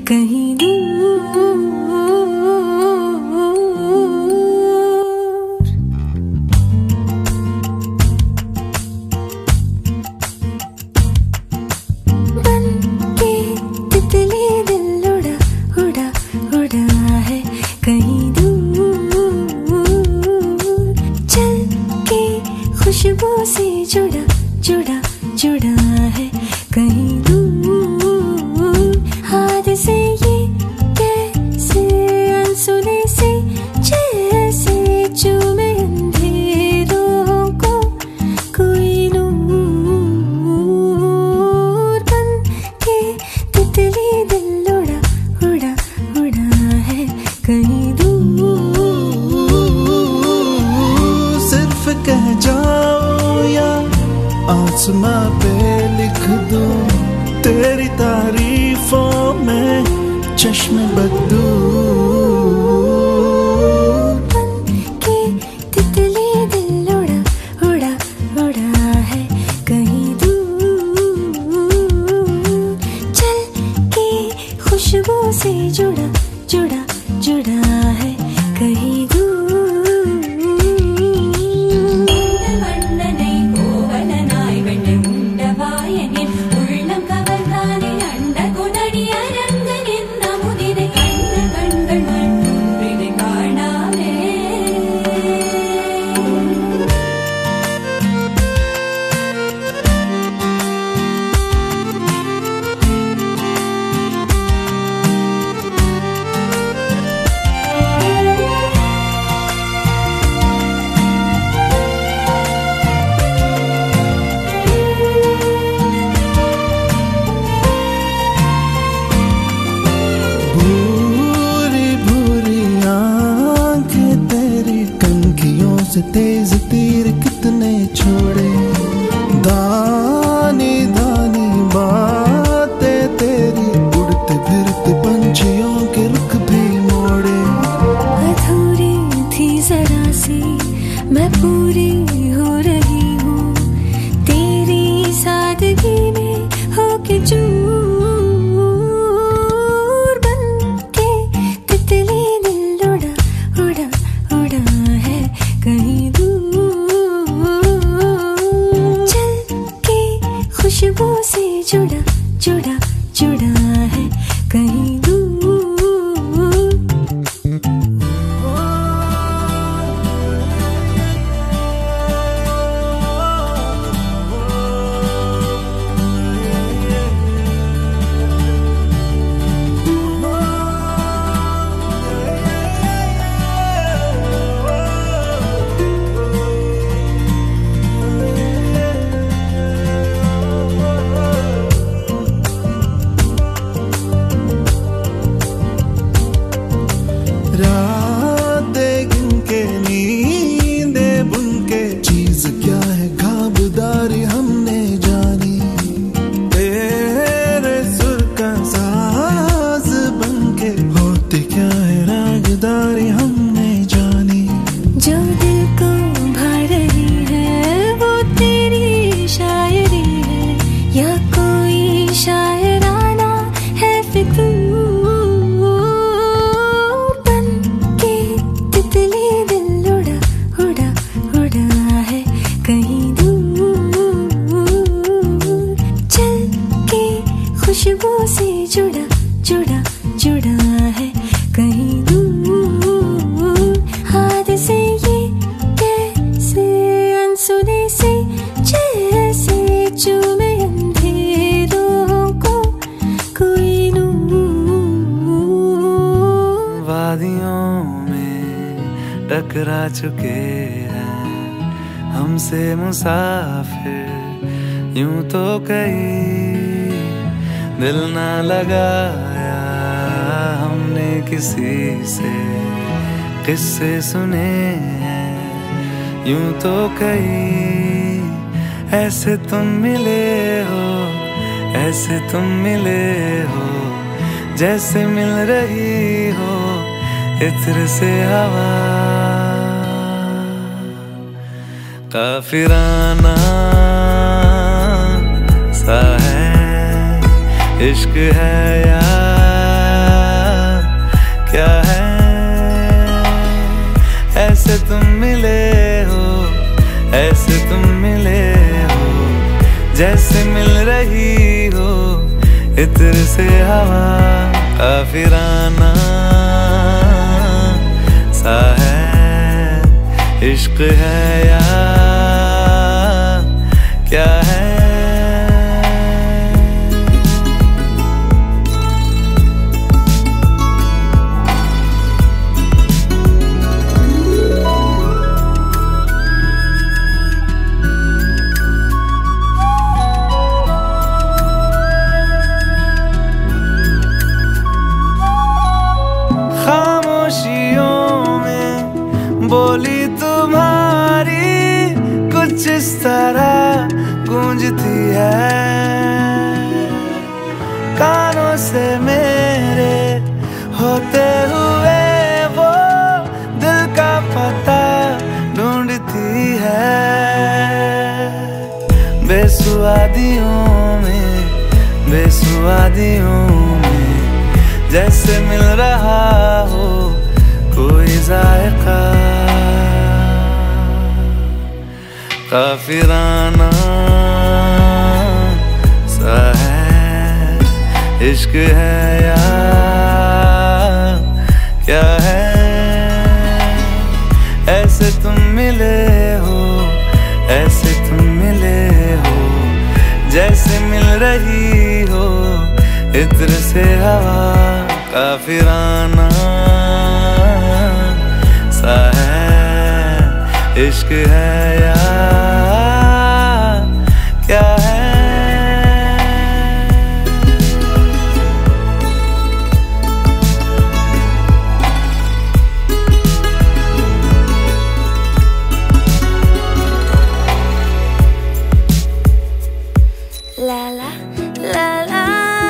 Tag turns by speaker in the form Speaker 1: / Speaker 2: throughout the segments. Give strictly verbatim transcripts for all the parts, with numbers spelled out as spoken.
Speaker 1: कहीं दूर। बन के तितली दिल उड़ा उड़ा उड़ा है कहीं दूर। चल के खुशबू से जुड़ा जुड़ा जुड़ा है कहीं दूर। हाथ से ये कैसे अनसुने से जैसे चूमे अंधेरों को कोई नूर। बन के तितली दिल उड़ा उड़ा उड़ा है कहीं दूर।
Speaker 2: सिर्फ कह जाओ या आसमां पे लिख दूं तेरी तारीफों में चश्मे बदू।
Speaker 1: बन के तितली दिल उड़ा उड़ा उड़ा है कहीं दूर। चल के खुशबू से जुड़ा जुड़ा जुड़ा है कहीं दूर।
Speaker 2: तेज तीर कितने छोड़े दानी दानी बातें तेरी उड़ते फिरते पंछियों के रुख भी मोड़े।
Speaker 1: अधूरी थी जरा सी मैं पूरी हो रही हूँ तेरी सादगी में होके चूर। बन के तितली दिल उड़ा उड़ा उड़ा है कहीं दूर। चल के खुशबू से जुड़ा जुड़ा जुड़ा है कहीं दूर।
Speaker 2: रातें गिन के नींदे बुन के चीज क्या है खाबदारी हमने जानी। तेरे सुर का साज बन के होती क्या है रागदारी हमने जानी।
Speaker 1: जो दिल को भा रही है वो तेरी शायरी है या कोई शायराना है फितूर। खुशबू से जुड़ा जुड़ा जुड़ा है कहीं दूर। हाथ से ये कैसे अनसुने से जैसे चूमे अंधेरों को कोई नूर।
Speaker 3: वादियों में टकरा चुके हैं हमसे मुसाफिर यूं तो कई दिल ना लगाया हमने किसी से किस्से सुने हैं यूं तो कई। ऐसे तुम मिले हो ऐसे तुम मिले हो जैसे मिल रही हो इत्र से हवा। काफिराना सा है इश्क है या क्या है ऐसे तुम मिले हो, ऐसे तुम मिले हो, जैसे मिल रही हो इत्र से हवा, काफिराना सा है इश्क है या क्या है। बोली तुम्हारी कुछ इस तरह गूंजती है, कानों से मेरे होते हुए वो दिल का पता ढूंढती है। बेसुआदियों में बेसुआदियों में जैसे मिल रहा हो कोई जायका, काफिराना सा है इश्क है या क्या है। ऐसे तुम मिले हो, ऐसे तुम मिले हो, जैसे मिल रही हो इत्र से हवा, काफिराना सा है इश्क है या क्या है।
Speaker 1: ला ला ला ला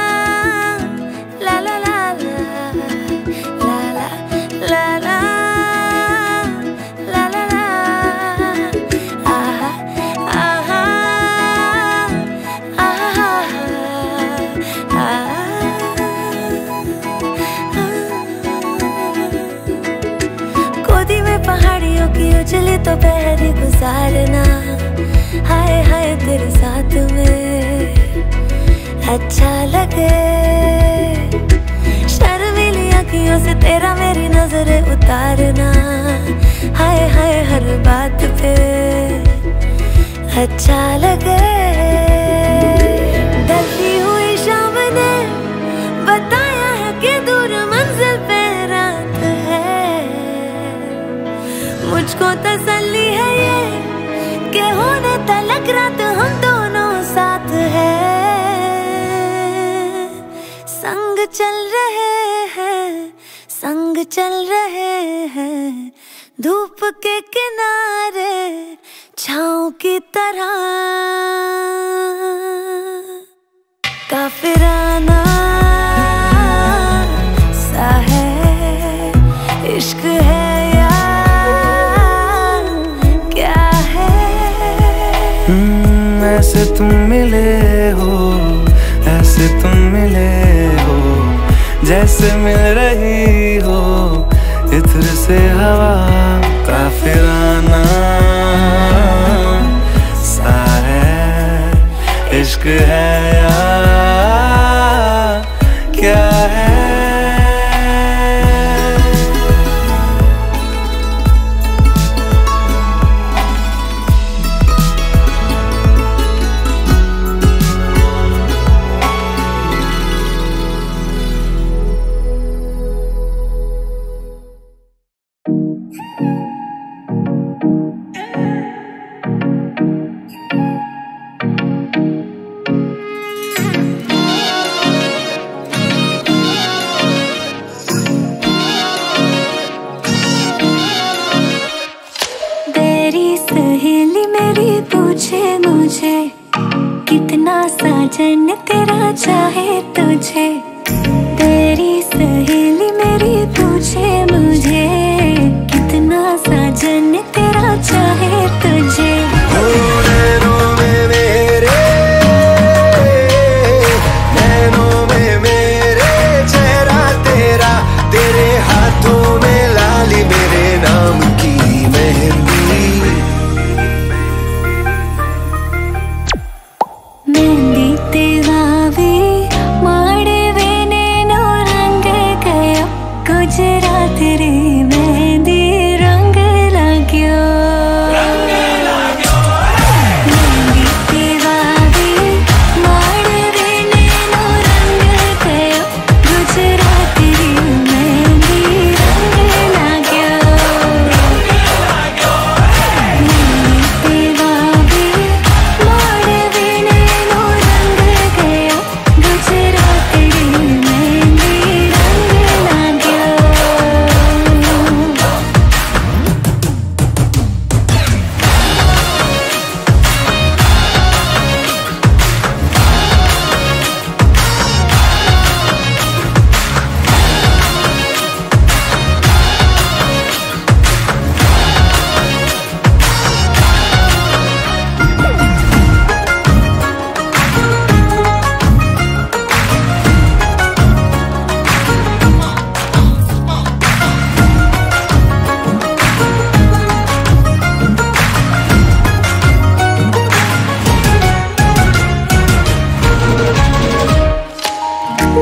Speaker 1: ला ला ला ला ला ला पहाड़ियों की उजली तो पहरी गुजारना, हाय हाय तेरे साथ में अच्छा लगे। शर्मीली आँखियों से तेरा मेरी नजरें उतारना, हाय हाय हर बात पे अच्छा लगे। ढलती हुई शाम ने बताया है कि दूर मंजिल पे रात है, मुझको तसल्ली है ये कि होने तलक रात हम दोनों साथ हैं। संग चल रहे हैं, संग चल रहे हैं, धूप के किनारे छाँव की तरह, काफिराना सा है इश्क है या
Speaker 3: ऐसे तुम मिले हो, ऐसे तुम मिले हो, जैसे मिल रही हो इत्र से हवा, काफिराना सा है इश्क है या क्या है।
Speaker 1: सहेली मेरी पूछे मुझे कितना साजन तेरा चाहे तुझे, तेरी सहेली मेरी पूछे मुझे कितना साजन तेरा चाहे तुझे।
Speaker 2: नैनों में मेरे, नैनों में मेरे चेहरा तेरा, तेरे हाथ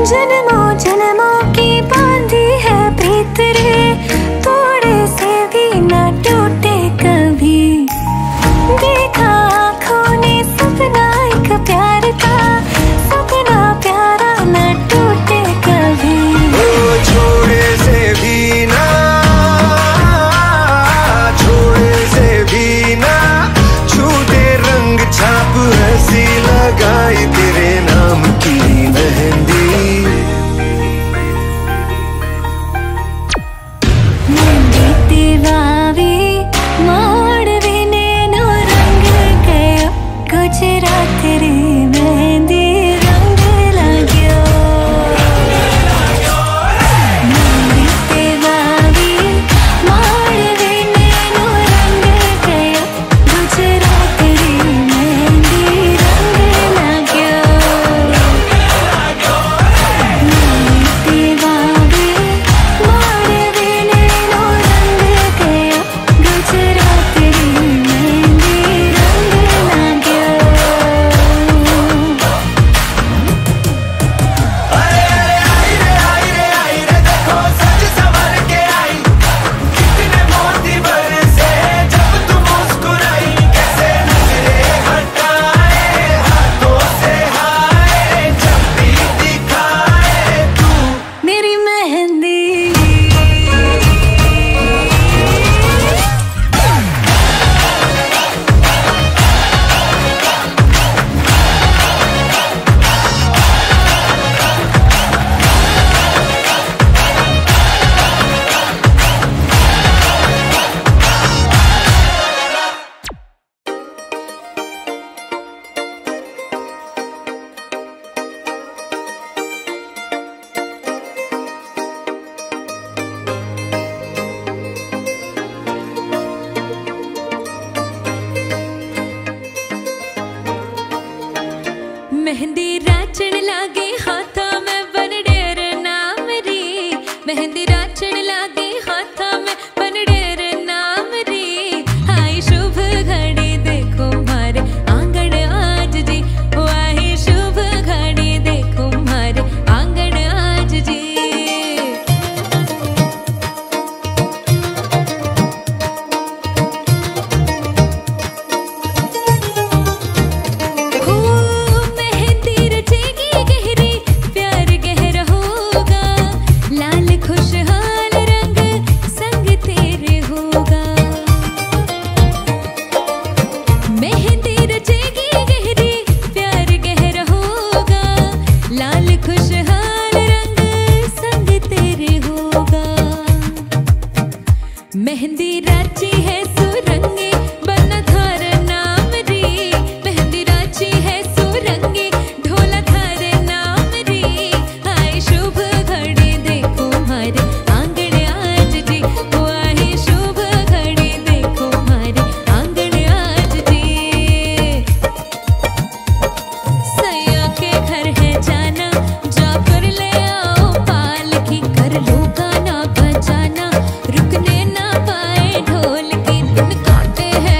Speaker 1: जन्मों जन्मों की बांधी है प्रीत रे, थोड़े से भी न टूटे कभी। देखा आँखों ने सपना एक प्यार का, सपना प्यारा न टूटे कभी।
Speaker 3: ओ छोड़े से भी ना, छोड़े से भी ना छूटे रंग छाप हंसी लगाई तेरे नाम की मेहंदी।
Speaker 1: गुजरात रे मेहंदी रंग लाग्यो, मेहंदी ते वावी माड़वे नैनो रंग गयो, गुजरात रे मेहंदी रंग लाग्यो। मेहंदी ते वावी माड़वे नैनो रंग गयो, गुजरात रे मेहंदी रंग लाग्यो। मेहंदी राचण लागे हाथा में बनडेर नाम री, मेहंदी राचण लागे हाथा में बनडेर नाम री। आई शुभ घड़ी देखो मारे आंगन आज जी, आई शुभ घड़ी देखो मारे आंगन आज जी। मेहंदी राची है सुरंगी बना थार नाम री, मेहंदी राची है सुरंगी ढोला थार नाम री। आई शुभ घड़ी देखो मारे आंगन आज जी, आई शुभ घड़ी देखो मारे आंगन आज जी। सैया के घर है जाना, जाकर ले आओ पालकी, कर लो गाना बजाना, रुकने ना पाए ढोल के दिन काटे हैं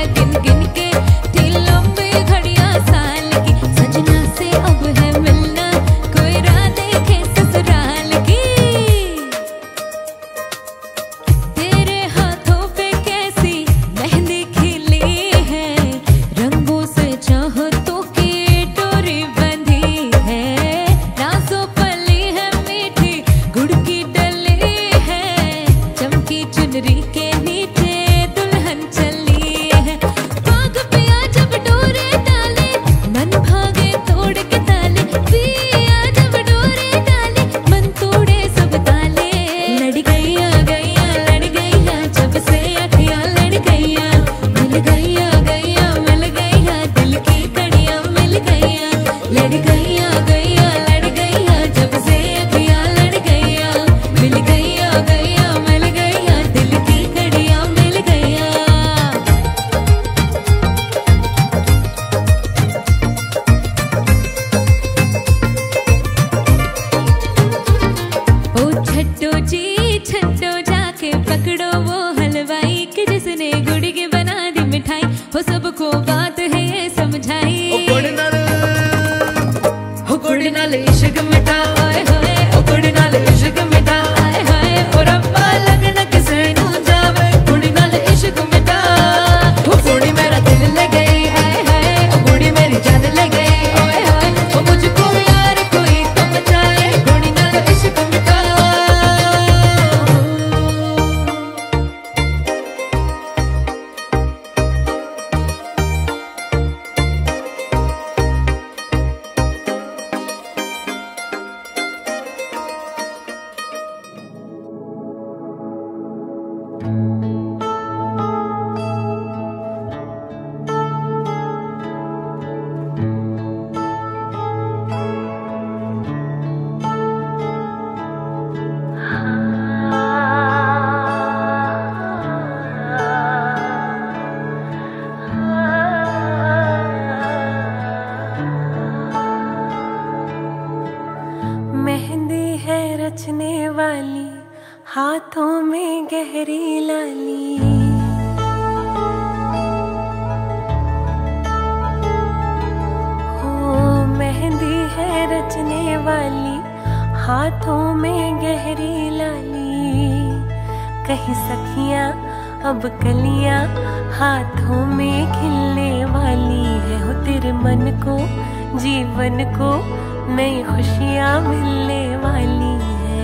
Speaker 4: हाथों में गहरी लाली, कहीं सखियां अब कलियां हाथों में खिलने वाली है। हो तेरे मन को जीवन को नई खुशियां मिलने वाली है।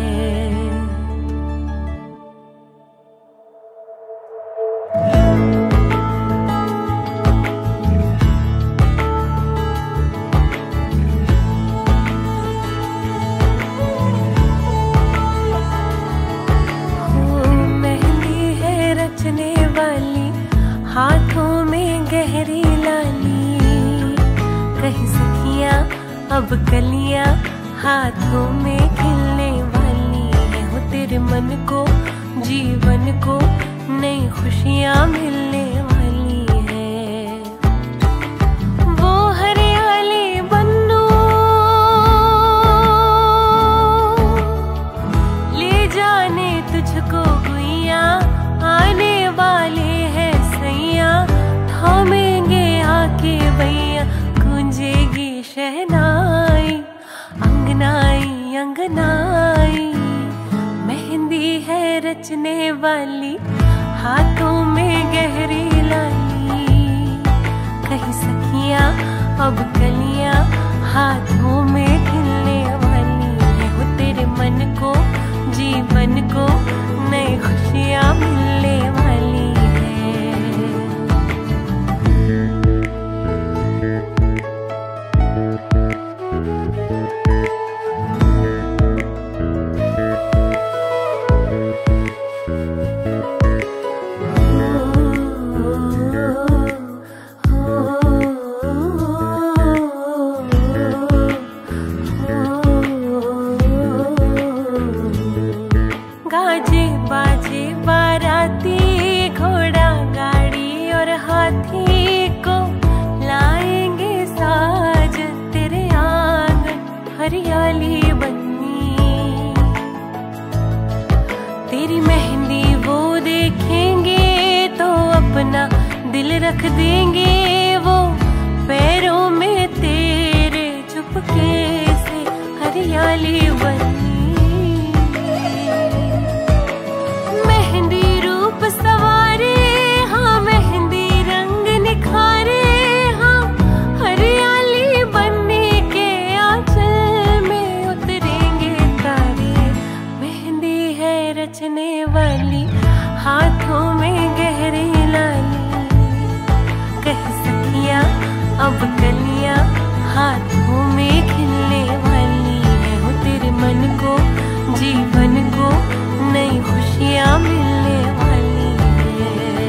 Speaker 4: हाथों में गहरी लाली, कहीं सखियां अब कलियां हाथों में खिलने वाली है। हो तेरे मन को जीवन को नई खुशियां मिलने वाली है। वो हरियाली बन्नू ले जाने तुझको गुइया, आने वाले थामेंगे आके भैया, गूंजेगी शहनाई अंगनाई अंगनाई। मेहंदी है रचने वाली हाथों में गहरी लाली, कहीं सखियां अब कलियां हाथों में खिलने वाली है। हो तेरे मन को जीवन को नई खुशियां मिलने वाली है। गाजे बाजे बाराती, घोड़ा गाड़ी और हाथी को लाएंगे साज तेरे आंगन हरियाली बनी। तेरी मेहंदी वो देखेंगे तो अपना दिल रख देंगे, वो पैरों में तेरे चुपके से हरियाली बनी। मेहंदी रूप सवारे, हाँ मेहंदी रंग निखारे, हाँ हरियाली बनने के आंचल में उतरेंगे तारे। मेहंदी है रचने वाली हाथों में गहरी लाली, कहीं सखियां अब कलियां हाथों में खिलने वाली है। हो तेरे मन को जीवन को नई खुशियां मिलने वाली है।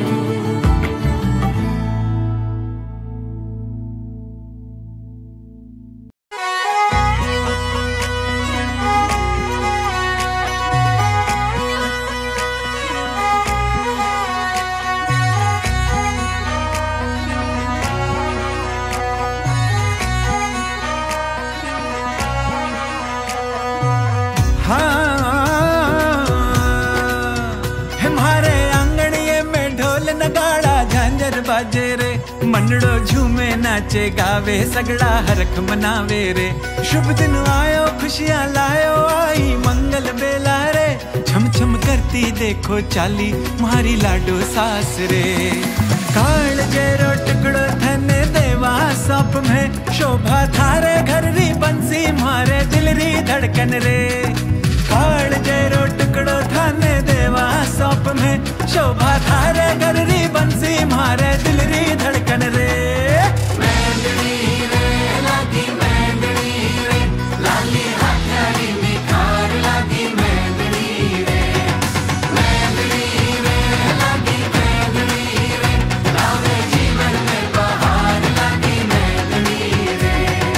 Speaker 5: बाजे रे मंडड़ो झूमे नाचे गावे सगड़ा हरख मनावे रे। शुभ दिन आयो खुशियां लायो आई मंगल बेला रे। छम छम करती देखो चाली मारी लाडो सास रे। काल जेरो टुकड़ो धने देवा सप में शोभा थारे घर री बंसी मारे दिल री धड़कन रे। काल जेरो टुकड़ो धने देवा सप में शोभा थारे घर री बंसी मारे दिल री धड़कन रे। मेंदड़ी रे लागी मेंदड़ी रे, लाली हथेली निखार लागी मेंदड़ी रे। मेंदड़ी रे लागी मेंदड़ी रे, लावे जीवन में बहार लागी मेंदड़ी रे।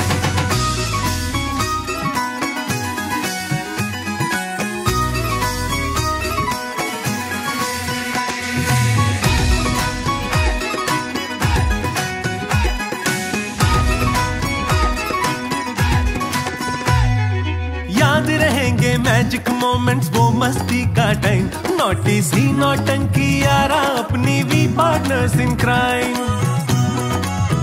Speaker 2: रहेंगे मैजिक मोमेंट्स वो मस्ती का टाइम। नॉटी सी नौटंकी यारा अपनी वी पार्टनर्स इन क्राइम।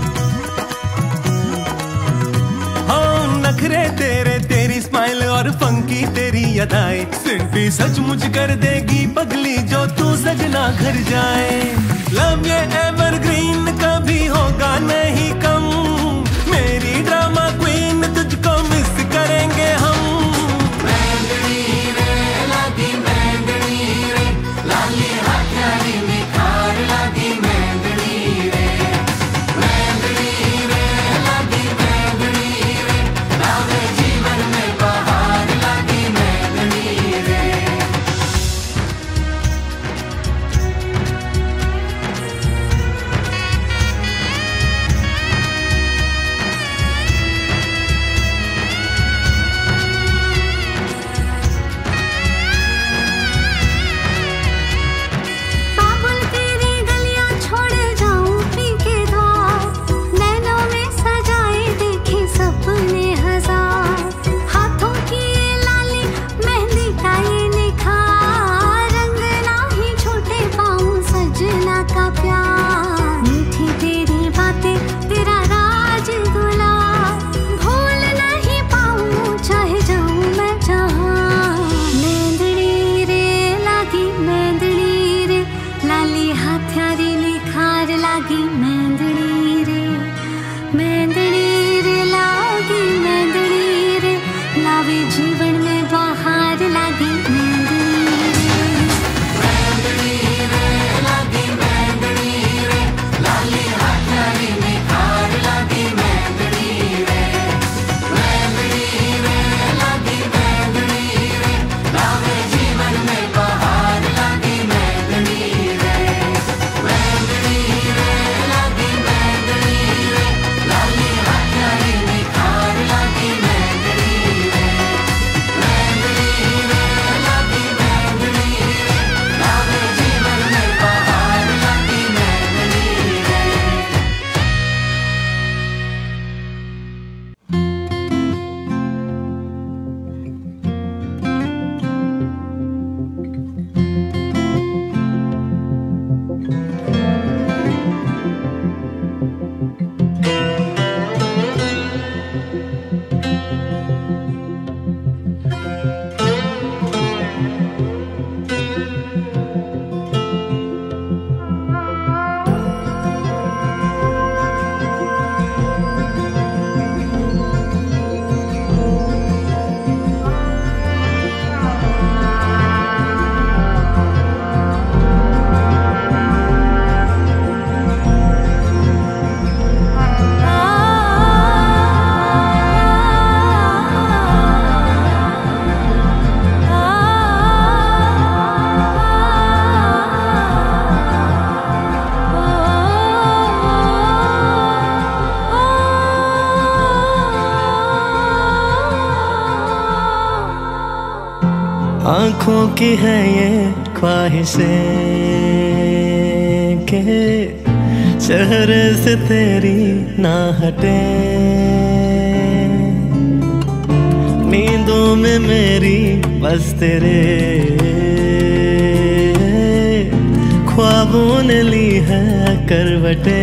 Speaker 2: हाँ नखरे तेरे तेरी स्माइल और फंक फंकी तेरी अदाएं, सिंपी सचमुच कर देगी पगली जो तू सजना घर जाए। लव ये एवरग्रीन कभी होगा नहीं कम, मेरी ड्रामा क्वीन तुझको मिस करेंगे हम।
Speaker 3: आंखों की है ये ख्वाहिशें के चेहरे से तेरी ना हटे, नींदों में मेरी बस तेरे ख्वाबों ने ली है करवटे।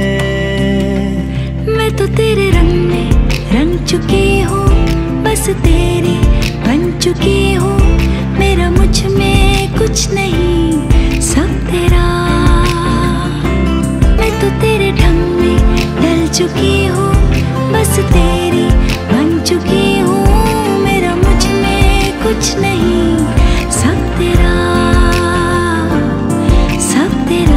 Speaker 1: मैं तो तेरे रंग में रंग चुकी हूँ, बस तेरी बन चुकी हूँ, मेरा मुझ में कुछ नहीं सब तेरा। मैं तो तेरे ढंग में ढल चुकी हूँ, बस तेरी बन चुकी हूँ, मेरा मुझ में कुछ नहीं सब तेरा सब तेरा।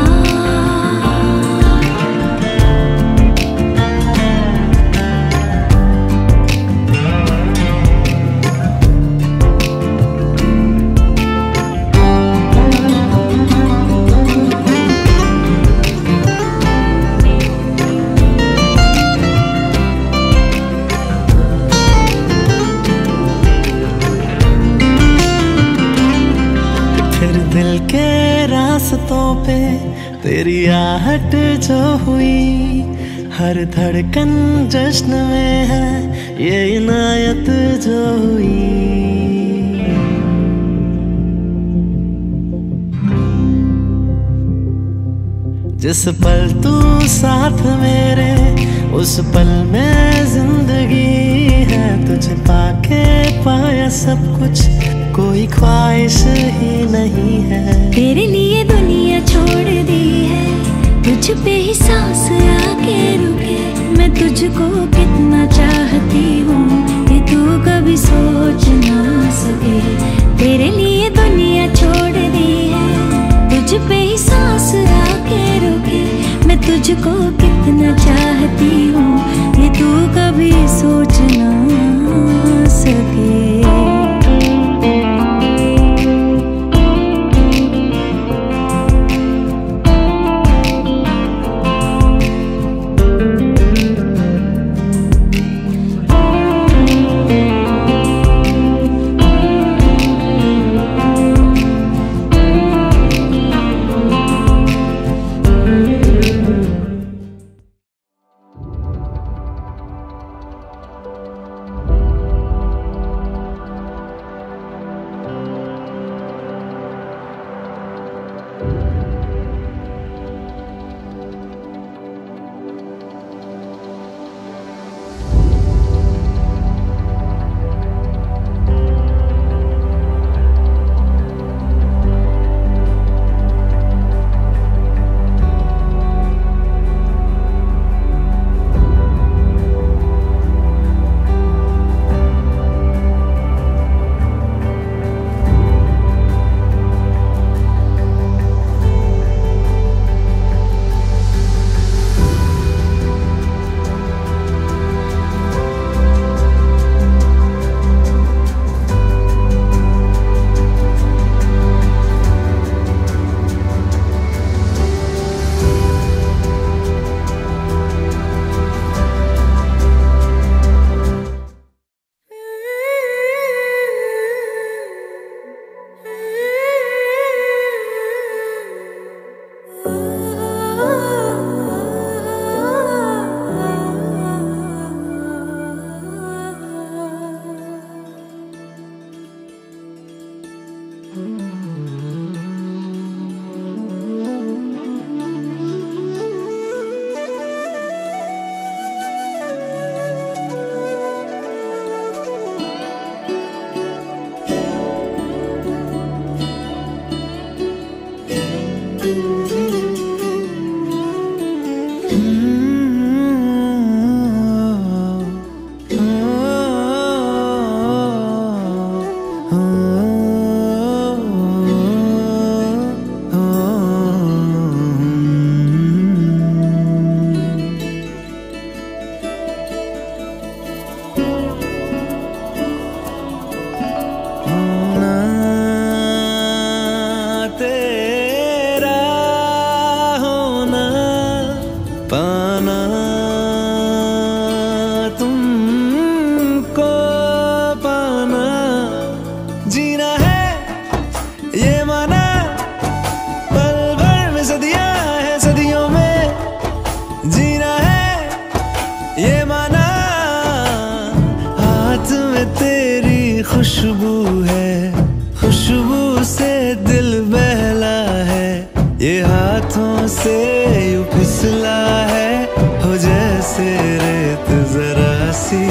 Speaker 3: दिल के रास्तों पे तेरी आहट जो हुई, हर धड़कन जश्न में है ये इनायत जो हुई। जिस पल तू साथ मेरे उस पल में जिंदगी है, तुझे पाके पाया सब कुछ, कोई ख्वाहिश ही नहीं है।
Speaker 1: तेरे लिए दुनिया छोड़ दी है, तुझ पे ही सांस आके रुके। मैं तुझको कितना चाहती हूँ ये तू कभी सोच ना सके। तेरे लिए दुनिया छोड़ दी है, तुझ पे ही सांस आके रुके। मैं तुझको कितना चाहती हूँ ये तू कभी सोच ना सके।
Speaker 3: खुशबू है, खुशबू से दिल बहला है, ये हाथों से यूं फिसला है, हो जैसे रेत जरा सी।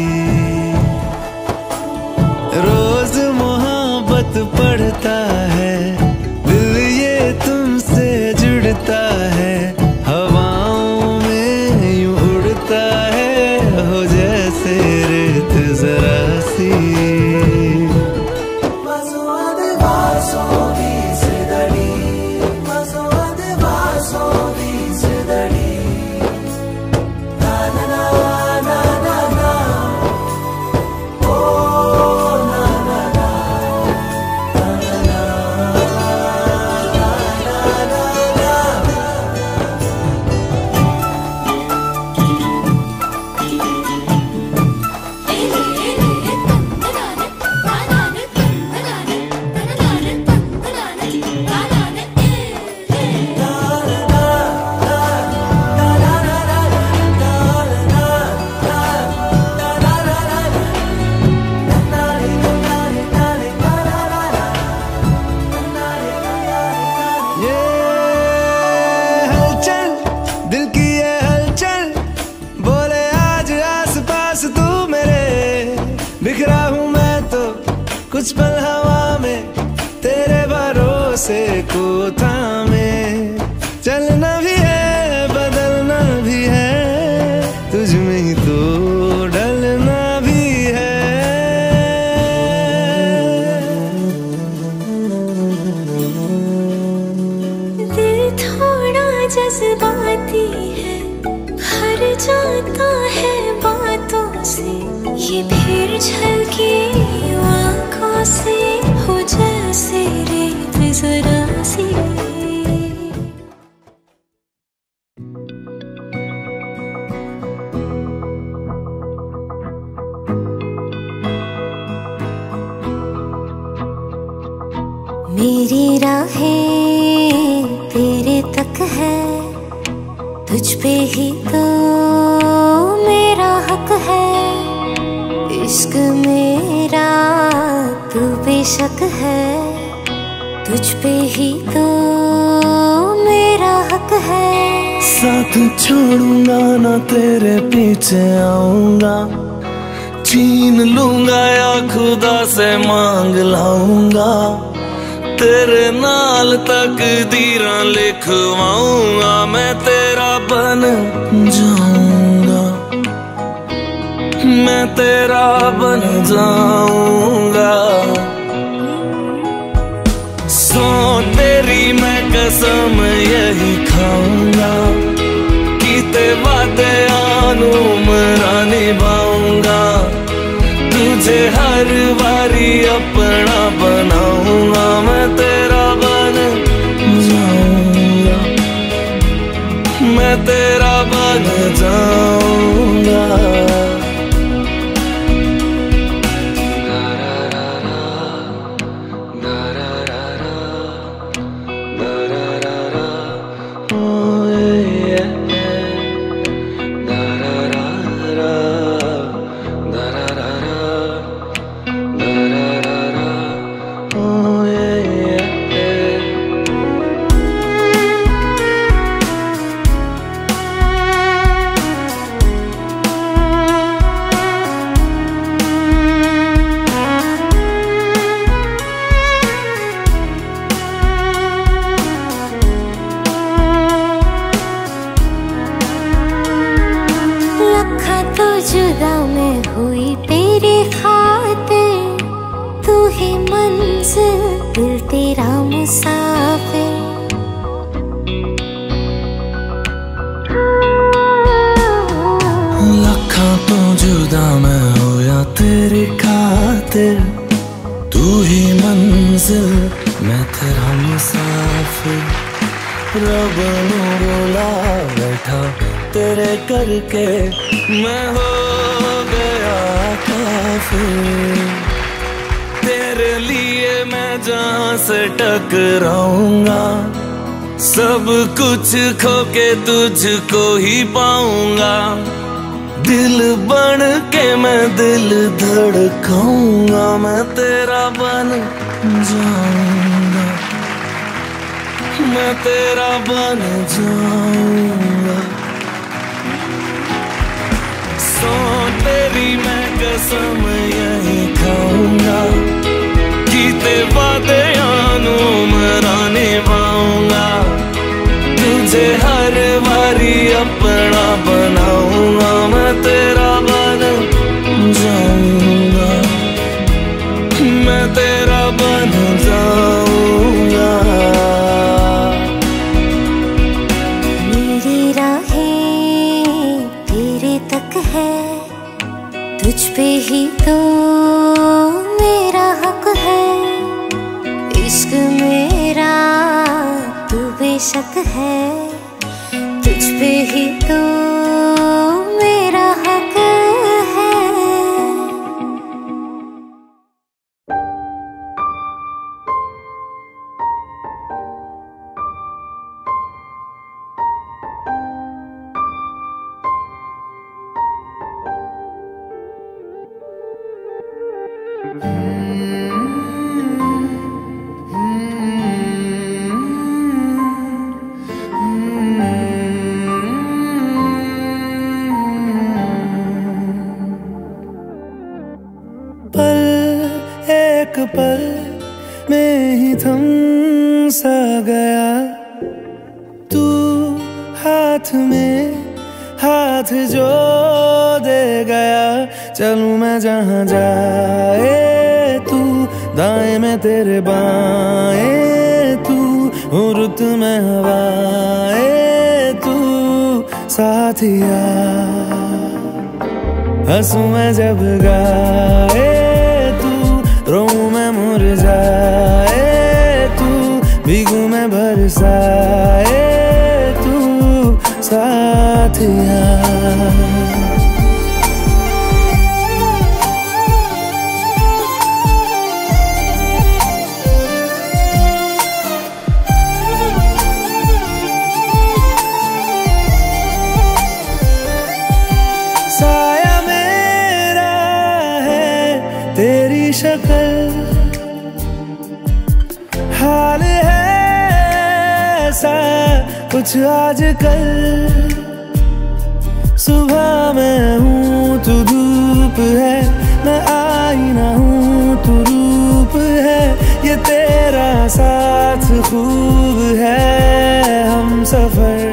Speaker 3: रोज मोहब्बत पढ़ता है, दिल ये तुमसे जुड़ता है, हवाओं में यूं उड़ता है, हो जैसे रेत जरा सी। कुछ पल हवा में तेरे भरोसे को थामे, चलना भी है बदलना भी है, तुझ में ही तो ढलना भी है।
Speaker 6: दिल थोड़ा जज्बाती है, भर जाता है बातों से, ये फिर झलकी आँखों से हो जैसे रेत जरा सी। मेरी राहें तेरे तक है, तुझ पे ही तो मेरा हक है, इश्क मेरा तू बेशक है, तुझ पे ही तो मेरा हक है।
Speaker 3: साथ छोड़ूंगा ना तेरे पीछे आऊंगा, छीन लूंगा या खुदा से मांग लाऊंगा, तेरे नाल तकदीरां लिखवाऊंगा, मैं तेरा बन जाऊंगा, मैं तेरा बन जाऊंगा। सो तेरी मैं कसम यही खाऊंगा, कीते वादे आनू मरा निभाऊंगा, तुझे हर बारी अपना बनाऊंगा, मैं तेरा बन जाऊंगा, मैं तेरा बन जाऊंगा।
Speaker 6: जुदा मैं हुई तेरे खातिर, तू ही मंजिल दिल तेरा मुसाफिर।
Speaker 3: लखा तो जुदा मैं होया तेरी खातिर, तू ही मंजिल मैं तेरा मुसाफिर। रब नू बुला बैठा तेरे करके, मैं हो गया काफिर। तेरे लिए मैं जहाँ से टकराऊंगा, सब कुछ खो के तुझको ही पाऊंगा, दिल बन के मैं दिल धड़काऊंगा, मैं तेरा बन जाऊंगा, मैं तेरा बन जाऊंगा। सो तेरी मैं कसम यही खाऊंगा, कीते वादे आनू मरा निभाऊंगा, तुझे हर बारी अपना बनाऊंगा, मैं तेरा बन जाऊंगा, मैं तेरा बन जाऊंगा।
Speaker 6: मेरी राहें तेरे तक है, तुझ पे ही तो मेरा हक है, इश्क मेरा तू बेशक है, तुझ पे ही तो मेरा हक है।
Speaker 3: थम सा गया, तू हाथ में हाथ जो दे गया। चलूं मैं जहां जाए तू, दाएं में तेरे बाएं तू, हूँ रुत में हवाए तू साथिया। हंसूं मैं जब गाए तू, रोऊं मैं मुरझाए तू, भीगूं मैं बरसाए तू साथिया। साया मेरा है तेरी शक्ल, हाल है ऐसा कुछ आजकल। सुबह मैं हूँ तू धूप है, मैं आईना हूँ तू रूप है। ये तेरा साथ खूब है हम सफर।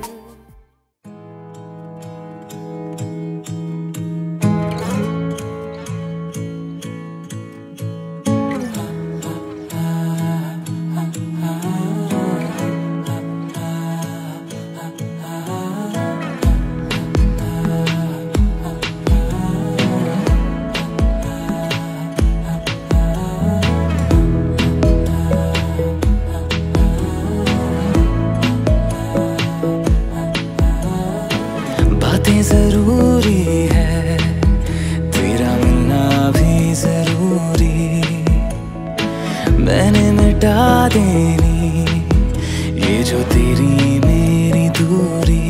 Speaker 3: जरूरी है, तेरा मिलना भी जरूरी। मैंने मिटा देनी ये जो तेरी मेरी दूरी।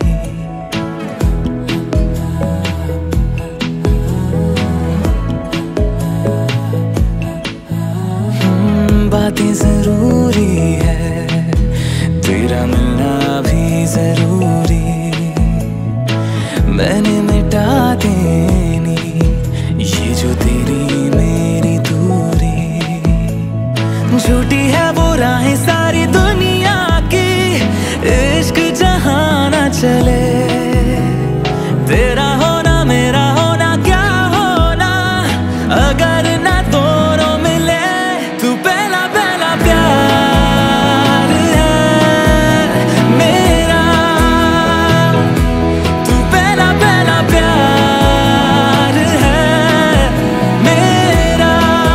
Speaker 3: हम्म, बातें जरूरी है, तेरा मिलना भी जरूरी। मैंने मिटा देनी ये जो तेरी मेरी दूरी। झूठी है वो राहें सारी दुनिया की, इश्क जहां ना चले। तेरा होना मेरा होना क्या होना, अगर ना दोनों मिले। तू पहला पहला प्यार है मेरा, तू पहला पहला प्यार है मेरा,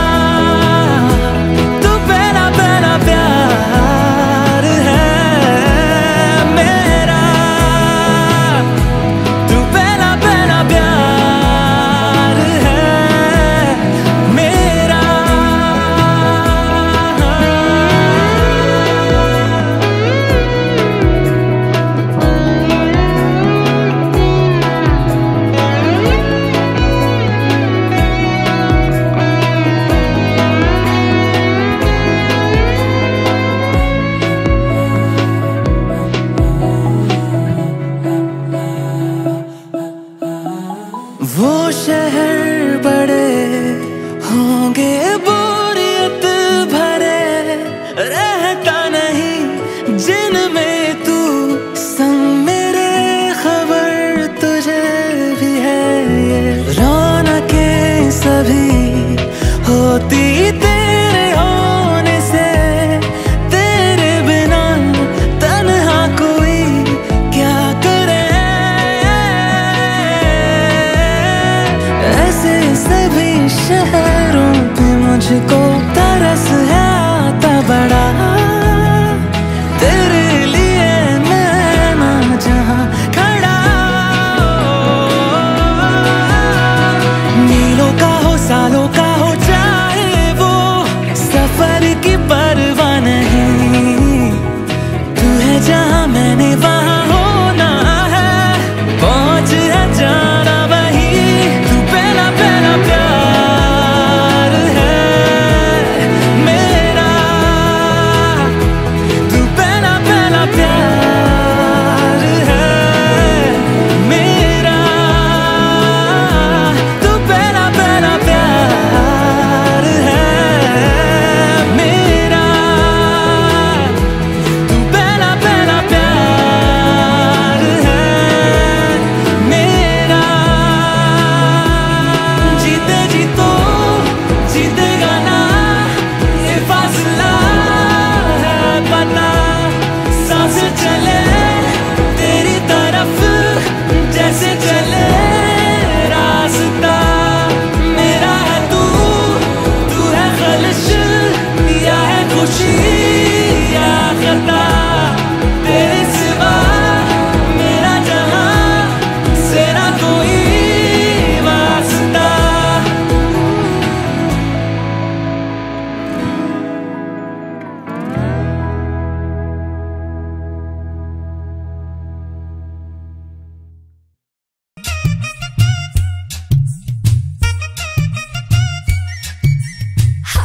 Speaker 3: तू पहला पहला प्यार है मेरा, तू पहला पहला प्यार है मेरा। वो शहर बड़े होंगे बोरियत भरे, रहता नहीं जिनमें तू संग मेरे। खबर तुझे भी है ये रौनकें सभी होती तेरे होने से। तेरे बिना तन्हा कोई क्या करे, ऐसे सभी शहरों पे मुझको तरस है आता बड़ा। तेरे लिए मैं ना जहां खड़ा, मीलों का हो सालों का हो चाहे वो, सफर की परवाह नहीं। तू है जहां मैंने वहां होना है, पहुंच है जाना वही। तू पहला पहला प्यार है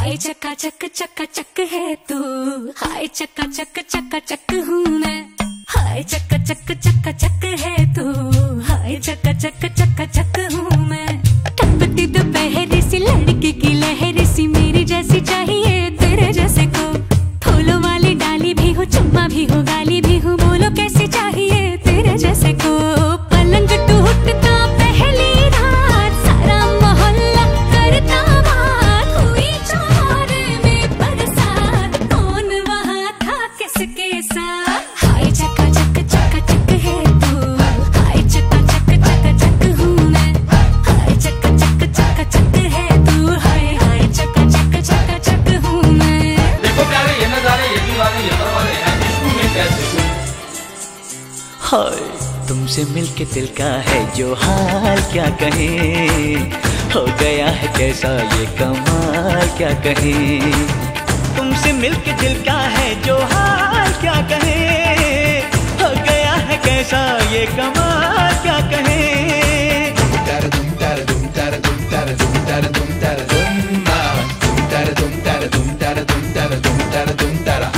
Speaker 1: हाय चक्का चक चक्का चक है तू, हाय चक्का चक चक्का चक हूँ मैं, हाय चक्का चक चक्का चक है तू, हाय चक्का चक चक्का चक हूँ मैं। टपकती दोपहर सी लड़की की लहर सी मेरी जैसी चाहिए तेरे जैसे को, फूलों वाली डाली भी हो चुम्मा भी हो गाली भी हो, बोलो कैसी चाहिए तेरे जैसे को। पलंग टूटता पहली रात सारा मोहल्ला करता बात, हुई चौर में बरसात कौन वहाँ था किसके साथ। हाय चक्का चक चक्का चक है तू, हाय चक्का चक चक्का चक हूँ मैं, हाय चक्का चक चक्का चक है तू, हाय हाय चक्का चक चक्का चक हूँ मैं।
Speaker 7: देखो प्यारे ये नजारे ये दीवाने ये परवाने हैं, इश्क में कैसे
Speaker 3: हाय तुमसे मिलके दिल का है जो हाल क्या कहें, हो गया है कैसा ये कमाल क्या कहें। तुमसे मिलके दिल का है जो हाल क्या कहें, हो गया है कैसा ये कमाल क्या कहें।
Speaker 8: तारा दुम तारा दुम तारा दुम तारा दुम तारा दुम तारा दुम तारा दुम तारा दुम तारा दुम तारा दुम तारा दुम तारा।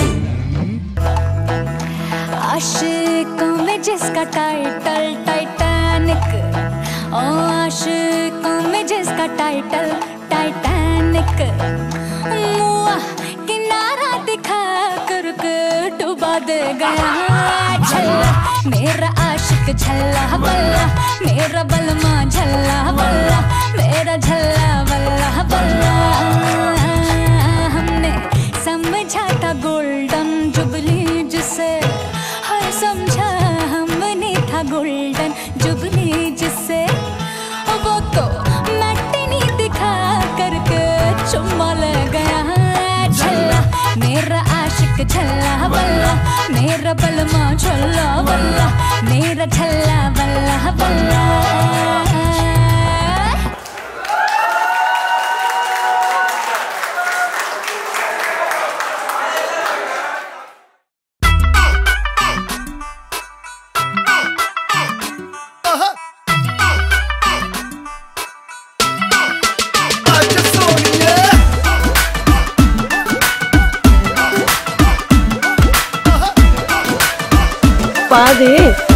Speaker 1: आशिकों में जिसका टाइटल टाइटैनिक, ओ आशिकों में जिसका टाइटल टाइटैनिक, मुआ किनारा दिखा कर के डुबा दे गया झल्ला मेरा आशिक झल्ला बल्ला, मेरा बलमा झल्ला बल्ला, मेरा झल्ला बल्ला बल्ला। हमने समझा था गोल्डन जुबली जिसे, हर समझा हमने था गोल्डन जुबली जिसे, वो तो मैटिनी दिखा करके चुम्मा ले गया झल्ला मेरा आशिक झल्ला बल्ला, मेरा बलमा झल्ला बल्ला, मेरा झल्ला बल्ला बल्ला।
Speaker 9: पा दे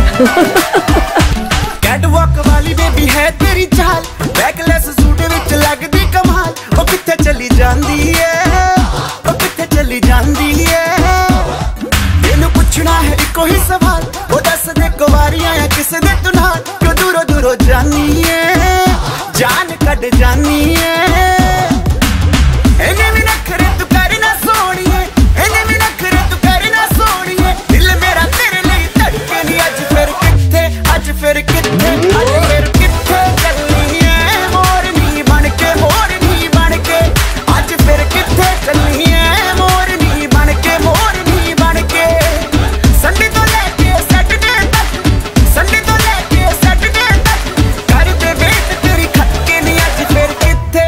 Speaker 5: कैटवॉक वाली बेबी है तेरी चाल, बैकलेस सूट विच लगदी कमाल, ओ किथे चली जांदी है, ओ किथे चली जांदी है। तेनू पुछना है इको ही सवाल, ओ दस दे कुवारियां या किस दे तू नाल, क्यों दूरों दूरों जानी है, जान कड जानी है। इन्हें भी नखरे तू कर ना सोनिए, इन्हें भी नखरे तू कर ना सोनिए, दिल मेरा तेरे लिए धड़के नी। अज फिर किथे अज फिर किथे अज फिर किथे चलनी है मोरनी बन के, मोरनी बन के अज फिर किथे चलनी है मोरनी बन के, मोरनी बन के। संडे तो लेके सैटरडे तक, संडे तो लेके सैटरडे तक कर दे वेट तेरी खटके नी। अज फिर किथे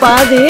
Speaker 9: पा दे।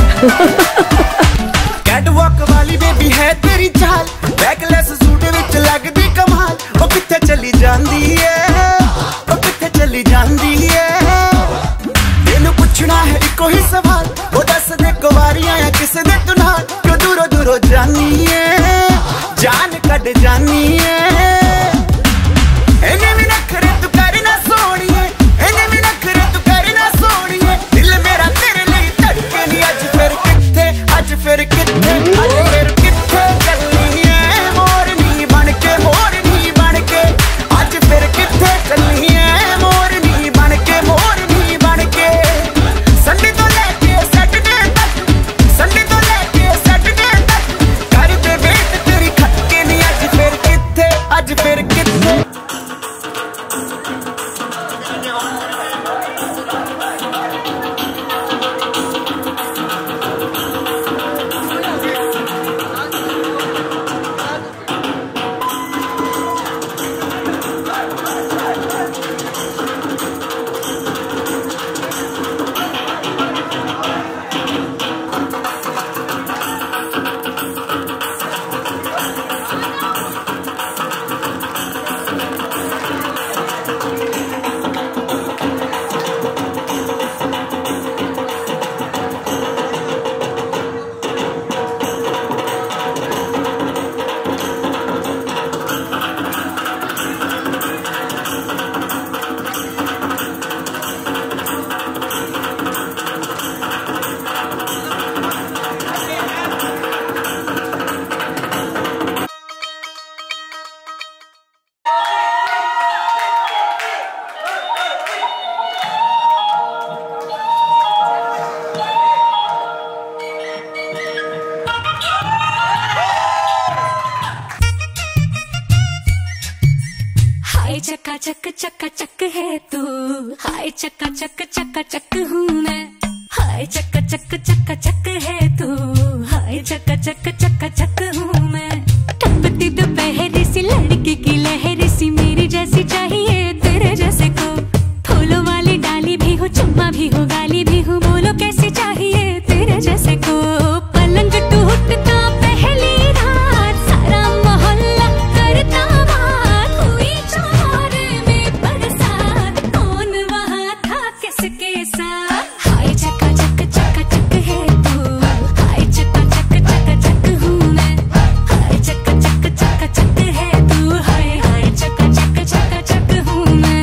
Speaker 10: कैटवॉक वाली बेबी है तेरी चाल, बैकलेस सूट विच लगदी कमाल। ओ किथे चली जांदी है, ओ किथे चली जांदी है। तेनू पुछना है इको ही सवाल, ओ दस दे कुवारियां या किसे दे तू नाल। क्यों दूरों दूरों जानी है, जान कट जानी है। इन्हें भी नखरे तू करना सोनिए, इन्हें भी नखरे तू करना सोनिए। दिल मेरा तेरे लिए धड़के नी, अज फिर किथे, अज फिर किथे, अज फिर किथे चलनी है मोरनी बनके, मोरनी बनके। अज फिर किथे चलनी है मोरनी बनके, मोरनी बनके। संडे तो लेके सैटरडे तक, संडे तो लेके सैटरडे तक कर दे वेट तेरी खटके नी। अज फिर किथे, अज फिर किथे।
Speaker 1: चक्का चक चक्का चक है तू, हाय चक्का चक चक्का चक हूँ मैं। हाय चक्का चक चक्का चक है तू, हाय चक्का चक चक्का चक हूँ मैं। टपती दोपहर सी लड़की की लहर सी, मेरी जैसी चाहिए तेरे जैसे को। फूलों वाली डाली भी हो, चुम्मा भी हो, गाली भी हो, बोलो कैसी चाहिए तेरे जैसे को। पलंग टूटता पहली रात, सारा मोहल्ला करता बात। हुई चौरे में बरसात, कौन वहाँ था किसके साथ। हाय चक्का चक चक्का चक है तू, हाय चक्का चक चक्का चक हूँ मैं। हाय चक्का चक चक्का चक है तू, हाय हाय चक्का चक चक्का चक हूँ मैं।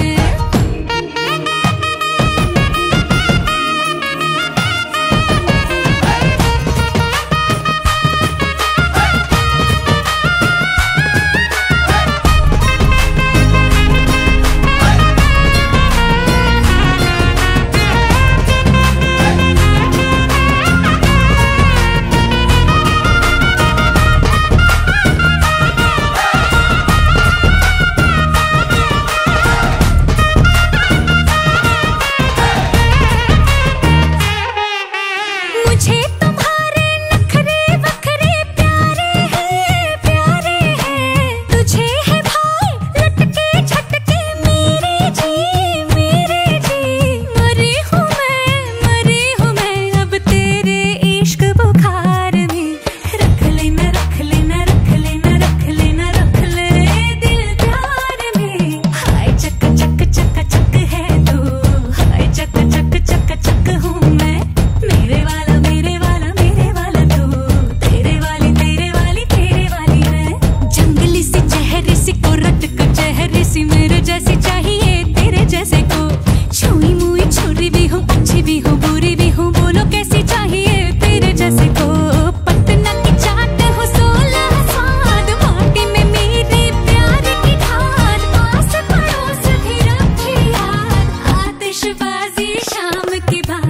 Speaker 1: मुझे तुम्हारे नखरे वखरे प्यारे हैं, प्यारे हैं। तुझे है भाई लटके झटके मेरे जी, मेरे जी। मरी हूँ मैं, मरी हूँ मैं अब तेरे इश्क बुखार में। रख लेना, रख लेना, रख लेना, रख लेना, रख ले दिल प्यार में। हाय चक चक चक चक है तू, हाय चक चक चक चक हूँ मैं। मेरे वाला मेरे वाला मेरे वाला तू, तेरे वाली तेरे वाली तेरे वाली मैं। जंगली सी चेहरे सी कोरट का चेहरे सी, मेरे जैसी चाहिए तेरे जैसे को। छुई मुई छुरी भी हूँ, अच्छी भी हूँ, बुरी भी हूँ, बोलो कैसी चाहिए तेरे जैसे को। पटना की चाट हो सोलह स्वाद, माटी में मेरे प्यार की ढाल। पास पड़ोस भी रखी याद, आतिशबाजी शाम की बात।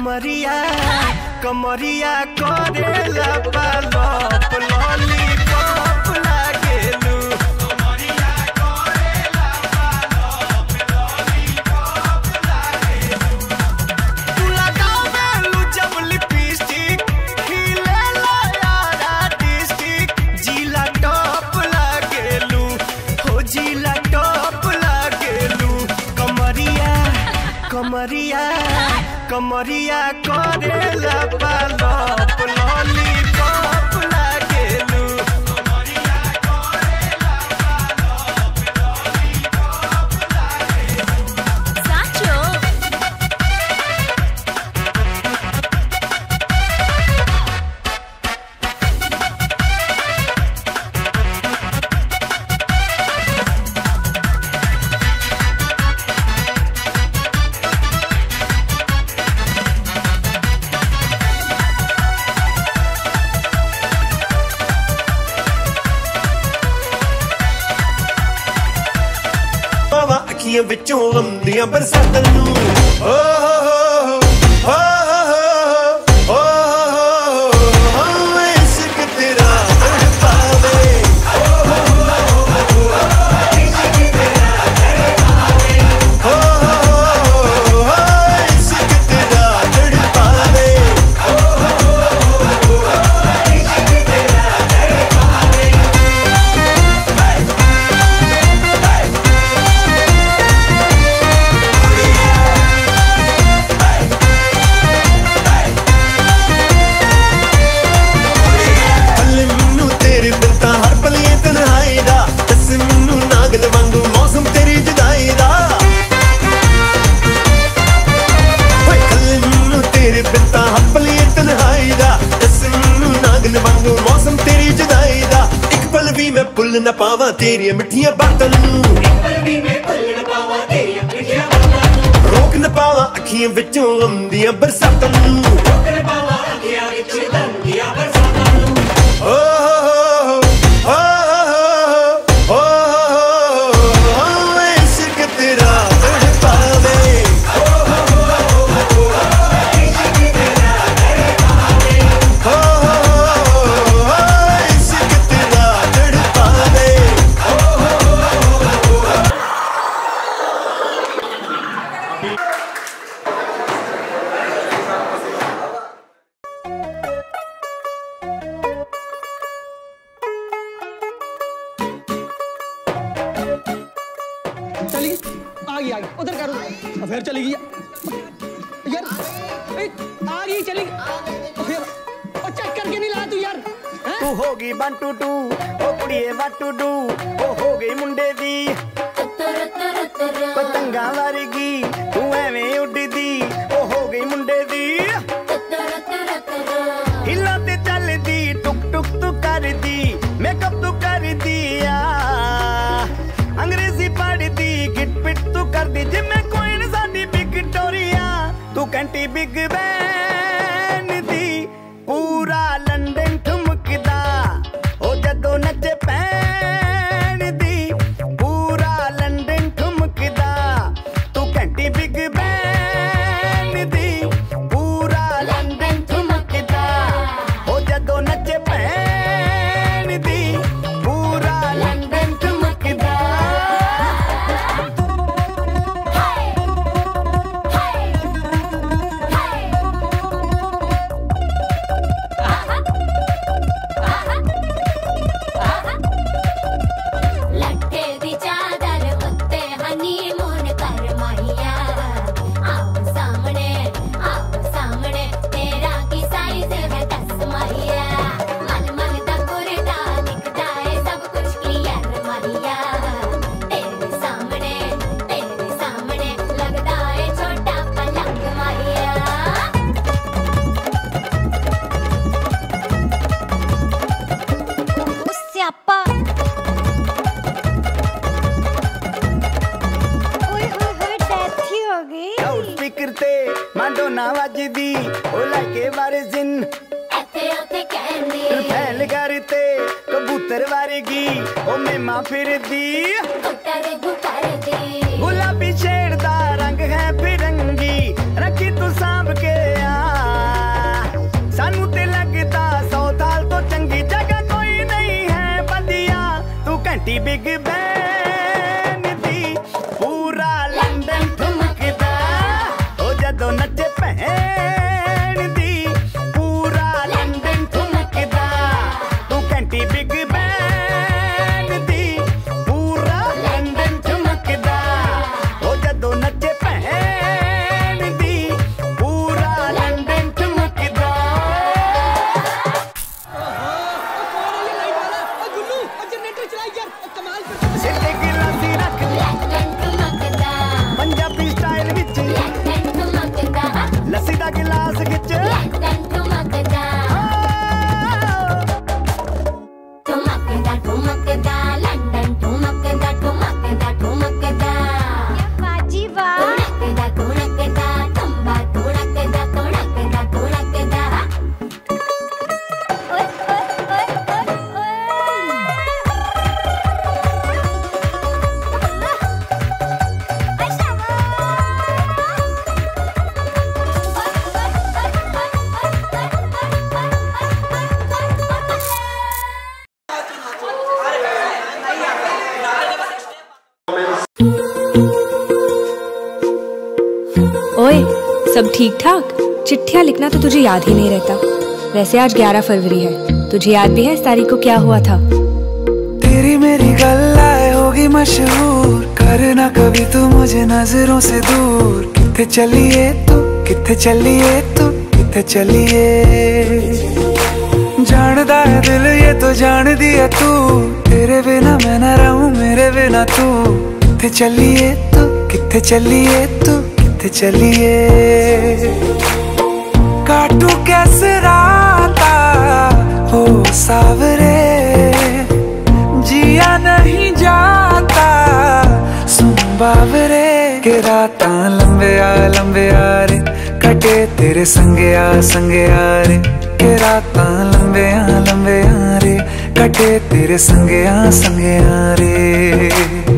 Speaker 3: कमरिया कमरिया करेला पालप लॉलीपॉप लागेलू कमरिया करेला पालप लॉलीपॉप लागेलू तू लगावेलू जब लिपस्टिक खिलेला यारा डिस्टिक जिला टॉप लागेलू हो जिला टॉप लागेलू कमरिया कमरिया कमरिया करेला पालप लॉलीपॉप लागेलू कमरिया करेला पालप लॉलीपॉप लागेलू
Speaker 1: साचो
Speaker 3: अखियां विचों लंदियां बरसातां नूं ओ हो हो हो हो इश्क तेरा तड़पावे ओ हो हो इश्क तेरा तड़पावे ओ हो इश्क तेरा तड़पावे ओ हो इश्क तेरा तड़पावे मौसम तेरी जुदाई दा एक पल भी मैं भुल न पावां तेरी मिठियां बातां नूं एक पल भी मैं भुल न पावां तेरी मिठियां बातां नूं रोक न पावां अखियां विचों लंदियां बरसातां नूं रोक न पावां अखियां विचों लंदियां बरसातां नूं ओ हो हो हो हो इश्क तेरा तड़पावे ओ हो इश्क तेरा तड़पावे हो
Speaker 9: चली आ गई आ गई उधर करो फिर चली गई यार आ गई चली फिर और चेक करके नहीं ला तू यार
Speaker 10: तू होगी वन टू टू ओ कुड़िए वन टू टू ओ हो गई मुंडे दी पतंगा वर्गी तू एवें उड़दी ओ हो गई मुंडे दी हिला ते चलदी टुक टुक तू करदी मेकअप तू कर दिया अंग्रेजी पढ़दी गिट पिट तू कर दी जिम्मे कोई न साडी विक्टोरिया तू कंटी बिग बैन दी पूरा लंदन ठुमकदा ओ जदों नचे पैन दी पूरा लंदन ठुमकदा तू कंटी बिग बैन दी पूरा लंदन ठुमकदा ओ जदों नचे पैन दी पूरा लंदन ठुमकदा मांडोना वजदी ओ लाके वारे जिन एथे ओथे कहंदी फैल करते कबूतर वारेगी ओ मेमा फिरदी गुटर गुटरदी गुलाबी शेड़ दा रंग है फिरंगी रखी तू सांभ के आ
Speaker 11: ओए, सब ठीक ठाक? चिट्ठियाँ लिखना तो तुझे याद ही नहीं रहता। वैसे आज ग्यारह फरवरी है, तुझे याद भी है इस तारीख को क्या हुआ था?
Speaker 12: तेरी मेरी गल्लाए होगी मशहूर, करना कभी तू मुझे नजरों से दूर। किथे चलिए तू, किथे चलिए तू, किथे चलिए। जानदा है दिल ये तो जान दिया तू, तेरे बिना मैं न रहूं मेरे बिना तू। किथे चलिए तू, किथे चलिए तू, किथे चलिए। काटू कैसे राता हो सावरे, जिया नहीं जाता सुन बावरे। के राता लंबे आ लंबे आ रे, कटे तेरे संगे आ संगे आ रे। के राता लंबे आ लंबे आ रे, कटे तेरे संगे आ संगे आ रे।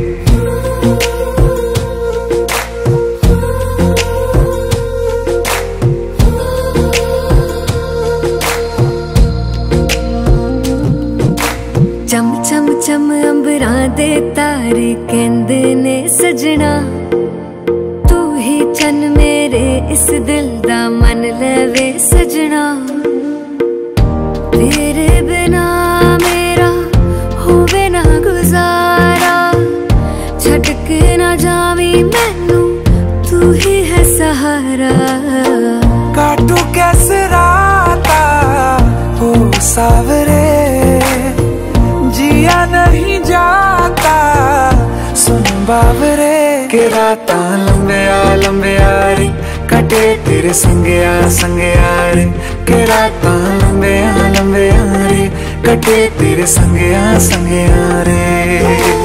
Speaker 1: चम चम चम अंबरां दे तारे कहंदे ने सजना, तू ही चन मेरे इस दिल दा मन लवे सजना। तेरे बिना मेरा होवे ना गुजारा, छड़ के ना जावी मैनू तू ही है सहारा।
Speaker 12: काटू कैसे राता हो सावरे, जिया नहीं जाता सुन बावरे। के राता लंबे आ लंबे आ रे, कटे तेरे संगे आ संगे आ रे। के राता लंबे आ लंबे आ रे, कटे तेरे संगे आ संगे आ रे।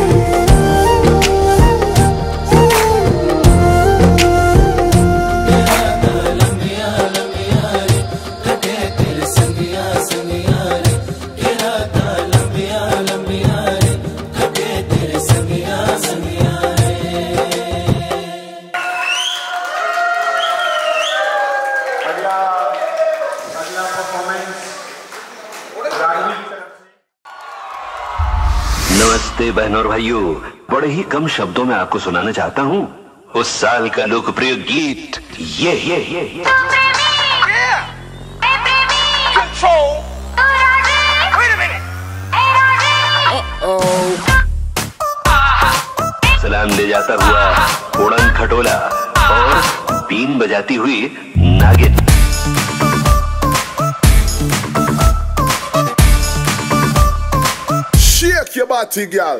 Speaker 13: नमस्ते बहनों और भाइयों, बड़े ही कम शब्दों में आपको सुनाना चाहता हूँ उस साल का लोकप्रिय गीत ये ये ये ये सलाम ले जाता हुआ उड़न खटोला और बीन बजाती हुई नागिन।
Speaker 14: Shake your body, girl.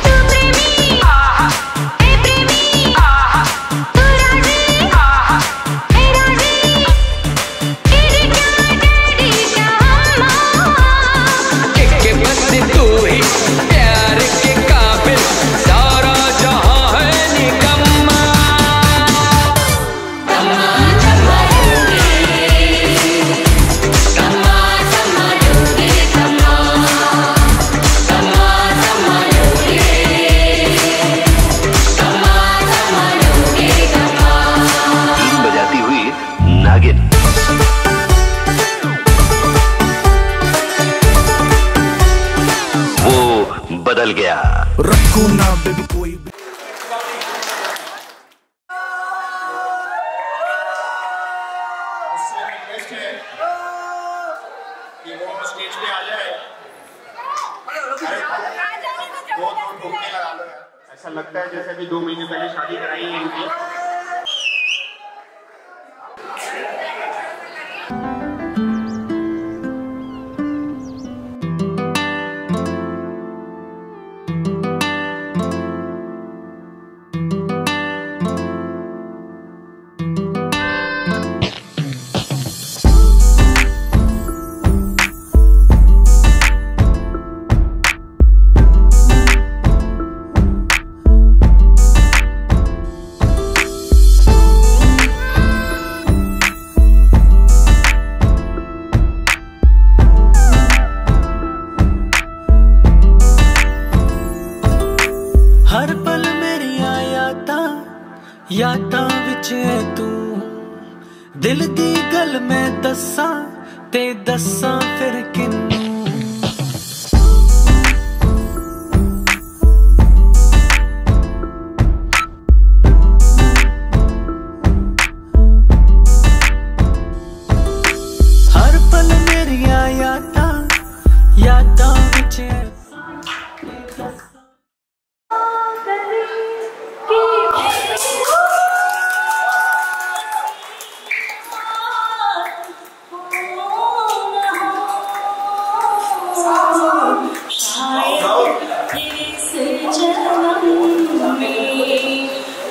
Speaker 13: बदल गया।
Speaker 14: रखो ना बेबी कोई भी।
Speaker 15: स्टेज पे आ जाए। दो दो ठोकने लगा लो यार। ऐसा लगता है जैसे कि दो महीने पहले शादी कराई है इनकी।
Speaker 3: हर पल मेरिया यादां यादां विच है तू, दिल दी गल मैं दस्सां ते दस्सां फिर किन्नू।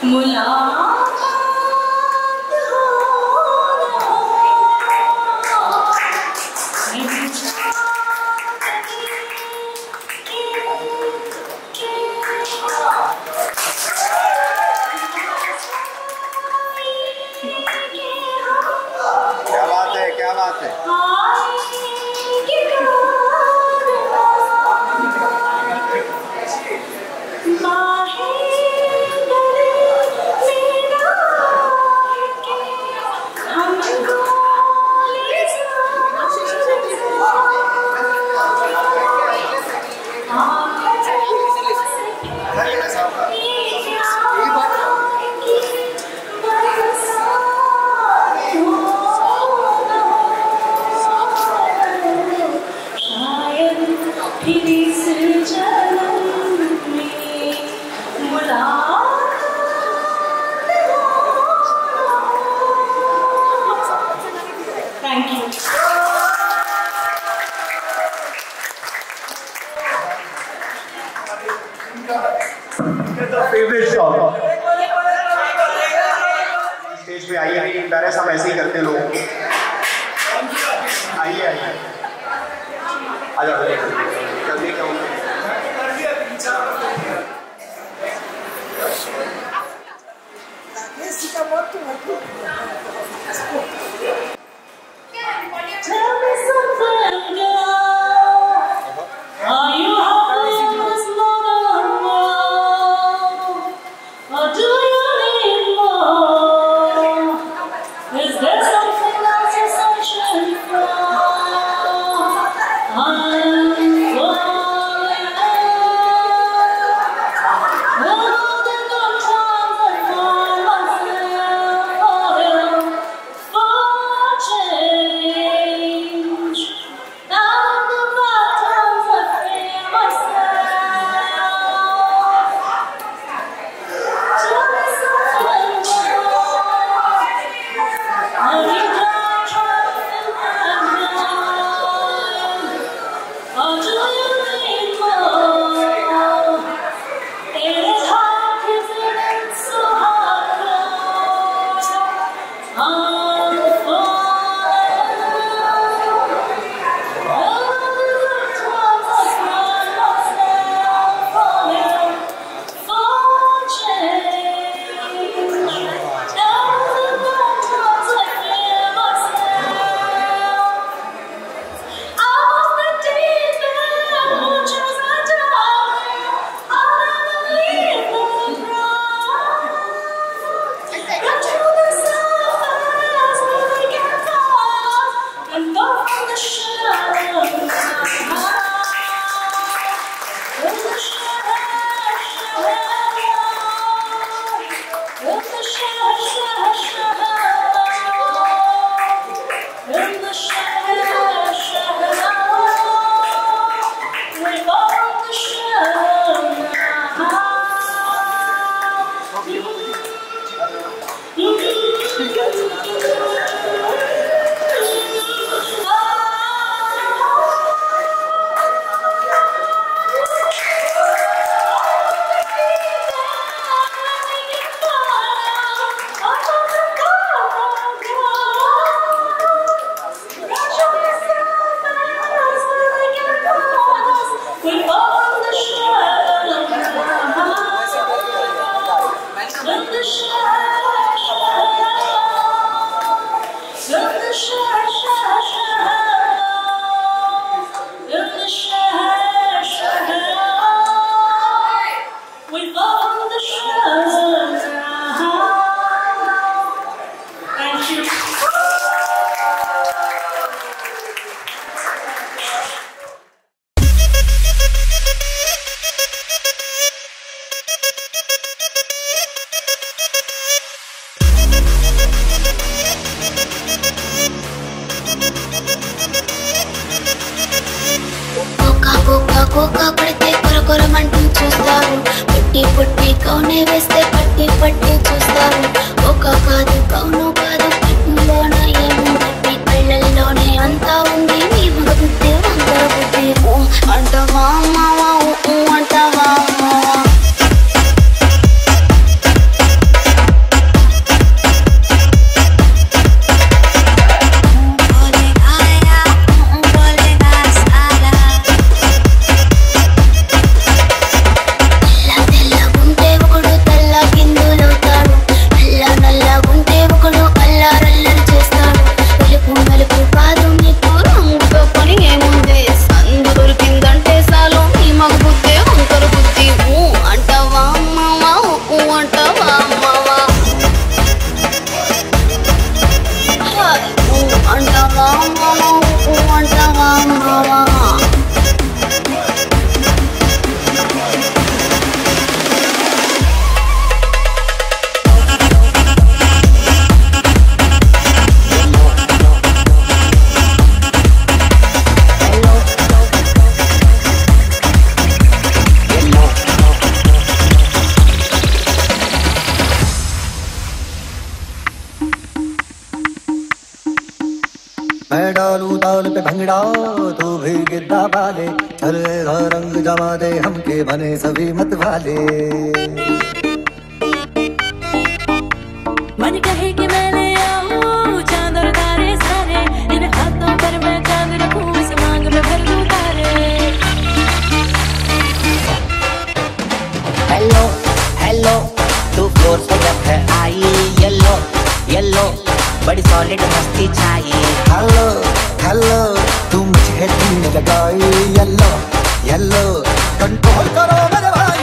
Speaker 15: फेवरेट शॉट स्टेज पे आइए, एम्बैरेस हम ऐसे ही करते लोग। आइए आइए आ जाओ जल्दी क्या
Speaker 16: కోకా పడితే కొరకొరమంటూ చూస్తారు, పుట్టి పుట్టి కౌనే వేస్తే పట్టి పట్టి చూస్తారు. ఒక కాదు కౌను కాదు పట్టులోన ఏముంది, కళ్ళల్లోనే అంతా ఉంది నీ మగ బుద్ధి వంకర బుద్ధి. అంటవా మావా అంటవా మావా అంటావా మావా హాయ్ ఊ అంటావా మావా ఊ అంటావా మావా
Speaker 17: मैं डालू ताल पे भंगड़ा तू भी गिद्दा पाले चलेगा रंग जमा दे हमके बने सभी मत वाले
Speaker 4: मन कहे कि मैं ले आऊं चांद और तारे सारे इन हाथों पर मैं चांद रखूं इस मांग में भर दूं तारे
Speaker 18: हेलो हेलो तू फ्लोर पे जब है आई येलो येलो बड़ी सॉलिड मस्ती चाहिए
Speaker 17: हेलो हेलो तू मुझे दिल लगाई येलो येलो कंट्रोल करो मेरे भाई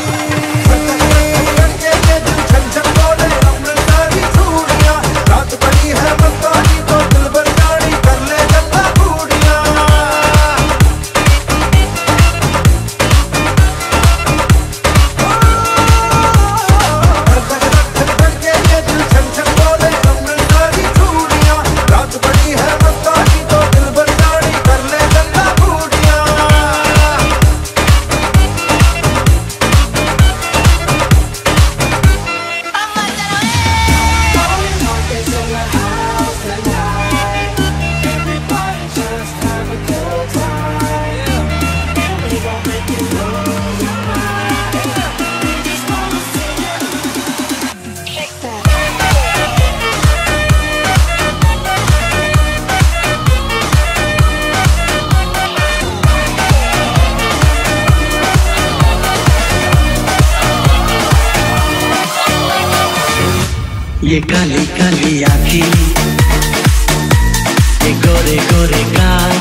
Speaker 17: रात बड़ी है मस्तानी तो दिल भर गाड़ी कर ले जल्ला बूढ़िया रात बड़ी है मस्तानी तो दिल भर गाड़ी कर ले जल्ला बूढ़िया
Speaker 3: ये काली काली आँखें, ये गोरे गोरे गाल,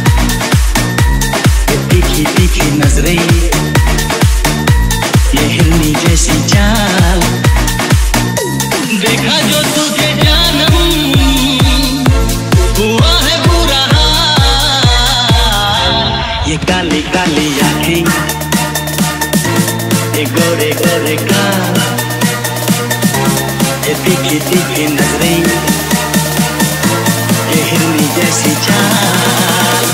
Speaker 3: ये तीखी तीखी नजरें, ये हिरनी जैसी चाल, देखा जो तुझे जानम हुआ है बुरा हाल। ये काली काली आँखें, ये गोरे गोरे गाल, ये तीखी तीखी नजरें, ये हिरनी जैसी चाल।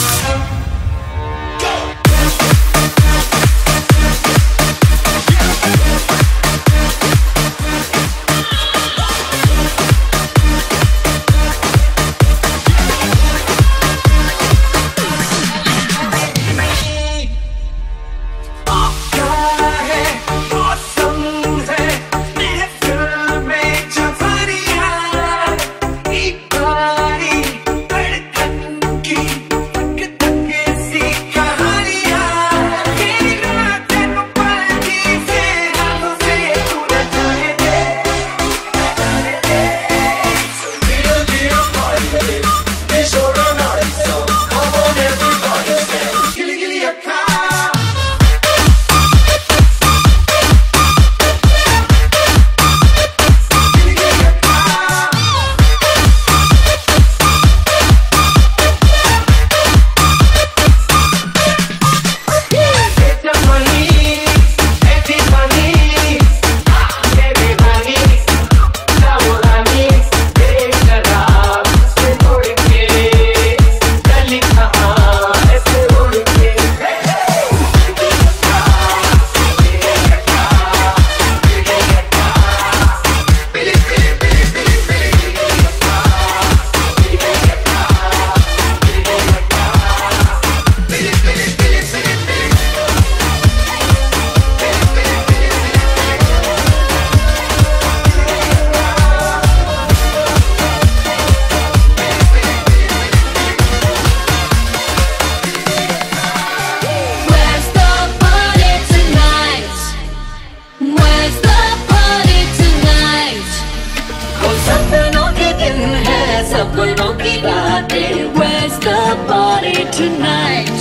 Speaker 4: Where's the party tonight?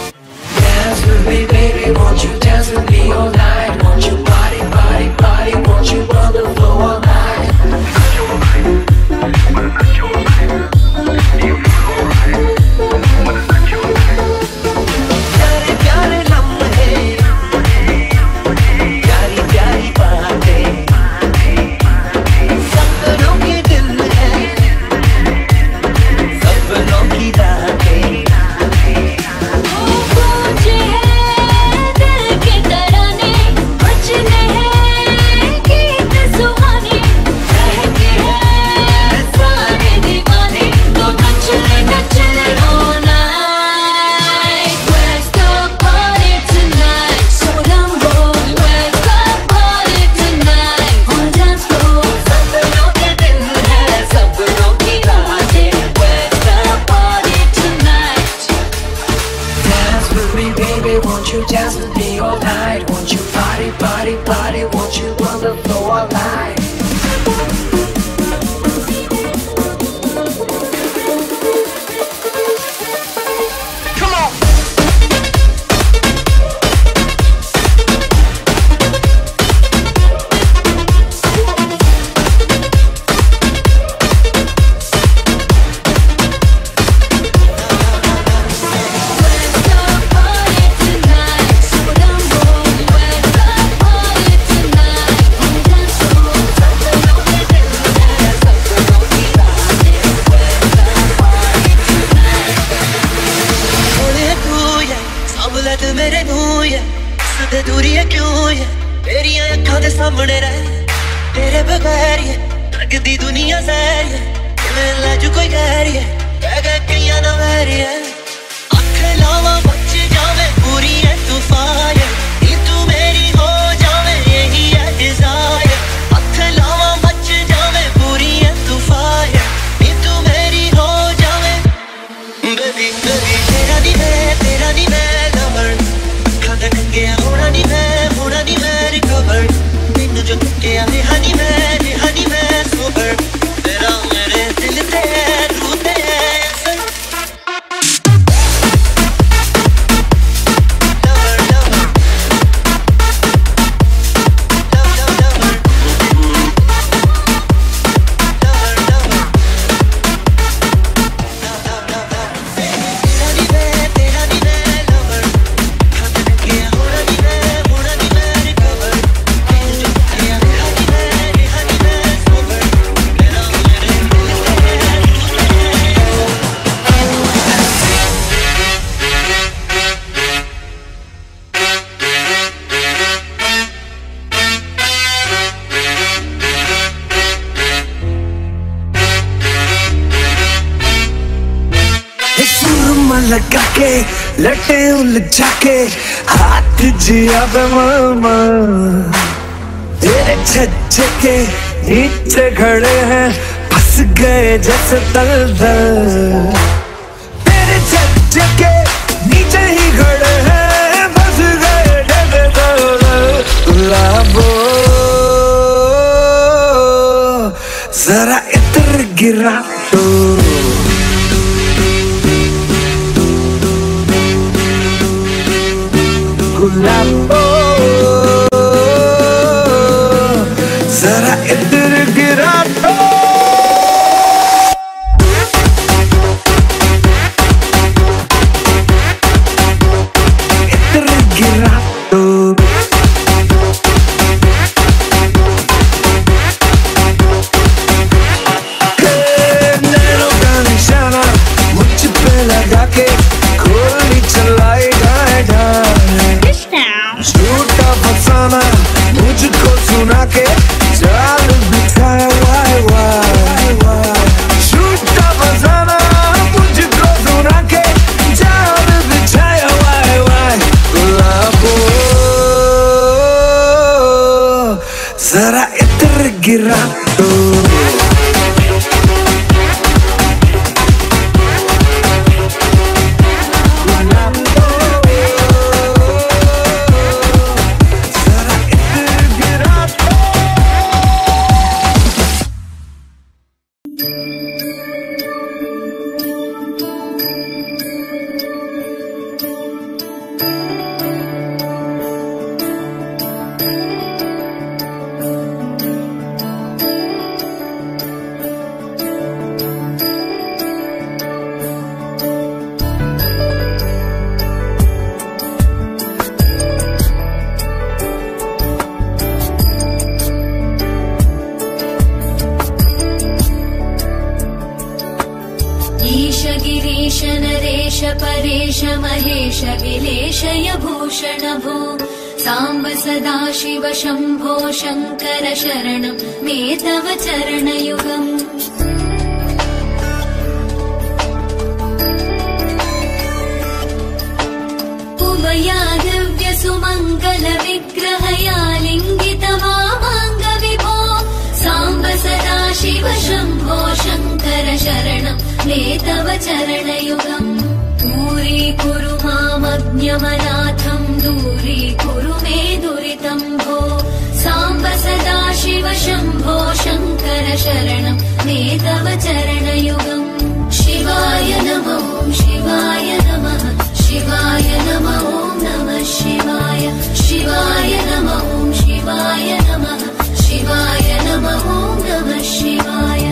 Speaker 19: Dance with me, baby, won't you dance with me all night? Won't you party, party, party?
Speaker 10: of life. Come on.
Speaker 3: मेरे दूर है सदे दूरी है क्यों है तेरी अखां दे सामने रह तेरे बगैर ये लगदी दुनिया जहर है मैं लाजू कोई गैर है कह गए किया ना वैर है अख लावा बच जावे पूरी है तूफान नी तू मेरी हो जावे यही है डिजायर अख लावा बच जावे पूरी है तूफान नी तू मेरी हो जावे बेबी बेबी तेरा नी मैं तेरा नी मैं होना नहीं मैं होना नहीं मैं रिकवर मैनू जो के आए हनी मैं हनी मैं सोबर तेरा मेरे दिल ते रूह ते लगा के लटे उलझा के हाथ जिया बे मामा तेरे छज्जे के नीचे खड़े हैं फंस गए जैसे दलदल तेरे छज्जे के नीचे ही खड़े हैं फंस गए जैसे दलदल गुलाबो जरा इत्र गिरा तो गुलाबो जरा इधर गिरा दो इधर गिरा दो नैनों का निशाना मुझ पे लगा के गोली चलाई जाए जाए झूठा फसाना मुझको सुना के जाल बिछाया वाई वाई झूठा फसाना मुझको सुना के जाल बिछाया वाई वाई गुलाबो जरा इत्र गिरा दो
Speaker 1: परेश महेश विलेशय भूषण भो सांब सदा शिव शंभो शंकर शरणं मे तव चरणयुगम् उमया दिव्य सुमंगल विग्रहया लिंगित वामांग विभो सांब सदा शिव शंभो शंकर शरणं मे तव चरणयुगम् दूरीकुरु मामज्ञमनाथं दूरीकुरु मे दुरितं भो सांब सदा शिव मे तव चरणयुगम् शिवाय नमो शिवाय नमः शिवाय नमो नमः शिवाय शिवाय नमो शिवाय नमः शिवाय नमो नमः शिवाय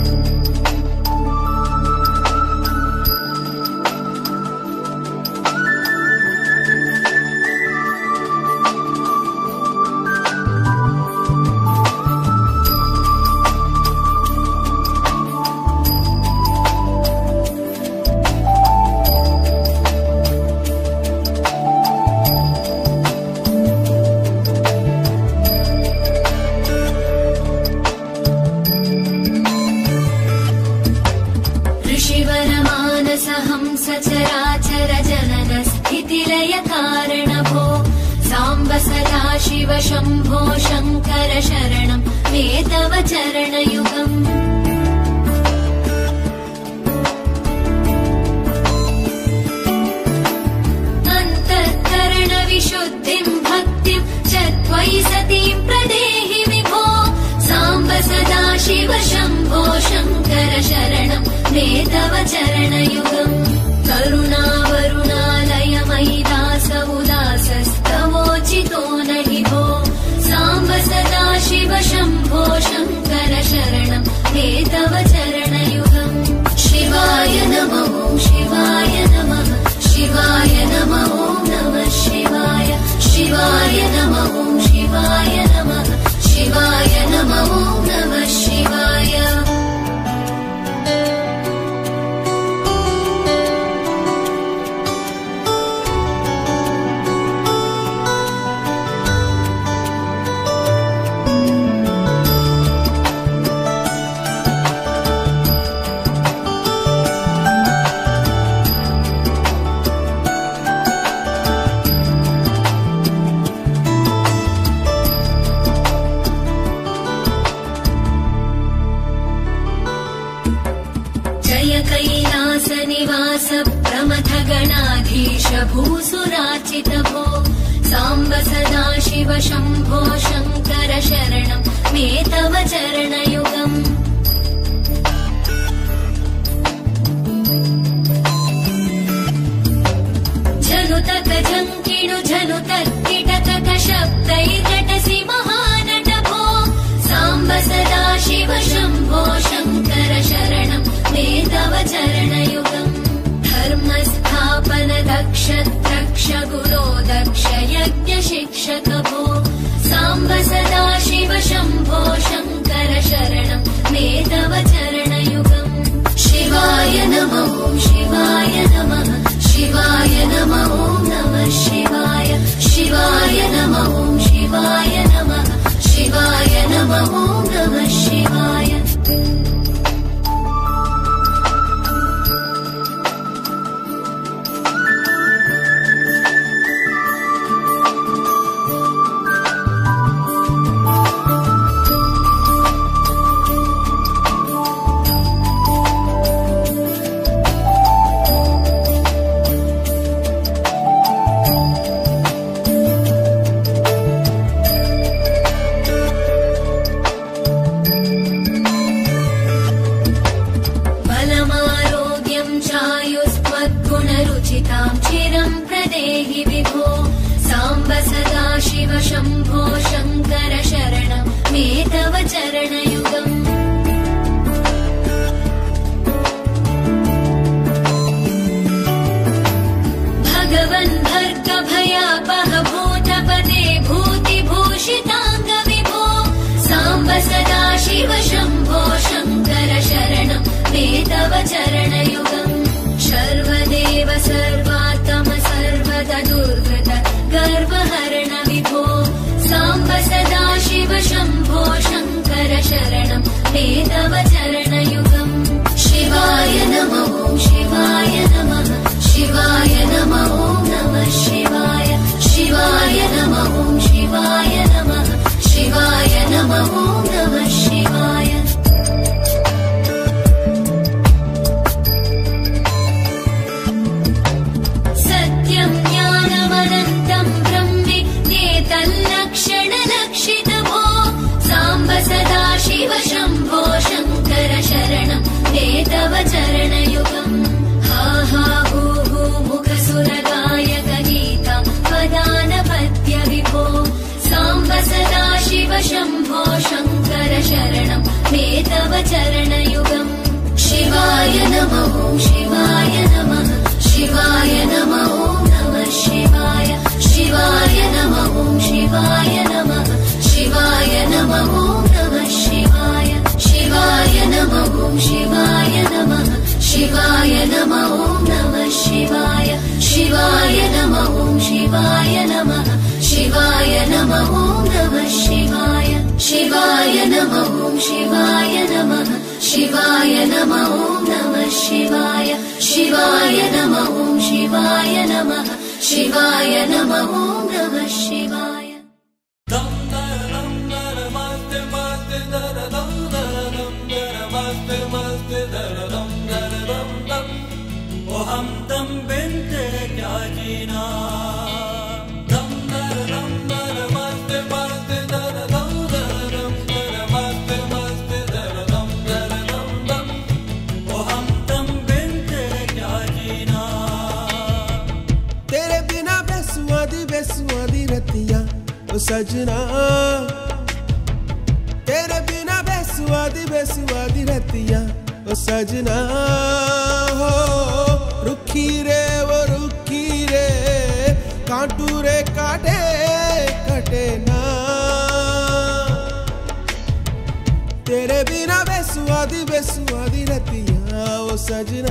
Speaker 1: सचराचर जनन स्थितिलय कारण भो साम्ब सदा शिव शम्भो शङ्कर शरणं मे तव चरणयुगम् अन्तःकरण विशुद्धिं भक्तिं च त्वयि सतीं प्रदेहि विभो साम्ब सदा शिव शम्भो शङ्कर शरणं मे तव चरणयुगम् करुणावरुणालय मयि दास उदासस्तवोचितो नहि भो साम्ब सदा शिव शम्भो शङ्कर शरणं मे तव चरणयुगम् शिवाय नमो शिवाय नमः शिवाय नमो नमः शिवाय शिवाय नमो शिवाय नमः शिवाय नमो नमः शिवाय कैलासनिवास प्रमथ गणाधीश भूसुराचित भो साम्ब सदा शिव शम्भो शङ्कर शरणं मे तव चरणयुगम् झनुतक झङ्किणु झनुतक किटतक शब्दैकटसि महानट भो साम्ब सदा शिव शम्भो शङ्कर शरणं मे तव चरणयुगम् धर्मस्थापन दक्ष द्रक्ष गुरो दक्ष यज्ञ शिक्षक भो साम्ब सदा शिव शम्भो शङ्कर शरणं मे तव चरणयुगम् शिवाय नमो शिवाय नमः शिवाय नमो नमः शिवाय शिवाय नमो शिवाय नमः शिवाय नमो नमः शिवाय गुणरुचितां चिरं प्रदेहि विभो साम्ब सदा शिव शम्भो शङ्कर शरणं मे तव चरणयुगम् भगवन् भर्ग भयापह भूतपते भूतिभूषिताङ्ग विभो साम्ब सदा शिव शम्भो शङ्कर शरणं मे तव चरणयुगम् सर्वदेव सर्वात्म सर्वद दुर्गत गर्वहरण विभो साम्ब सदा शिव शम्भो शङ्कर शरणं मे तव चरणयुगम् शिवाय नमो शिवाय नमः शिवाय नमो नमः शिवाय शिवाय नमो शिवाय नमः शिवाय नमो नमः शिवाय सत्यं ज्ञानमनन्तं ब्रह्मे ते तल्लक्षणलक्षित भो शरणं मे तव चरणयुगम् शिवाय नमः शिवाय नमः शिवाय नमः नमः शिवाय शिवाय नमः शिवाय नमः शिवाय नमः नमः शिवाय शिवाय नमः शिवाय नमः शिवाय नमः नमः शिवाय शिवाय नमः शिवाय नमः शिवाय नमः नमः शिवाय शिवाय नमः शिवाय नमः शिवाय नमः नमः शिवाय शिवाय नमः शिवाय नमः शिवाय नमः नमः शिवाय
Speaker 5: ओ हम दम बिन तेरे क्या जीना दम दर दम दर मस्त मस्त दर दम दर दम दर मस्त मस्त दर दम दर दम दम ओ हम दम बिन तेरे क्या जीना
Speaker 19: तेरे बिना बेसुआदी बेसुआदी रतिया ओ सजना तेरे बिना बेसुआदी बेसुआदी रतिया ओ सजना हो रुखी रे वो रुखी रे कांटू रे काटे कटे ना तेरे बिना बेसुआदी बेसुआदी रतिया ओ सजना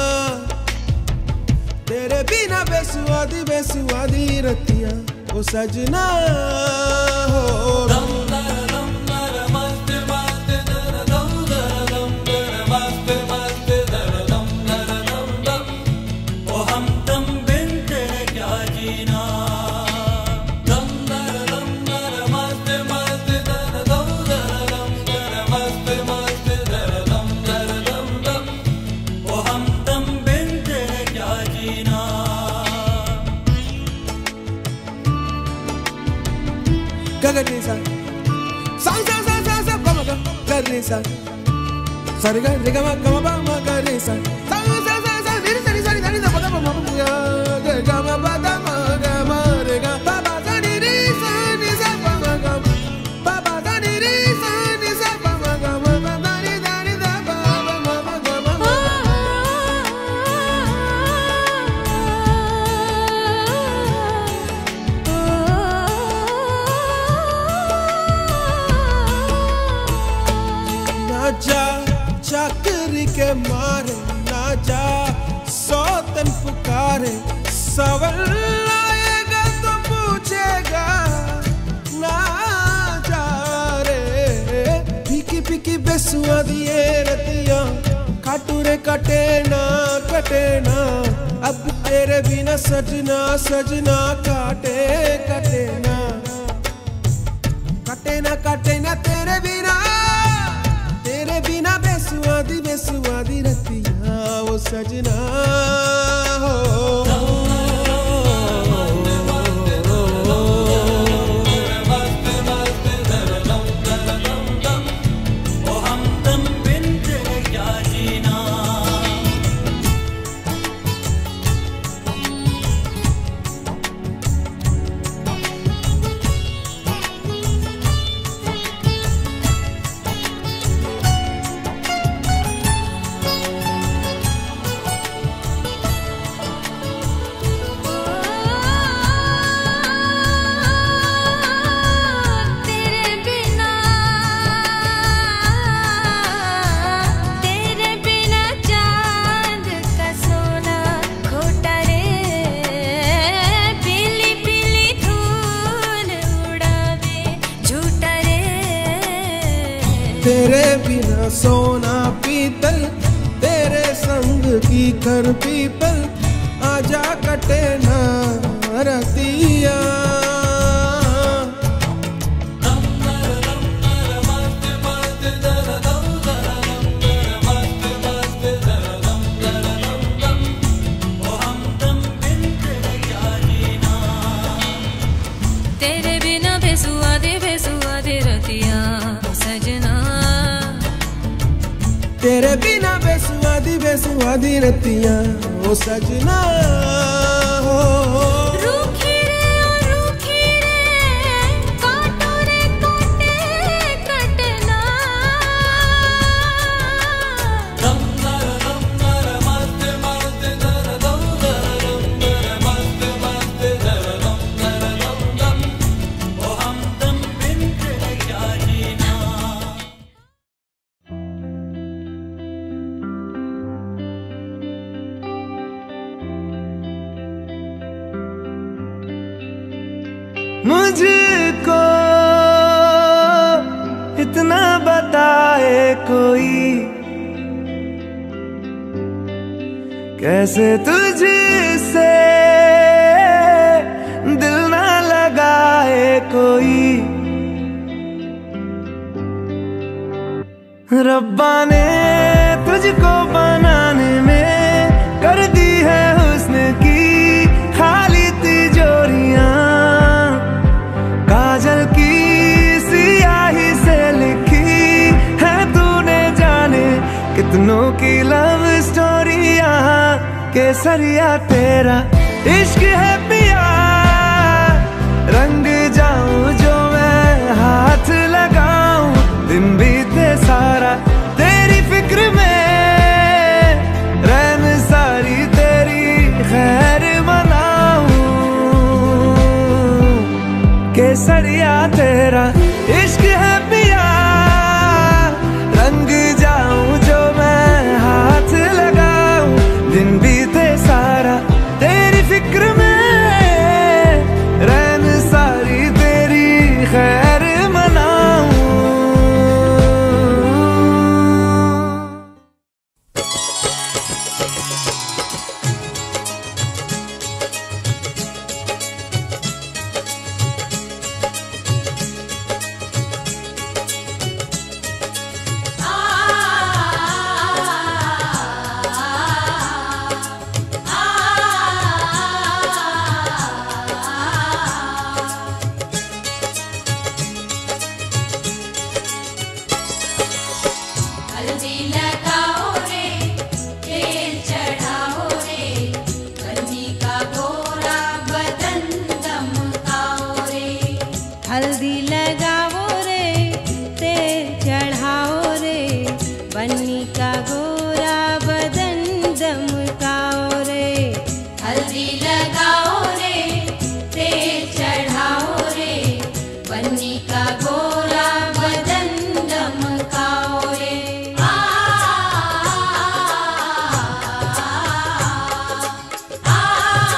Speaker 19: तेरे बिना बेसुआदी बेसुआदी रतिया ओ सजना हो
Speaker 5: दम दर दम दर मस्त मस्त दर दम दर दम दर मस्त मस्त दर दम दर दम दम ओ हम दम बिन तेरे क्या जीना दम दर दम दर मस्त मस्त दर दम दर दम दर मस्त मस्त दर दम दर दम दम ओ हम दम बिन तेरे क्या जीना
Speaker 19: Gagadisa, sa sa sa sa sa ba ma gagadisa, sa re ga re ga ma ga ma ba ma gagadisa, sa sa sa sa ni ni ni ni ni ba ga ma ma ga ga ma ba da ma ga ma re ga ba ba sa ni ni sa ni sa ba ma ga ba ba sa ni ni sa ni sa ba ma ga ma ba da ni da ni da ba ba ma ma ga ma ma जा चाकरी के मारे ना जा सौतन पुकारे सवल आएगा तो पूछेगा ना जा रे फीकी फीकी बेसुआदी ये रतिया काटू रे कटे ना कटे ना अब तेरे बिना सजना सजना काटे कटे ना कटे ना कटे ना तेरे बिना तेरे बिना बेसुआदी बेसुआदी रतिया वो सजना हो
Speaker 5: ओ हम दम बिन तेरे क्या जीना
Speaker 1: तेरे बिना तेरे बिना चांद का सोना खोटा रे पीली पीली धूल उड़ावे झूठा रे
Speaker 19: तेरे बिना सोना पीतल तेरे संग की कर पीपल आजा कटे ना रतिया
Speaker 1: तेरे बिना बेसुआदे बेसुआदे रतिया सजना
Speaker 19: तेरे बिना बेसुआदी बेसुआदी रतिया ओ सजना हो
Speaker 1: रूखी रे ओ रूखी रे काटो रे काटे कटना
Speaker 3: मुझको इतना बताए कोई, कैसे तुझसे दिल ना लगाए कोई। रब्बा ने तुझको बनाने में कर दी है हुस्न की खाली तिजोरियां, काजल की सियाही से लिखी है तूने जाने कितनों की लव स्टोरियां। केसरिया तेरा इश्क है पिया, रंग जाऊं जो मैं हाथ लगाऊं, दिन बीते सारा तेरी फिक्र में, रैन सारी तेरी खैर मनाऊं। केसरिया तेरा इश्क है पिया, रंग जाऊं जो मैं हाथ लगाऊं, दिन बीते सारा तेरी फिक्र में, रैन सारी तेरी खैर मनाऊं।
Speaker 1: हल्दी लगाओ रे, तेल चढ़ाओ रे, बन्नी का गोरा बदन दमकाओ रे।
Speaker 20: हल्दी लगाओ रे, तेल चढ़ाओ रे, बन्नी का गोरा बदन दमकाओ रे।
Speaker 1: हल्दी लगाओ रे, तेल चढ़ाओ रे, बन्नी का गोरा बदन दमकाओ रे। आ, आ, आ,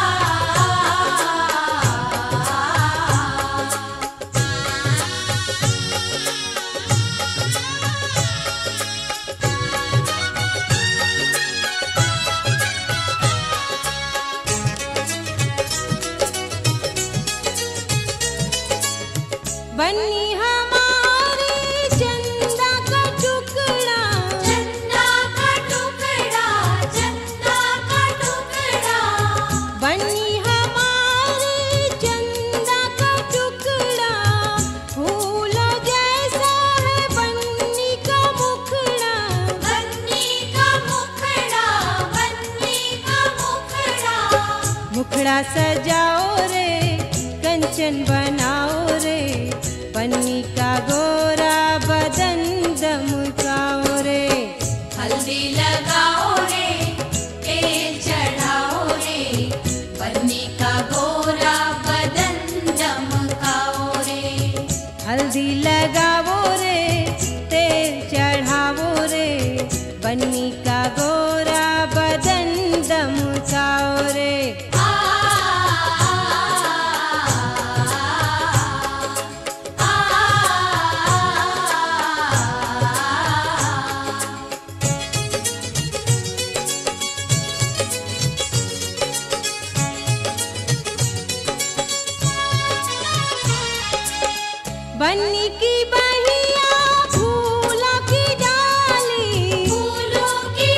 Speaker 20: बन्नी हमारी चंदा का टुकड़ा,
Speaker 1: चंदा का टुकड़ा, चंदा का टुकड़ा।
Speaker 20: बन्नी हमारी चंदा का टुकड़ा, फूलों जैसा है बन्नी का मुखड़ा,
Speaker 1: बन्नी का मुखड़ा, बन्नी का मुखड़ा।
Speaker 20: मुखड़ा सजाओ रे, कंचन बनाओ रे, बन्नी का गोरा बदन दमकाओ रे।
Speaker 1: हल्दी लगाओ रे, तेल चढ़ाओ रे, बन्नी का गोरा बदन दमकाओ रे।
Speaker 20: हल्दी लगाओ रे, तेल चढ़ाओ रे, बन्नी का गोरा बदन दमकाओ रे।
Speaker 1: आ, आ, आ,
Speaker 20: बन्नी की बहिया फूलों की डाली,
Speaker 1: फूलों की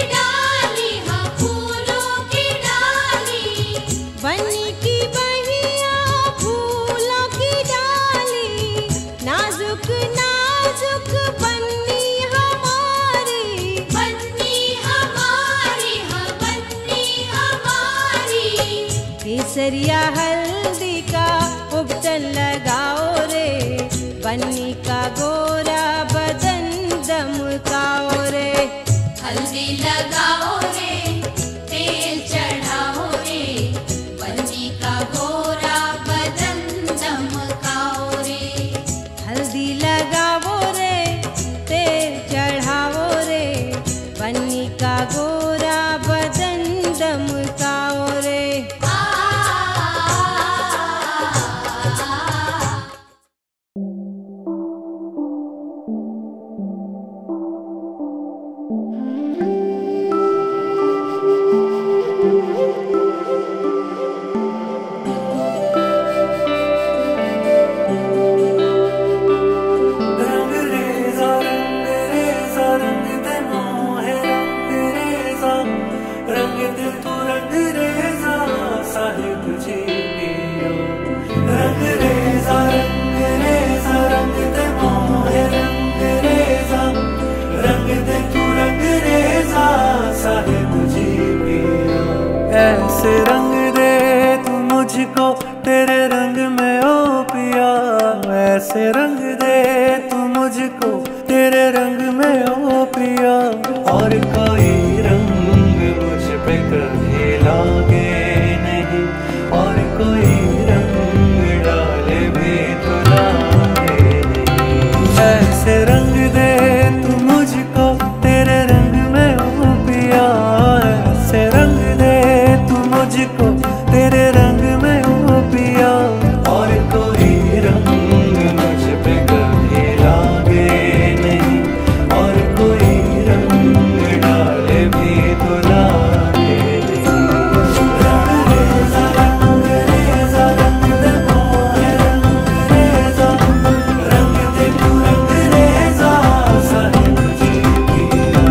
Speaker 3: ऐसे रंग दे तू मुझको तेरे रंग में ओ पिया, और कोई रंग मुझ पे कभी लागे नहीं, और कोई रंग डाले भी तो लागे नहीं। ऐसे रंग दे तू मुझको तेरे रंग में ओ पिया, ऐसे रंग दे तू मुझको तेरे रंग में ओ पिया, और कोई रंग मुझ पे कभी लागे नहीं, और कोई रंग डाले भी तो लागे नहीं। रंग रेज़ा रंग रेज़ा रंग दे मोहे रंग रेज़ा, रंग दे तू रंग रेज़ा साहिब जी पिया।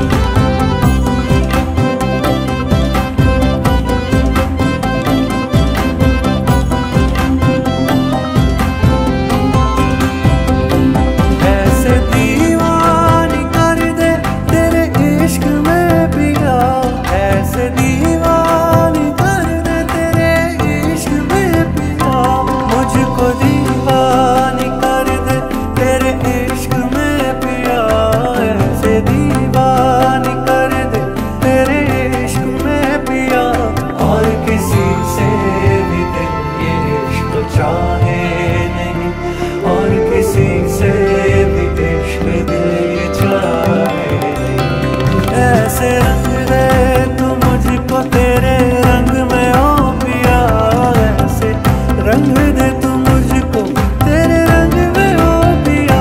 Speaker 3: ऐसे दीवानी कर दे तेरे इश्क में पिया, ऐसे दीवानी कर दे तेरे इश्क में पिया, मुझको दीवानी कर दे तेरे इश्क में पिया, ऐसे दीवानी कर दे तेरे इश्क में पिया, और किसी से भी दिल ये इश्क चाहे नहीं, और किसी से भी इश्क दिल ये चाहे नहीं। ऐसे रंग दे तू मुझको तेरे रंग में ओ पिया, ऐसे रंग दे तू मुझको तेरे रंग में ओ पिया।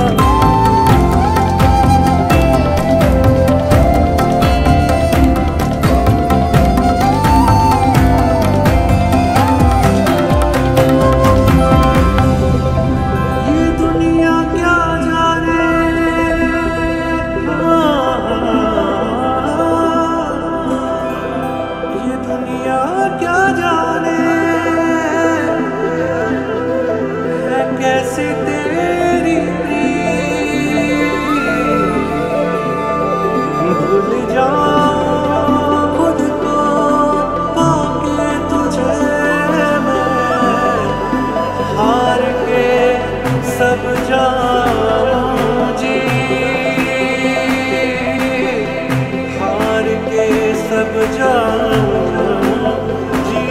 Speaker 3: ये दुनिया क्या जाने, ये दुनिया क्या जाने है कैसी तेरी प्रीत, भूल जाऊं खुद को पाके तुझे मैं, हार के सब जाऊं जी, हार के सब जाऊं जी।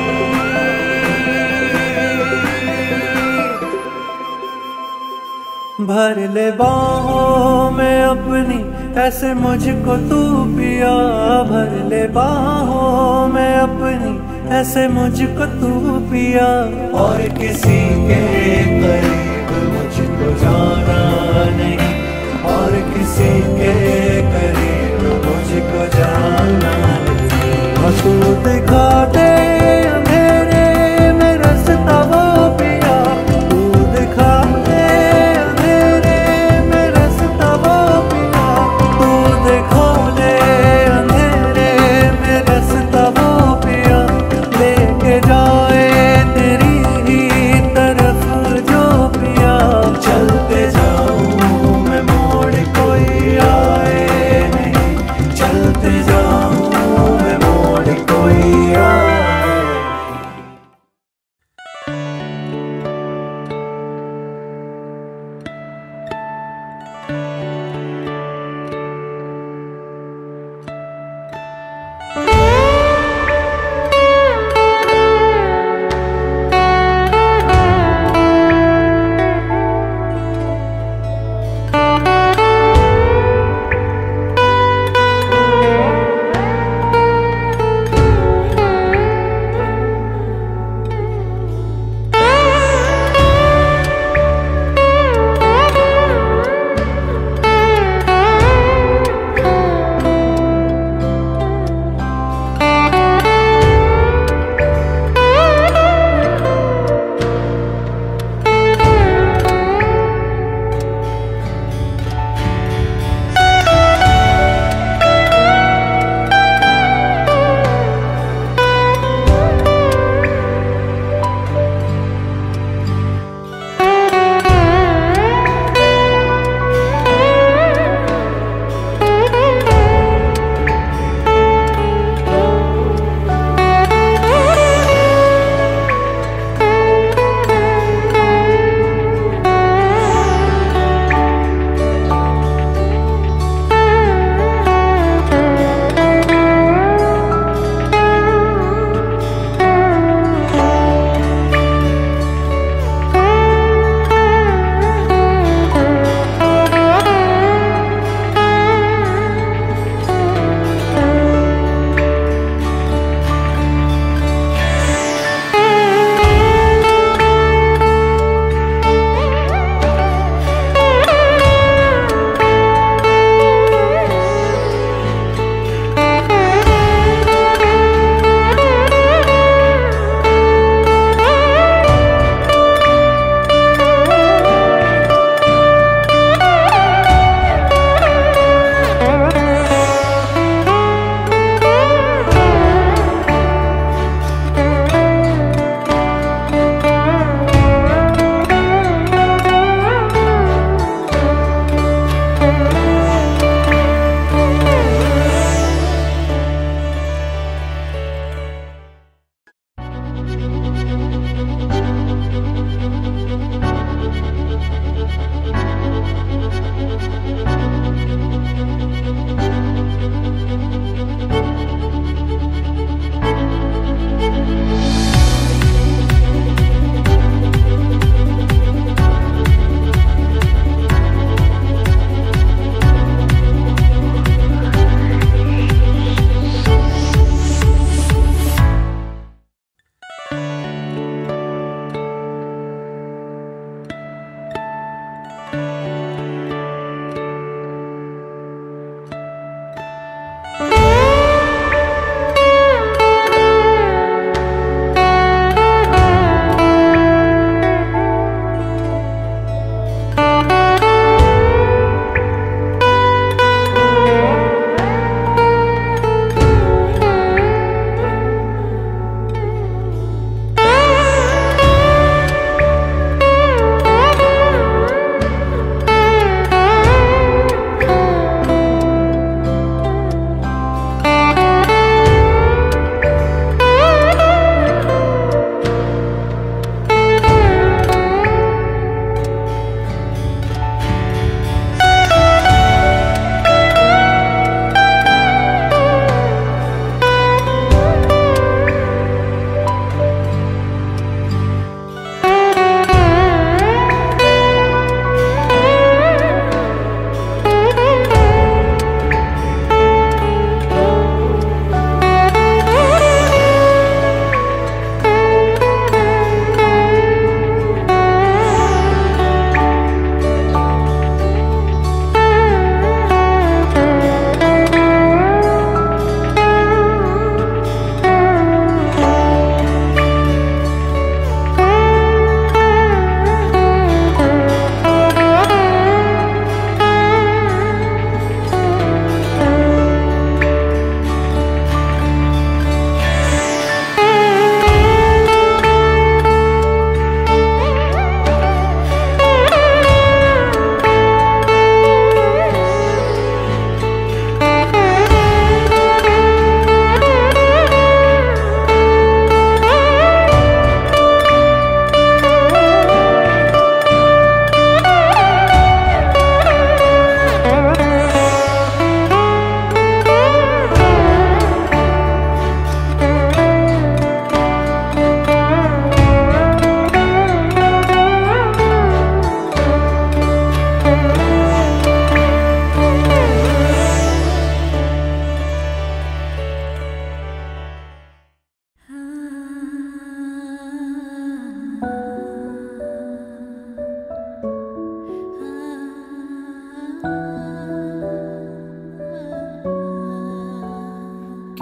Speaker 3: भर ले बाहों में अपनी ऐसे मुझको तू पिया, भर ले बाहों में अपनी ऐसे मुझको तू पिया, और किसी के करीब मुझको जाना नहीं, और किसी के करीब मुझको जाना नहीं। और तू दिखा दे अंधेरे में रास्ता वो पिया, तू दिखा दे अंधेरे में रास्ता वो पिया, तू दिखा दे अंधेरे में रास्ता वो पिया, लेके जाए तेरी ही तरफ जो पिया, चलते जाऊं मैं मोड़ कोई आए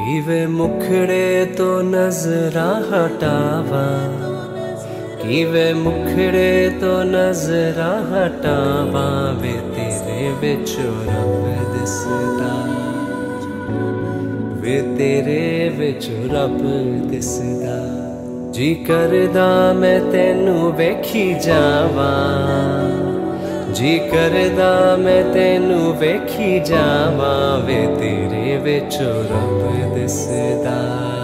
Speaker 3: वे मुखड़े तो नजरा हटावा कि वे मुखड़े तो नजरा हटावा वे तेरे विचों रब दिसदा वे तेरे विचों रब दिसदा जी करदा मैं तेनू वेखी जावा जी करदा मैं तेनू वेखी जावा वे तेरे विचों रब दिसदा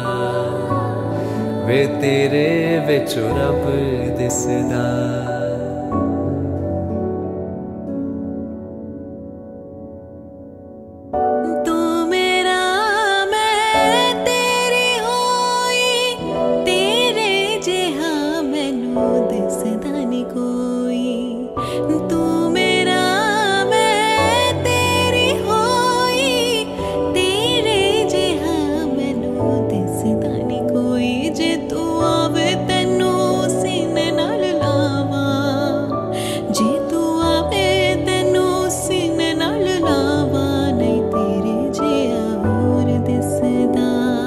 Speaker 3: वे तेरे विचों रब दिसदा
Speaker 1: तू मेरा मैं तेरी होई तेरे जिहा मैनू दिसदा नी कोई तू मेरा मैं तेरी होई तेरे जिहा मैनू दिसदा नी कोई जे तू आवे तैनू सीने नाल लावा जे तू आवे तैनू सीने नाल लावा नहीं तेरे जिहा होर दिसदा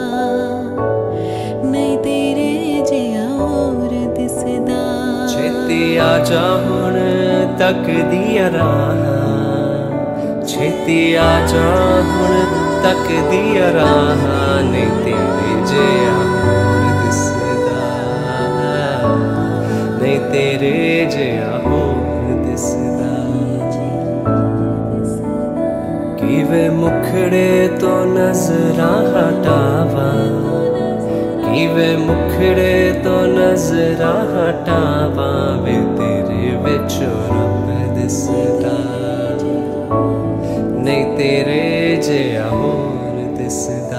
Speaker 1: नहीं तेरे जिहा होर दिसदा
Speaker 3: छेती आजा हुण तक दिया राह छेती आजा हुण तक दिया राह नहीं तेरे जिहा होर दिसदा नहीं तेरे जिहा होर दिसदा कि वे मुखड़े तो नजरा हटावा कि वे मुखड़े तो नजरा हटावा वे तेरे विचों रब दिसदा नहीं तेरे जिहा होर दिसदा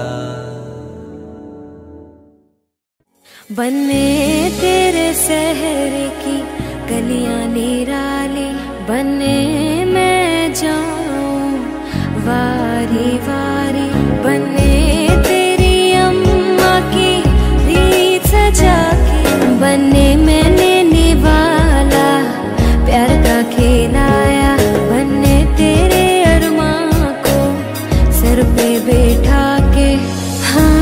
Speaker 6: बन्ने तेरे शहर की गलियां निराली बन्ने मैं जाऊं वारी वारी बन्ने तेरी अम्मा की रीत सजा के बन्ने मैंने निवाला प्यार का खिलाया बन्ने तेरे अरमां को सर पे बैठा के हाँ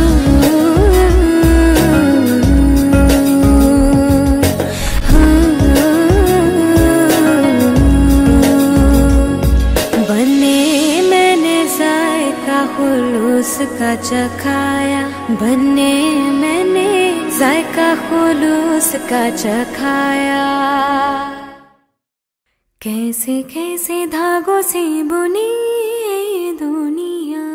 Speaker 6: का चखाया बन्ने मैंने जायका खुलूस का चखाया कैसे कैसे धागों से बुनी दुनिया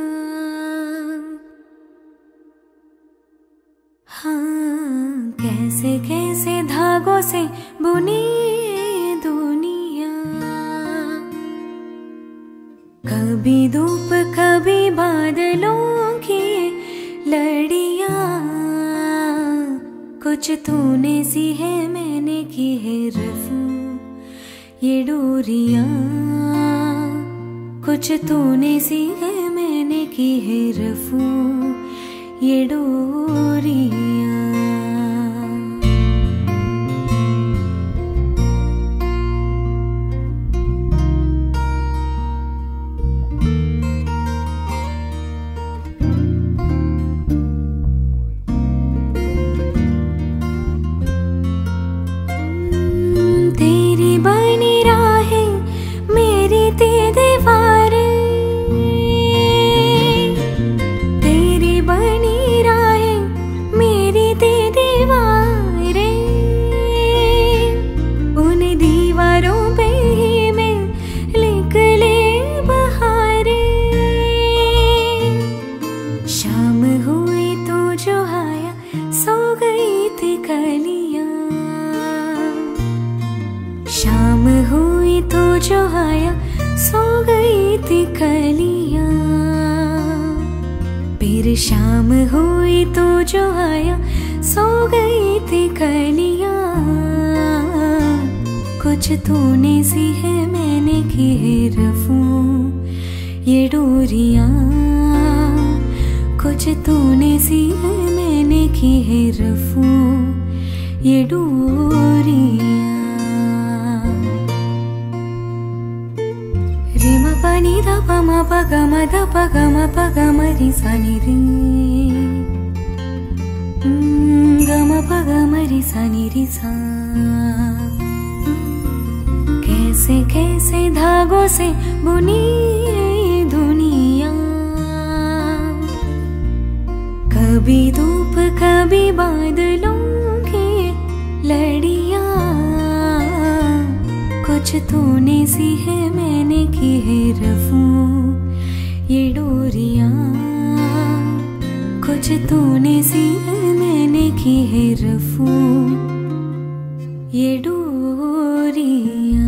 Speaker 6: हाँ कैसे कैसे धागों से बुनी दुनिया कभी धूप कभी बादलों की लड़िया कुछ तूने सी है मैंने की है रफू ये डोरिया कुछ तूने सी है मैंने की है रफू ये डोरिया शाम हुई तो जो आया सो गई थी कलियां कुछ तूने सी है मैंने की है रफू ये डोरियां कुछ तूने सी है मैंने की है रफू ये डोरियां रे म पानी दा पा म ma pa ga ma da pa ga ma pa ga ma ri sa ni re. Ga ma pa ga ma ri sa ni ri sa. कैसे कैसे धागों से बुनी है दुनिया, कभी धूप कभी बादलों की लड़ियां, कुछ तूने सी है मैंने की है रफू ये डोरियां, कुछ तूने सी है मैंने की है रफू ये डोरियां।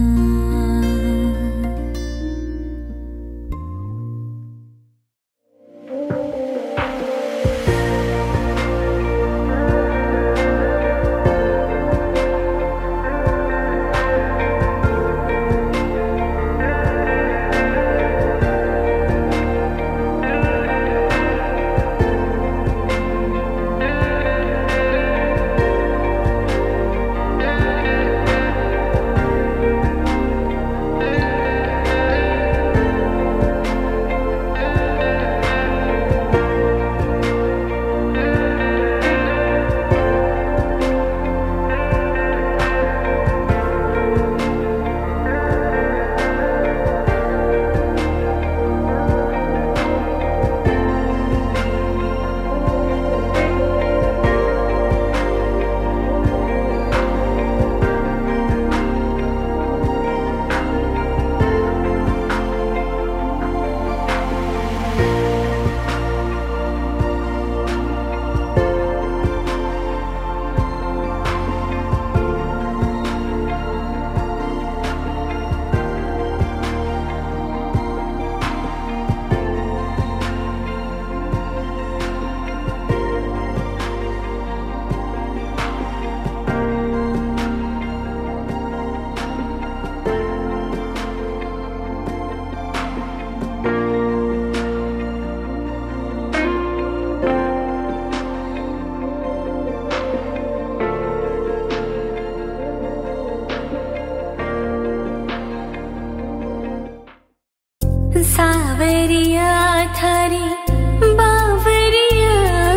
Speaker 6: सावरिया थारी बावरिया,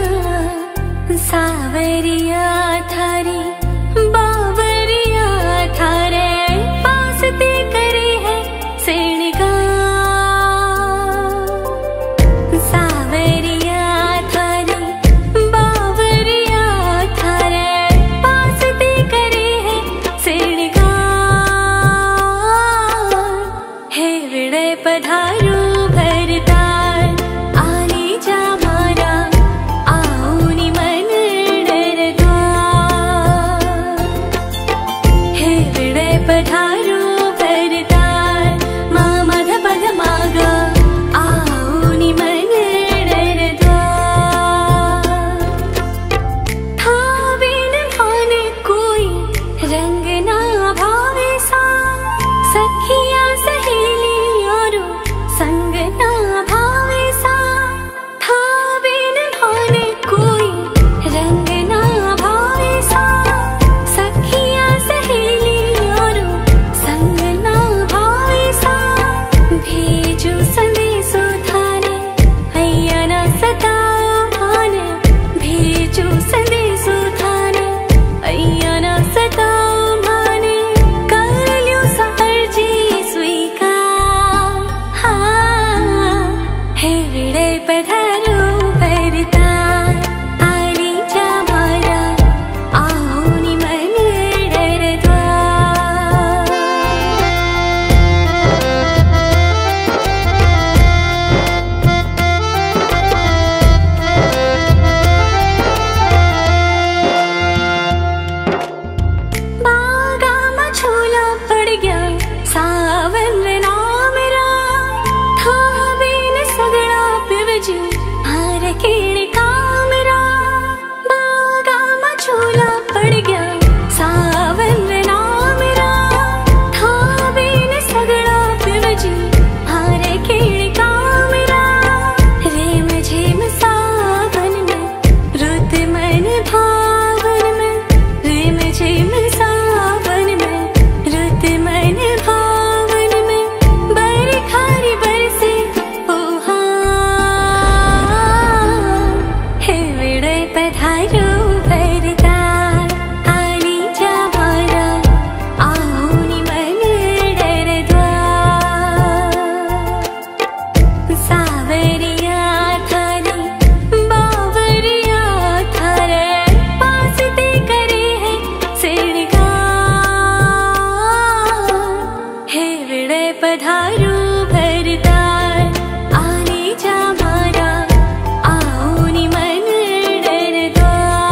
Speaker 6: सावरिया थारी बावरिया, थारे पास ते करे है सेणगा। सावरिया थारी बावरिया, थारे पास ते करे है सेणगा। हे विड़े पधारो you सावरिया थारे बावरिया थारे पास ते करे है सिड़गा हे विड़े पधारू भरदार आने जा मारा आओनी मन डरदा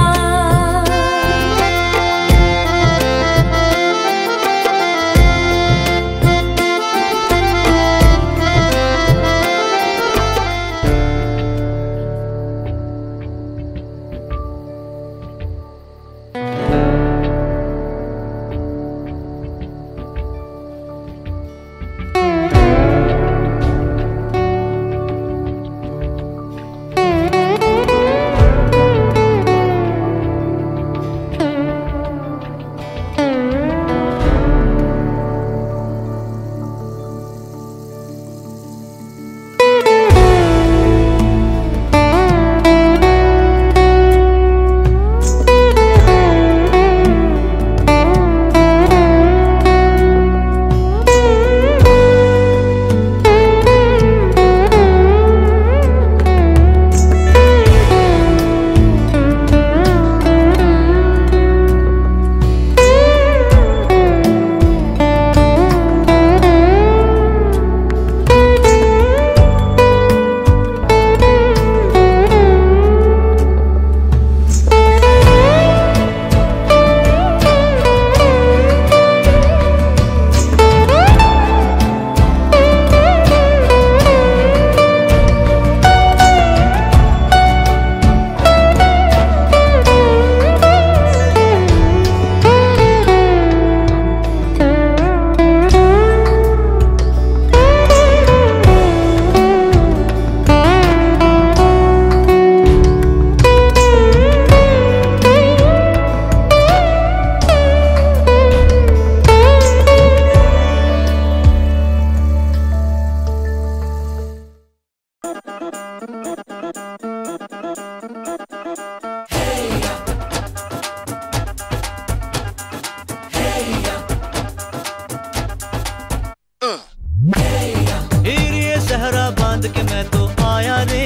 Speaker 3: हीरे सहरा बांध के मैं तो आया रे,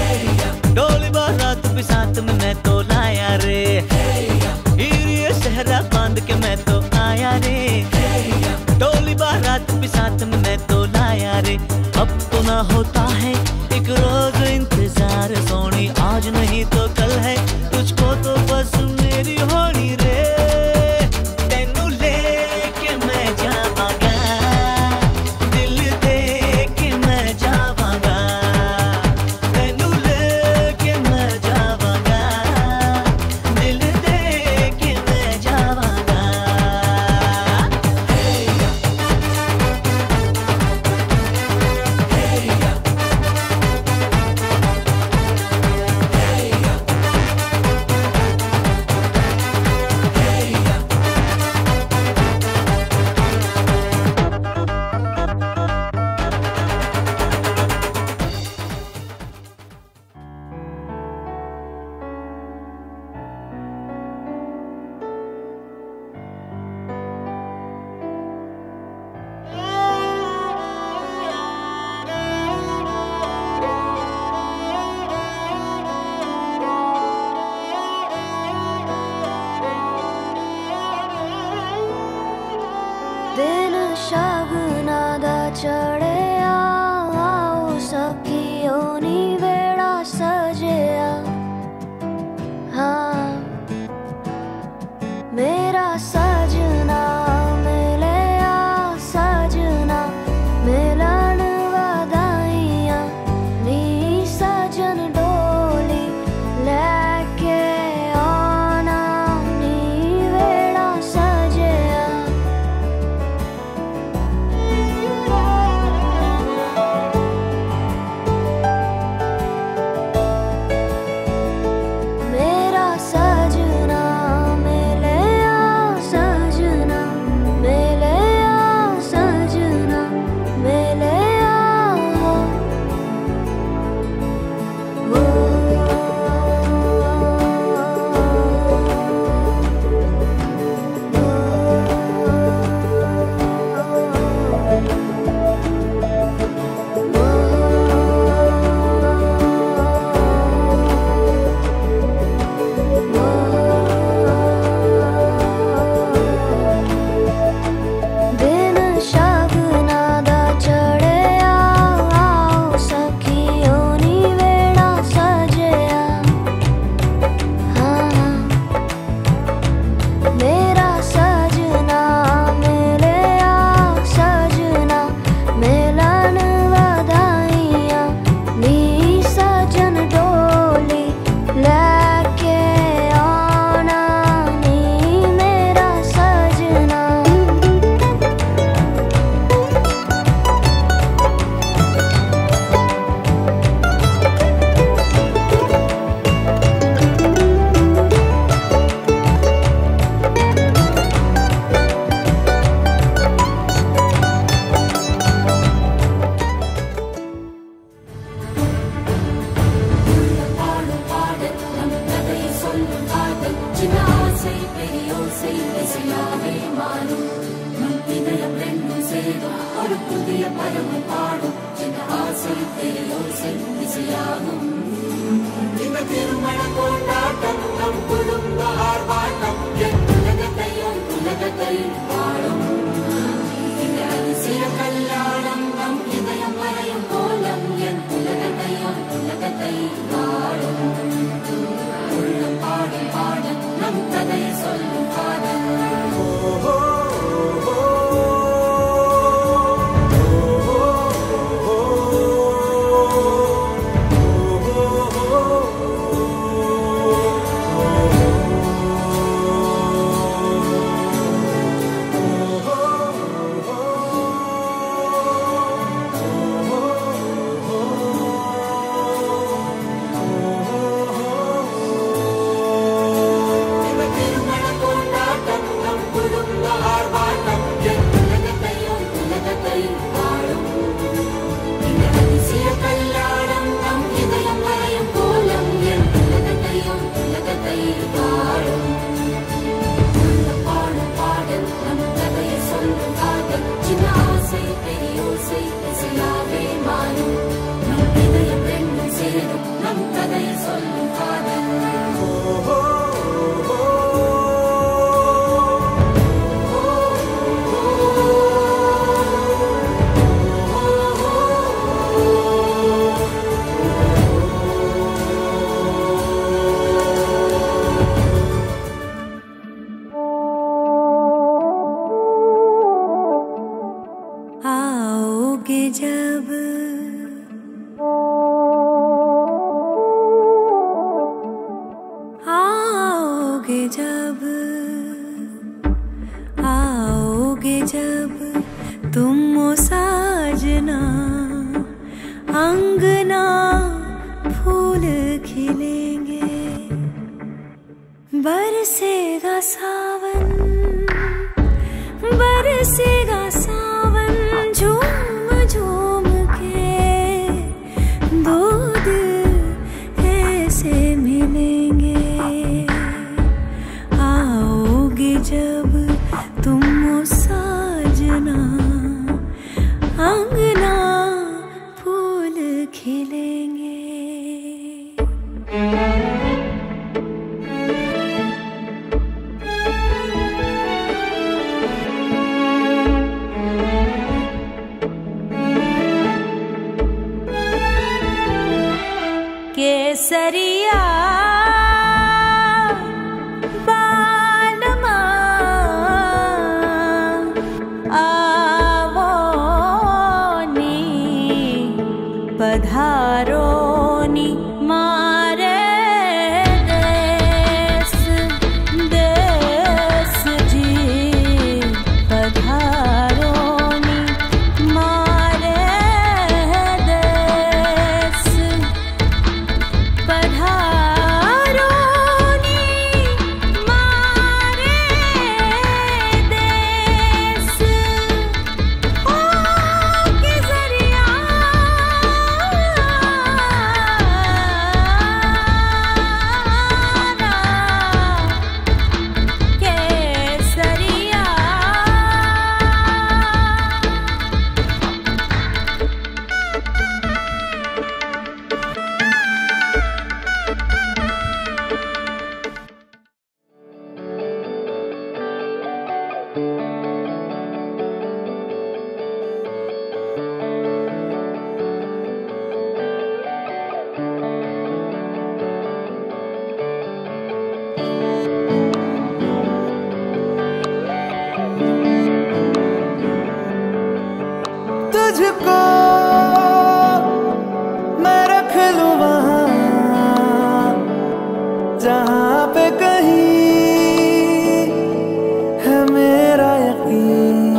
Speaker 3: डोली बारात भी साथ में मैं तो लाया रे। हीरे सहरा बांध के मैं तो आया रे, डोली बारात भी साथ में मैं तो लाया रे। अब तो ना होता है एक रोज इंतजार सोनी, आज नहीं तो कल है तुझको तो बस मेरी होनी रे। तेनू लेके मैं जावांगा, दिल दे के मैं जावांगा। तेनू लेके मैं जावांगा, दिल दे के मैं जावांगा।
Speaker 6: दिन शगुना दा चढ़िया, आओ सखियो नी वेड़ा सजिया। हाँ मेरा सजना मिलिया, सजना मिलन वधाइया नी। सजन डोली लेके आना नी वेड़ा सजिया।
Speaker 21: சேரும் ஒரு புதிய பருவம் பாடும் என் ஆசை பேரோசை இசையாகும் இந்த திருமண கொண்டாட்டம் நம் குடும்ப ஆர்ப்பாட்டம் என் உலகத்தையும் உலகத்தையும் பாடும் இந்த அதிசய கல்யாணம் நம் இதயம் வரையும் கோலம் என் உலகத்தையும் உலகத்தையும் பாடும் உள்ளம் பாடும் பாடும் நம் கதையை சொல்லும் காதல்
Speaker 6: बरसेगा सावन बरसेगा सावन झूम झूम के दो दिल ऐसे मिलेंगे आओगे जब तुम साजना अंगना फूल खिलेंगे। केसरिया बालमा आवो नी पधारो नी मारे देश देश जी पधारो नी मारे देश पधारो नी मारे देश ओ केसरिया केसरिया
Speaker 3: तुझको मैं रख लूं वहां जहां पे कहीं है मेरा यकीन।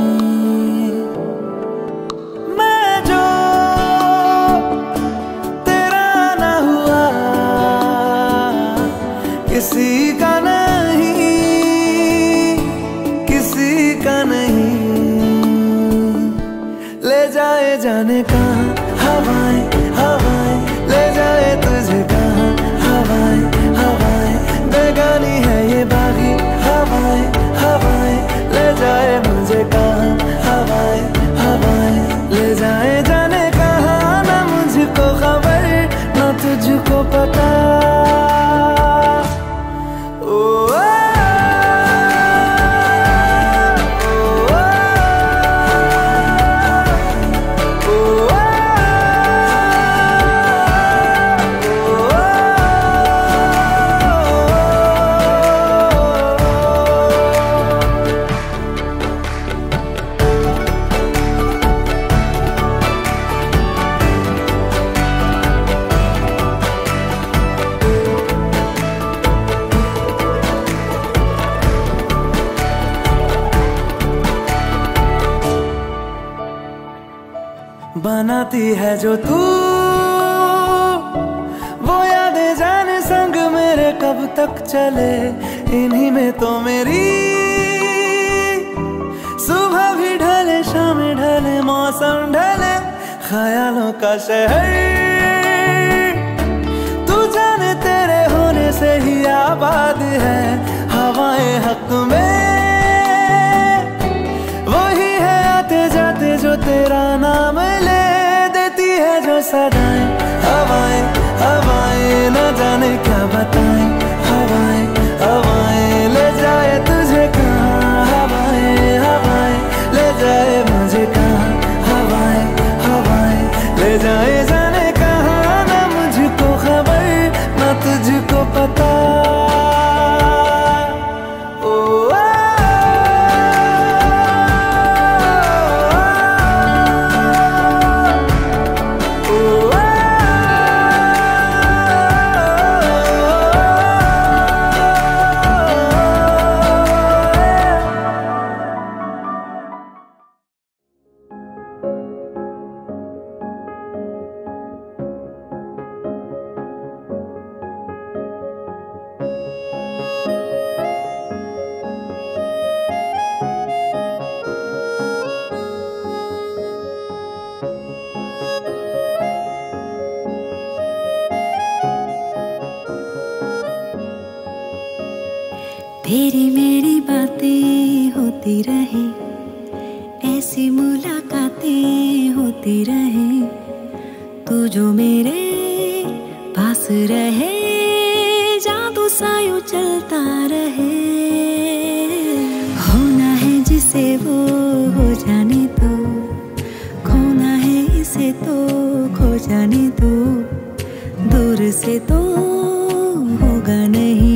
Speaker 3: मैं जो तेरा ना हुआ किसी का नहीं किसी का नहीं ले जाए जाने कहाँ हवाएं हवाएं ले जाए तुझे कहाँ हवाएं हवाएं बेगानी है ये बागी हवाएं हवाएं ले जाए मुझे कहाँ हवाएं आती है जो तू, वो यादें जाने संग मेरे कब तक चले। इन्हीं में तो मेरी सुबह भी ढले, शाम ढले, मौसम ढले, ख्यालों का शहर तू जाने तेरे होने से ही आबाद है। हवाएं हक में वही है आते जाते जो तेरा नाम ले देती है जो सदाएं। हवाएं हवाएं न जाने क्या बताएं, हवाएं हवाएं ले जाए तुझे कहाँ, हवाएं हवाएं ले जाए मुझे कहाँ, हवाएं हवाएं ले जाए जाने कहाँ। ना मुझको खबर ना तुझको पता।
Speaker 6: तेरी मेरी बातें होती रहे, ऐसी मुलाकातें होती रहे, तू जो मेरे पास रहे, जादू सा यूं चलता रहे। होना है जिसे वो हो जाने दो, खोना है इसे तो खो जाने दो, दूर से तो होगा नहीं,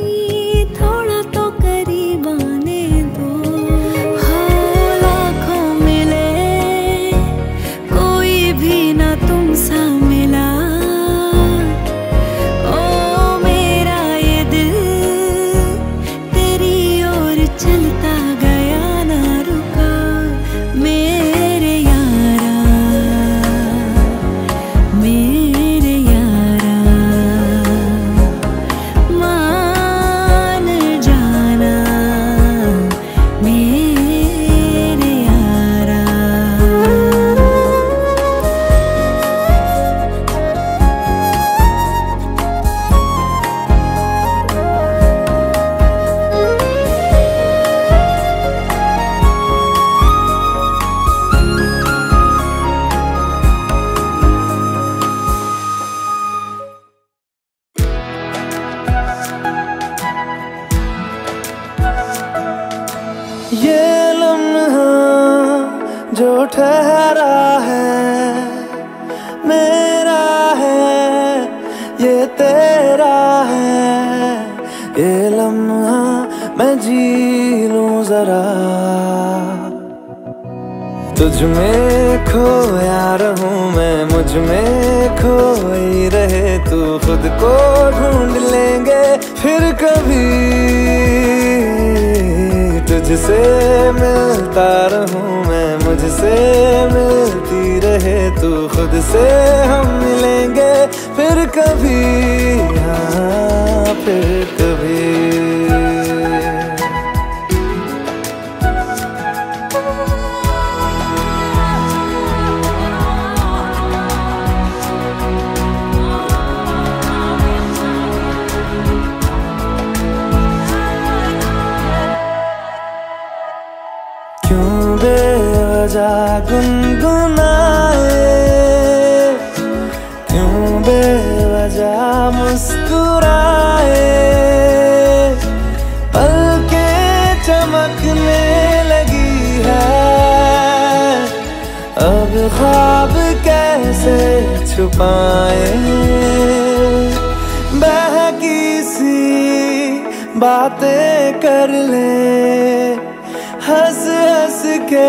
Speaker 3: ये लम्हा जो ठहरा है मेरा है, ये तेरा है, ये लम्हा मैं जी लूं जरा। तुझ में खोया रहूं मैं, मुझ में खोई रहे तू, खुद को ढूंढ लेंगे फिर कभी। तुझसे मिलता रहूं मैं, मुझसे मिलती रहे तू, खुद से हम मिलेंगे फिर कभी, हाँ फिर कभी। क्यों बेवजह गुनगुनाए, क्यों बेवजह मुस्कुराए, पलकें चमकने लगी है, अब ख्वाब कैसे छुपाए। बहकी सी बातें कर ले, हंस हंस के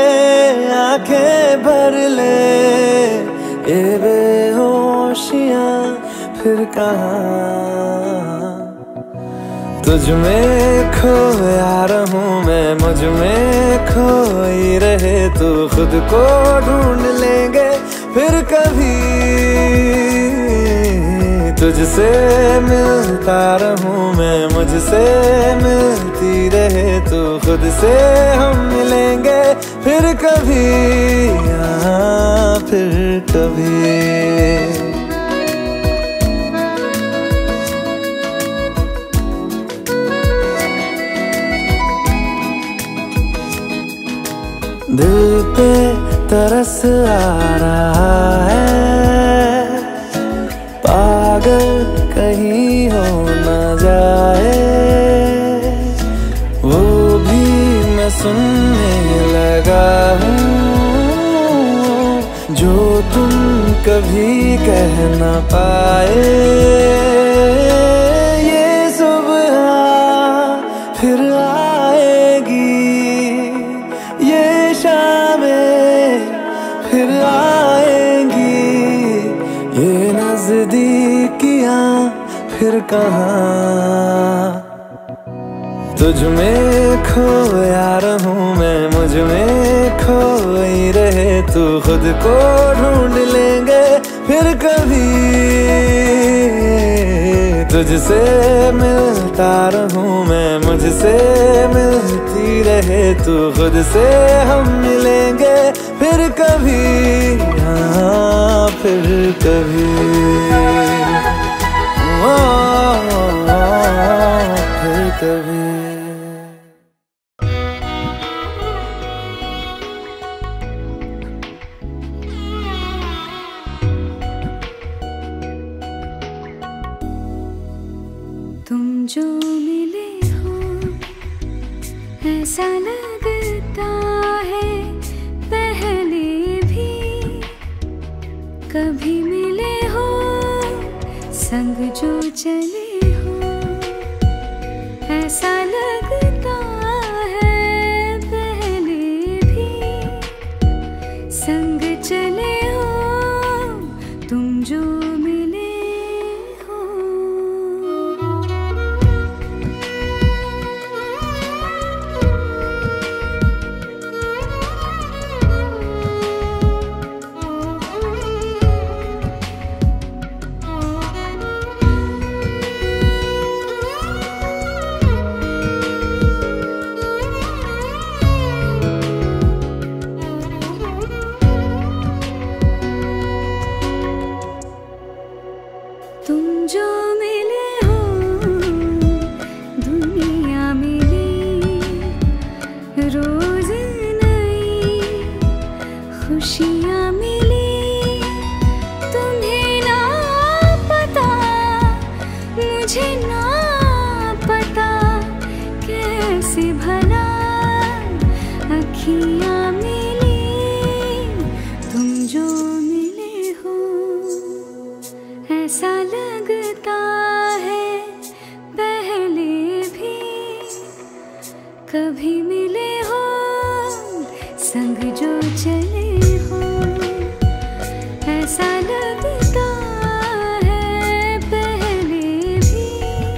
Speaker 3: आंखें भर ले, ये बेहोशियां फिर कहाँ। तुझ में खोया रहूं मैं, मुझ में खोई रहे तू, खुद को ढूंढ लेंगे फिर कभी तुझसे मिलता रहूं मैं, मुझसे मिलती रहे तू, खुद से हम मिलेंगे फिर कभी, हाँ फिर कभी। दिल पे तरस आ रहा है, पागल कहीं हो न जाए, वो भी मैं सुनने लगा हूँ जो तुम कभी कह न पाए। ये सुबह फिर आएगी, ये शामें फिर आएंगी, ये नजदीकियां फिर कहाँ। तुझ में खोया रहूं मैं, मुझ में खोई रहे तू, खुद को ढूंढ लेंगे फिर कभी। तुझसे मिलता रहूं मैं, मुझसे मिलती रहे तू, खुद से हम मिलेंगे फिर कभी, हाँ फिर कभी, ओ, ओ, ओ, फिर कभी।
Speaker 1: तुम जो मिले हो ऐसा लगता है पहले भी कभी मिले हो, संग जो चले हो ऐसा लगता है पहले भी संग चले हो, तुम जो मिले हो। तुम जो मिले हो दुनिया मिली, रोज नई खुशियाँ मिली, तुम्हें ना पता मुझे ना पता कैसे भला अखियाँ मिली, तुम जो मिले हो ऐसा लगता है पहले भी कभी मिले हो, संग जो चले हो ऐसा लगता है पहले भी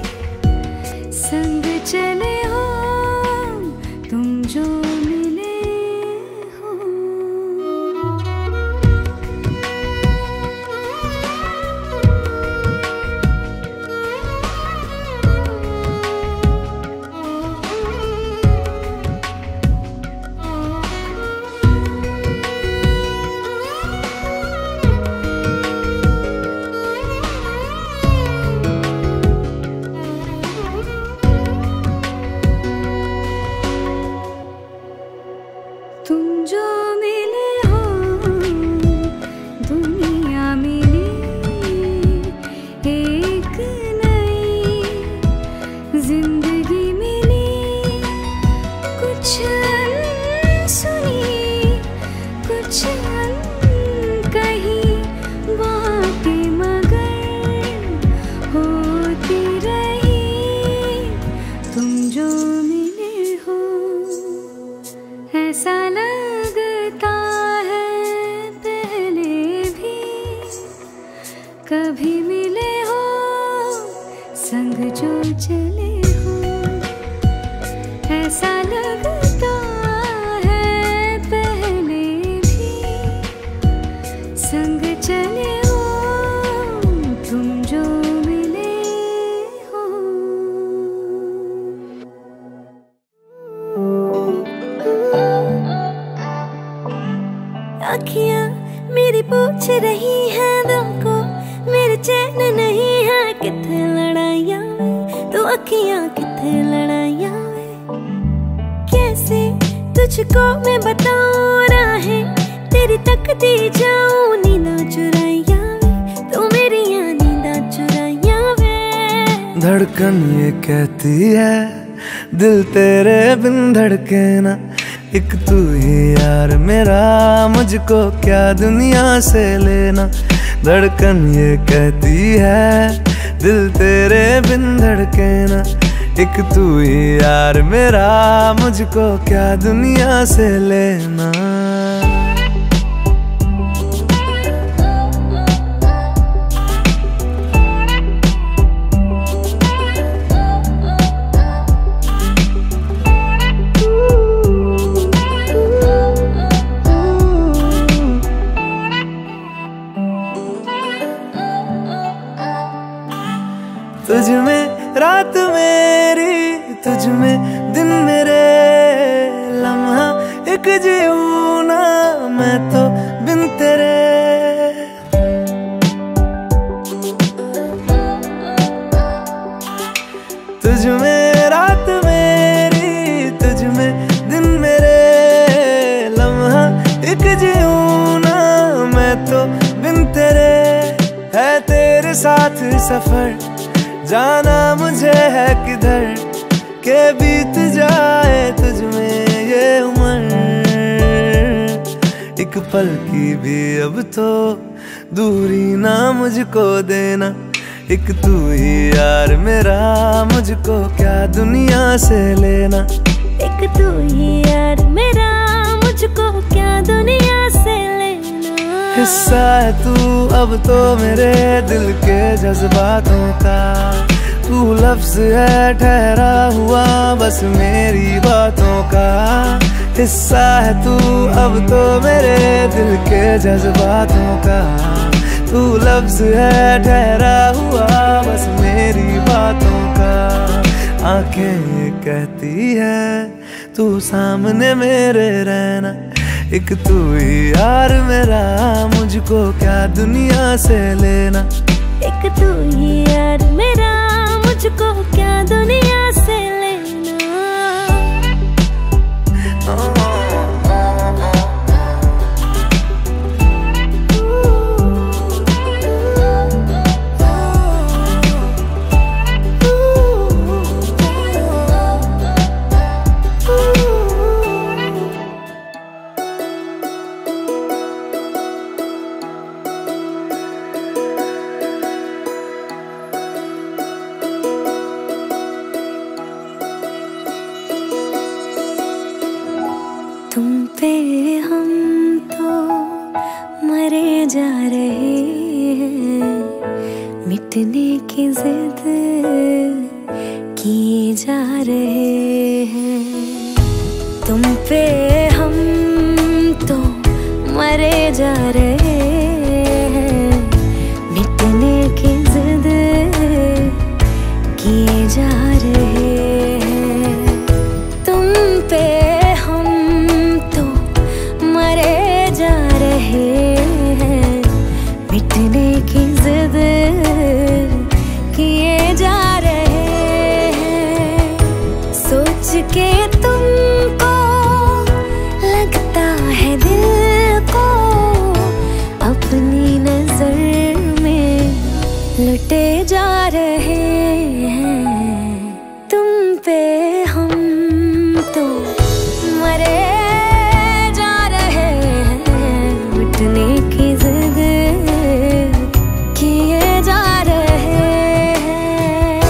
Speaker 1: संग चले हो, तुम जो मिले हो। तुम जो मिले हो दुनिया मिली, एक नई जिंदगी मिली, कुछ सुनी कुछ कही बातें मगर होती रही, तुम जो मिले हो ऐसा लगता है पहले भी कभी मिले हो, संग जो चले हो ऐसा लगता है पहले भी संग
Speaker 6: चैन नहीं है किथे लड़ाइयां वे, तू अखियां किथे लड़ाइयां वे। कैसे तुझको मैं बताऊं राहें तेरी तकती जाऊं, नींदा चुराइयां वे, तू मेरी नींदा चुराइयां वे।
Speaker 3: धड़कन ये कहती है दिल तेरे बिन धड़के ना, एक तू ही यार मेरा, मुझको क्या दुनिया से लेना। धड़कन ये कहती है दिल तेरे बिन धड़के ना, एक तू ही यार मेरा, मुझको क्या दुनिया से लेना। तुझ में रात मेरी, तुझ में दिन मेरे, लम्हा एक जीऊं ना मैं तो बिन तेरे। तुझ में रात मेरी, तुझ में दिन मेरे, लम्हा एक जीऊं ना मैं तो बिन तेरे। है तेरे साथ सफर जाना मुझे है किधर, के बीत जाए तुझ में ये उम्र। एक पल की भी अब तो दूरी ना मुझको देना, एक तू ही यार मेरा, मुझको क्या दुनिया से लेना।
Speaker 6: एक तू ही यार मेरा, मुझको क्या दुनिया से लेना।
Speaker 3: हिस्सा है तू अब तो मेरे दिल के जज्बातों का, तू लफ्ज है ठहरा हुआ बस मेरी बातों का। हिस्सा है तू अब तो मेरे दिल के जज्बातों का, तू लफ्ज है ठहरा हुआ बस मेरी बातों का। आंखें ये कहती है तू सामने मेरे रहना, एक तू ही यार मेरा, मुझको क्या दुनिया से लेना।
Speaker 6: एक तू ही यार मेरा, मुझको क्या दुनिया से लेना। तुम पे हम तो मरे जा रहे हैं, मिटने की जिद किए जा रहे हैं। तुम पे हम तो मरे जा रहे हैं, मिटने की जिद किए जा रहे हैं। तुम पे मिटने की जिद किए जा रहे हैं। सोच के तुमको लगता है दिल को अपनी नजर में लुटे जा रहे हैं। तुम पे हम तो मरे जा रहे हैं, मिटने की जिद किए जा रहे हैं।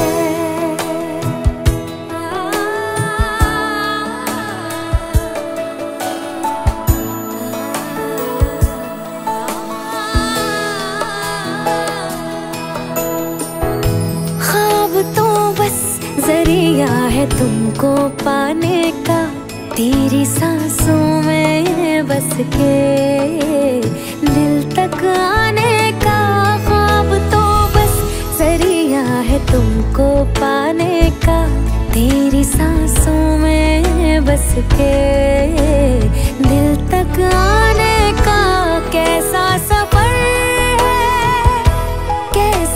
Speaker 6: ख्वाब तो बस जरिया है तुमको पाने का, तेरी सांसों में बस के दिल तक आने का। ख्वाब तो बस जरिया है तुमको पाने का, तेरी सांसों में बस के दिल तक आने का। कैसा सफर है, कैसा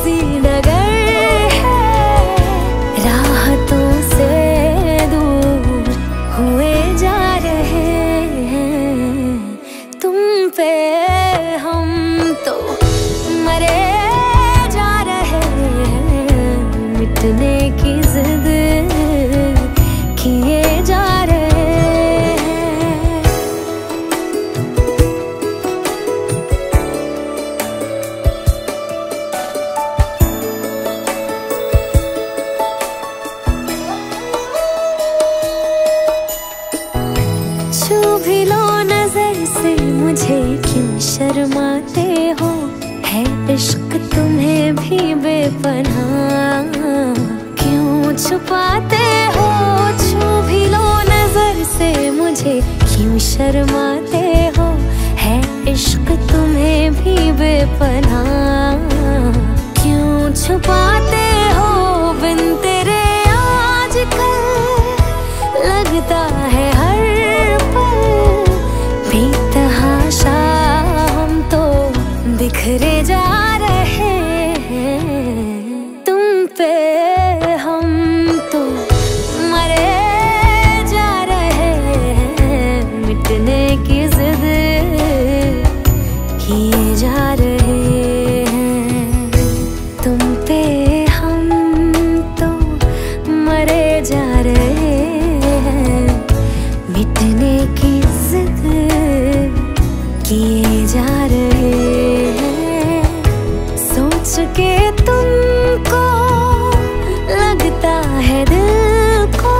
Speaker 1: शर्माते हो, है इश्क तुम्हें भी बेपनाह। क्यों छुपाते हो, छू भी लो नजर से मुझे। क्यों शर्माते हो, है इश्क तुम्हें भी बेपनाह। क्यों छुपाते हो, बिन तेरे आजकल लगता है हर पल बेतहाशा। हम तो बिखरे जा रहे हैं तुम पे, हम तो मरे जा रहे हैं। मिटने की जिद किए जा रहे हैं तुम पे, हम तो मरे जा रहे हैं। मिटने की जिद किए जा रहे हैं। सोच के तुमको लगता है दिल को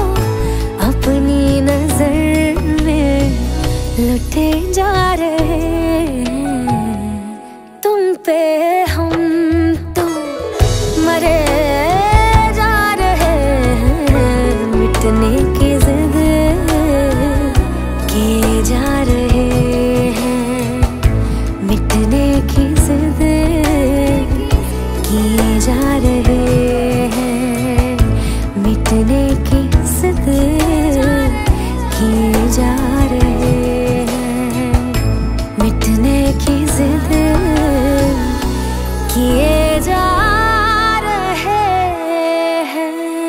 Speaker 1: अपनी नजर में लुटे जा रहे हैं तुम पे, हम तो मरे जा रहे हैं। मिटने की जिद किए जा रहे हैं। मिटने की जिद किए जा रहे हैं। मिटने की जिद किए जा रहे हैं। मिटने की जिद किए जा रहे हैं।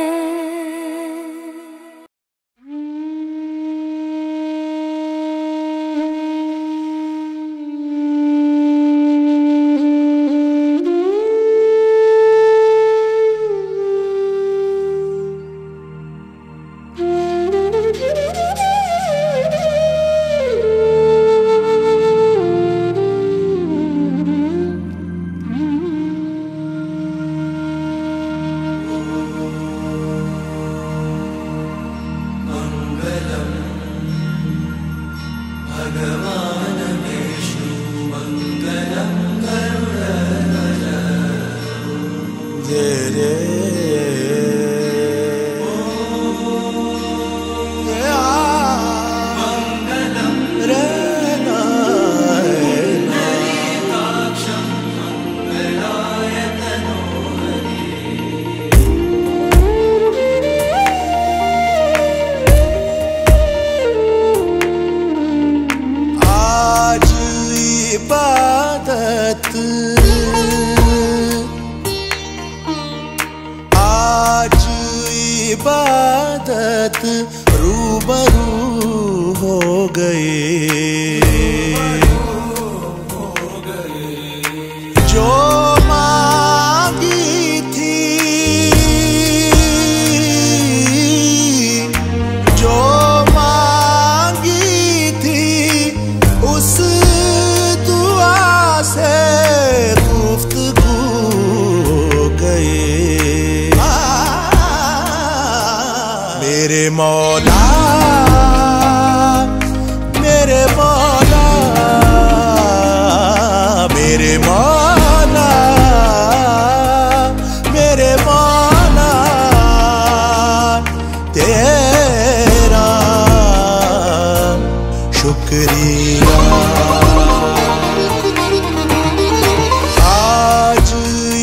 Speaker 2: आज इबादत रूबरू हो गए। जो मांगी थी, जो मांगी थी, उस दुआ से गुफ्तगू हो गए। मेरे मौला, मेरे मौला, मेरे मौला, मेरे मौला, तेरा शुक्रिया। आज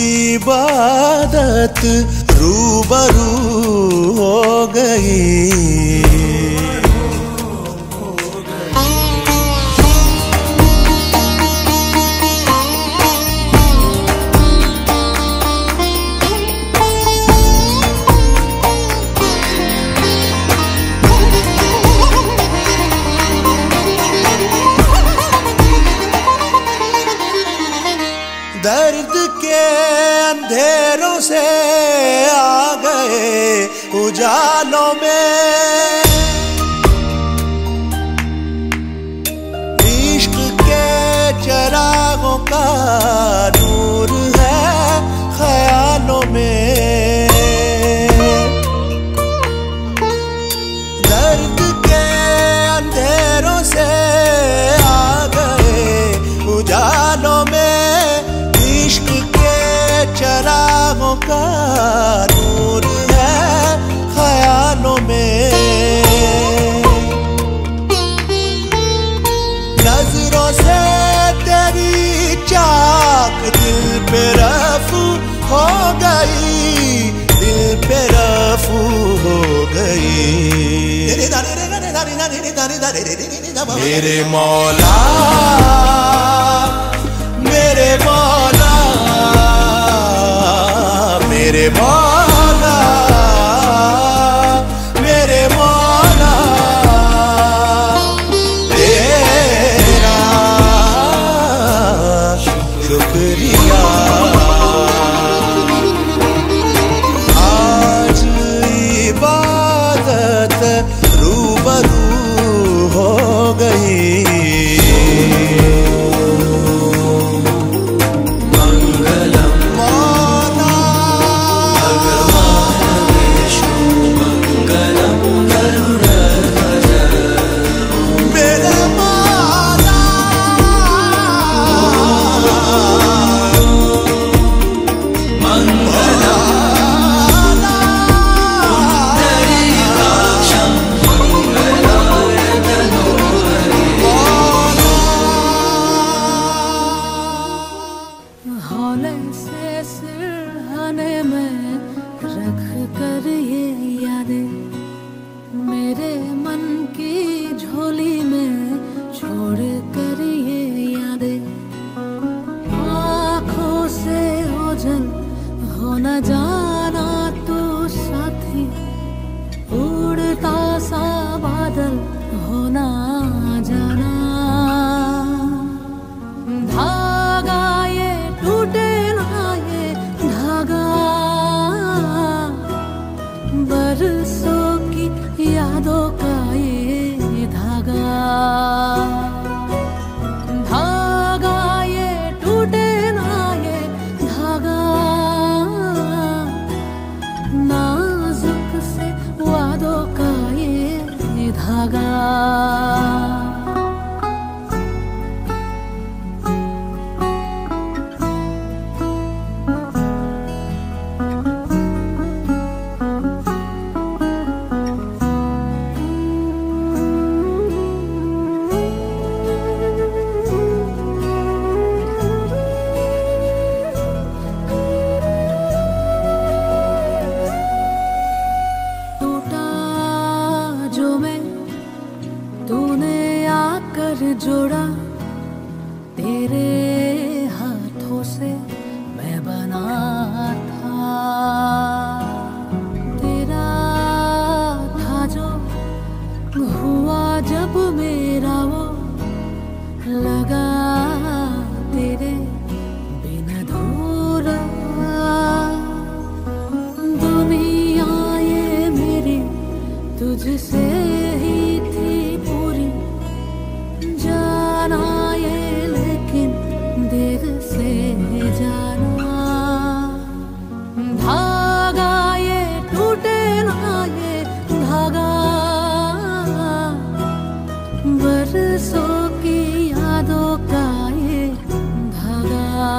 Speaker 2: इबादत रूबरू हो गई। दर्द के अंधेरों से आ गए उजालों में, इश्क के चरागों का नूर है ख्यालों में। दर्द के अंधेरों से आ गए चरागों का नूर है ख्यालों में। नजरों से तेरी चाक दिल पे रफू हो गई, दिल पे रफू हो गई। मेरे मौला मेरे मौला मेरे मौला मेरे मौला तेरा शुक्रिया। आज इबादत रूबरू हो गई।
Speaker 6: जोड़ा तेरे हाथों से मैं बना था, तेरा था जो हुआ जब मेरा वो लगा तेरे बिन अधूरा। दुनिया ये मेरी तुझसे ही थी पूरी, जाना ये लेकिन देर से जाना। धागा ये टूटे ना ये धागा, बरसों की यादों का ये धागा।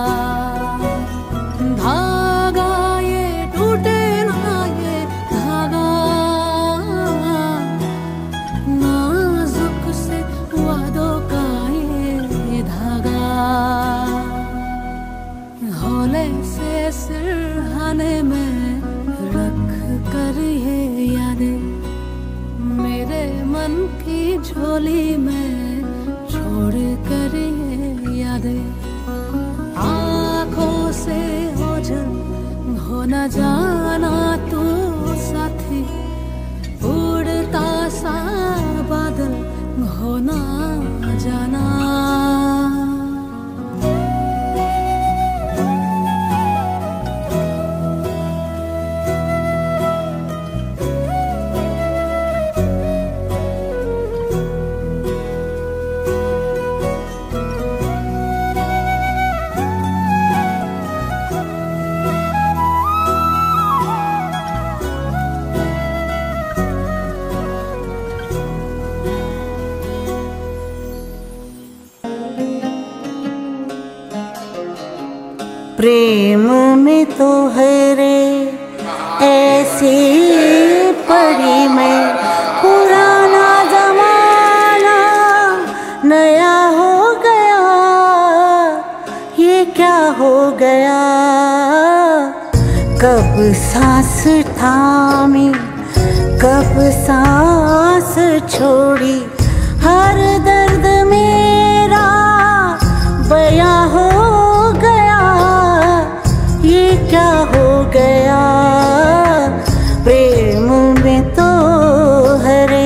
Speaker 6: धागा ये टूटे ना ये धागा, नाजुक से वादों का ये धागा। हौले से सिरहाने में रख कर ये यादें, मेरे मन की झोली में छोड़ कर ये यादें। आँखों से ओझल हो न जाना तू साथी, उड़ता सा बादल हो न जाना।
Speaker 7: में तो हरे ऐसी पड़ी मैं। पुराना जमाना नया हो गया, ये क्या हो गया। कब सांस थामी कब सांस छोड़ी, हर दर्द मेरा बयां हो गया, ये क्या हो गया। प्रेम में तो हरे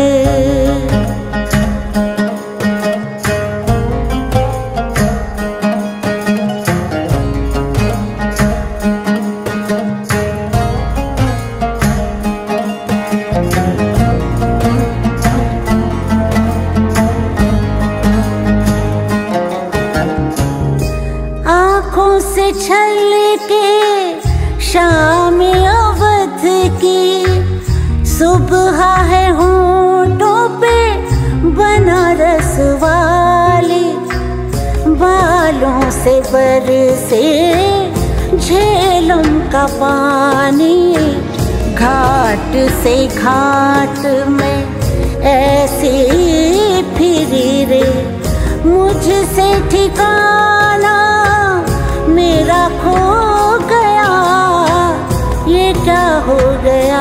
Speaker 7: से छल के शाम अवध की, सुबह है होंठों पे बनारस वाली। बालों से बरसे झेलम का पानी, घाट से घाट में ऐसे फिरी रे। मुझसे ठिकाना मेरा खो गया, ये क्या हो गया।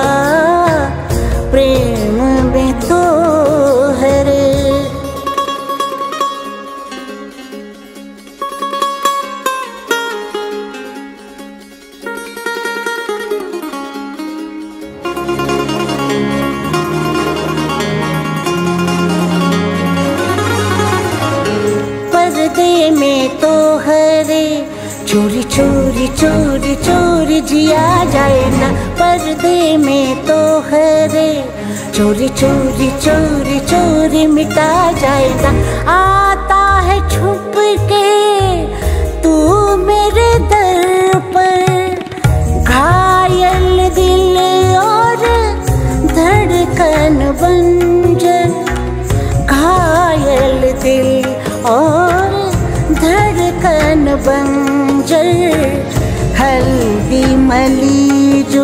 Speaker 7: प्रेम में तो हरे पर्दे में तो हरे, चोरी चोरी चोरी चोरी जिया जाए ना। पर्दे में तो हरे, चोरी चोरी चोरी चोरी मिटा जाए ना। आता है छुप के तू मेरे दर पर, घायल दिल और धड़कन बंजर। घायल दिल और धड़कन बंजर, हल्दी मली जो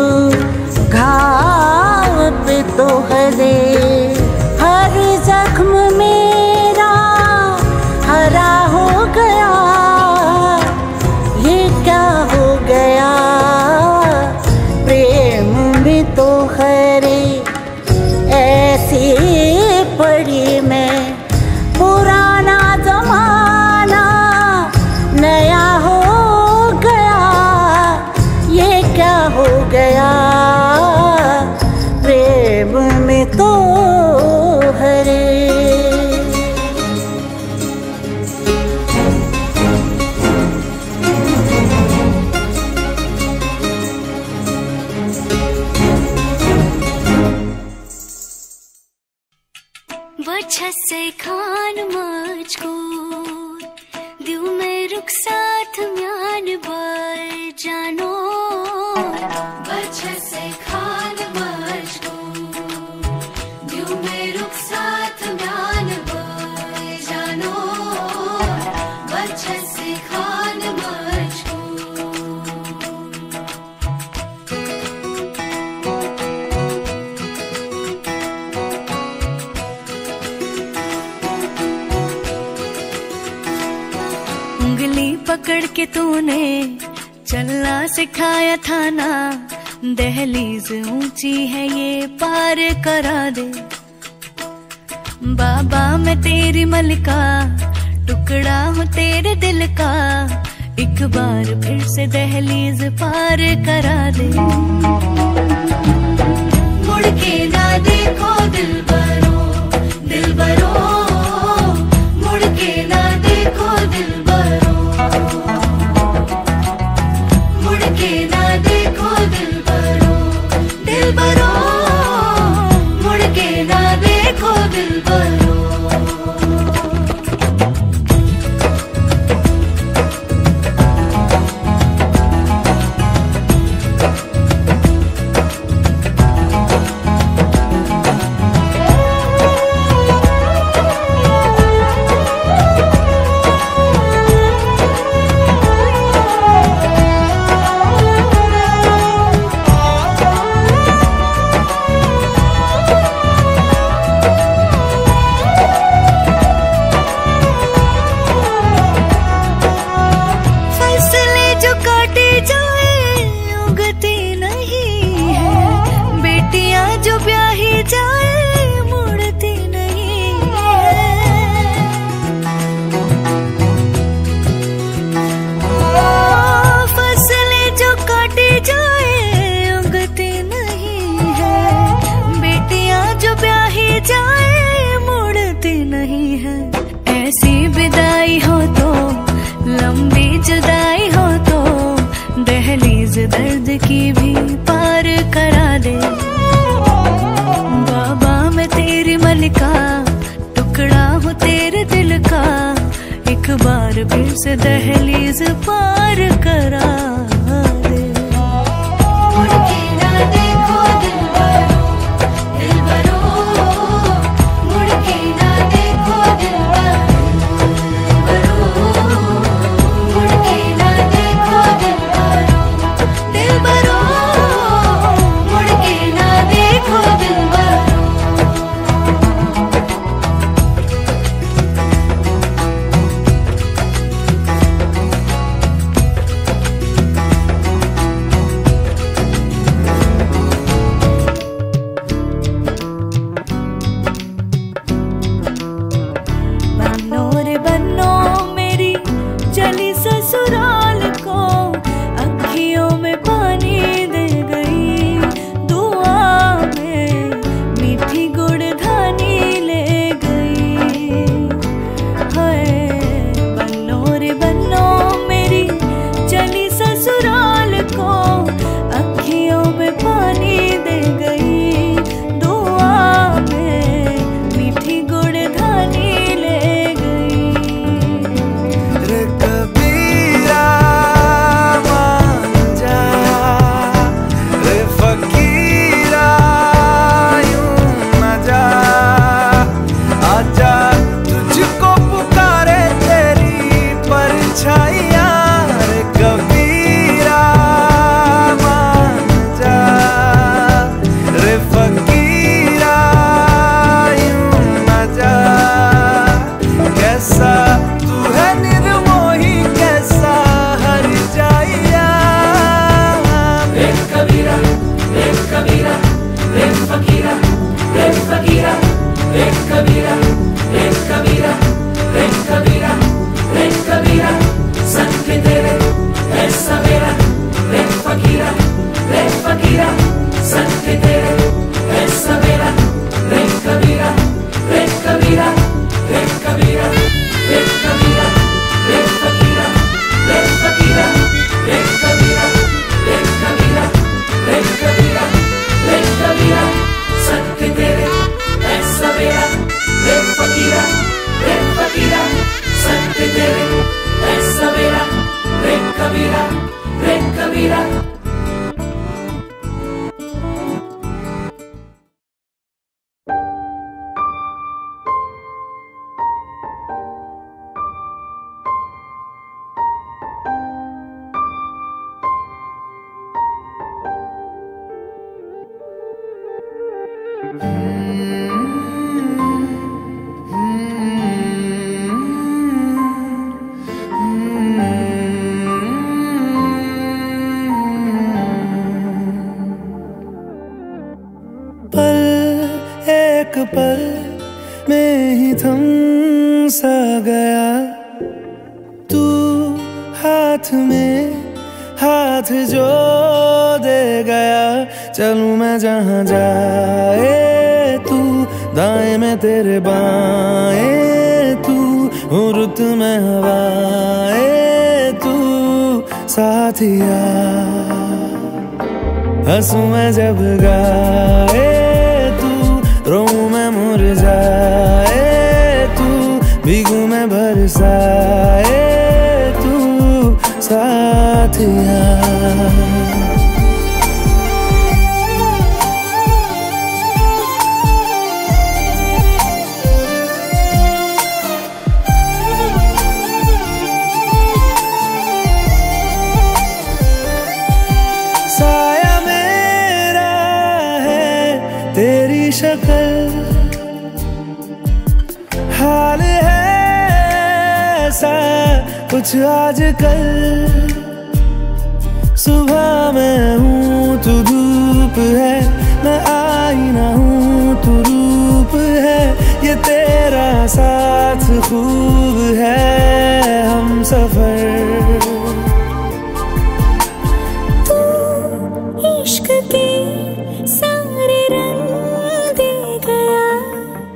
Speaker 7: घाव पे तो हरे। हर जख्म मेरा हरा हो गया, ये क्या हो गया। प्रेम में तो हरे ऐसी पड़ी मैं। पुराना जमाना नया हो गया, ये क्या हो गया। प्रेम में तो हरे
Speaker 1: बछसे खान मुझको दिल में रुक साथ म्यान बर जानो। बछसे खान मुझको दिल में रुक साथ म्यान बर जानो। बछसे खान मुझको उंगली पकड़ के तूने चलना सिखाया था ना। दहलीज ऊंची है ये पार करा दे। बाबा मैं तेरी मलिका, टुकड़ा हूँ तेरे दिल का। एक बार फिर से दहलीज पार करा दे। मुड़ के ना देखो दिल बरो दिल बरो, मुड़ के ना देखो दिल बरो, मुड़ के ना देखो दिल बरो दिल बरो, मुड़ के ना देखो दिल बरो।
Speaker 6: जाए मुड़ती नहीं है। ऐसी विदाई हो तो लंबी जुदाई हो तो दहलीज दर्द की भी पार करा दे। बाबा मैं तेरी मलिका, टुकड़ा हूँ तेरे दिल का, एक बार फिर से दहलीज पार करा दे। मुड़ के ना देखो दिलबरो, दिलबरो, मुड़ के ना देखो दिलबरो, मुड़ के ना देखो दिलबरो, दिलबरो, मुड़ के ना देखो दिलबरो। ससुराल को अखियों में पानी दे गई, दुआ में मीठी गुड़धानी ले गई। हाय बन्नो रे बन्नो मेरी चली ससुराल को अखियों में पानी दे गई, दुआ में मीठी गुड़धानी ले गई।
Speaker 12: रे कबीरा मान जा, रे फकीरा यूं न जा, आजा तुझको पुकारे तेरी परछाइयाँ। रे कबीरा मान जा, रे फकीरा यूं न जा, कैसा तू है निर्मोही कैसा हर जाइया।
Speaker 21: रे कबीरा, रे कबीरा, रे फकीरा, रे फकीरा, रे कबीरा, रे कबीरा, रे कबीरा, रे कबीरा, संग के तेरे है सवेरा। रे फकीरा, रे फकीरा, संग के तेरे है सवेरा। रे कबीरा, रे कबीरा, रे कबीरा, रे कबीरा, रे फकीरा, रे फकीरा, रे कबीरा, रे कबीरा, रे कबीरा, रे कबीरा, संग के तेरे है सवेरा। रे फकीरा, रे फकीरा, संग के तेरे है सवेरा। रे कबीरा, रे कबीरा।
Speaker 12: पल एक पल में ही थम सा गया, तू हाथ में हाथ जो दे गया। चलूं मैं जहाँ जाए तू, दाएं में तेरे बाएं तू, हूँ रुत में हवाएं तू साथिया। हंसूं मैं जब गाए तू, रोऊं मैं मुरझाए तू, भीगूं मैं बरसाए तू साथिया। साया मेरा है तेरी शक्ल, हाल है ऐसा कुछ आजकल। सुबह मैं हूँ तू धूप है, मैं आईना हूँ तू रूप है। ये तेरा साथ खूब है हम सफर।
Speaker 6: इश्क के सारे रंग दे गया,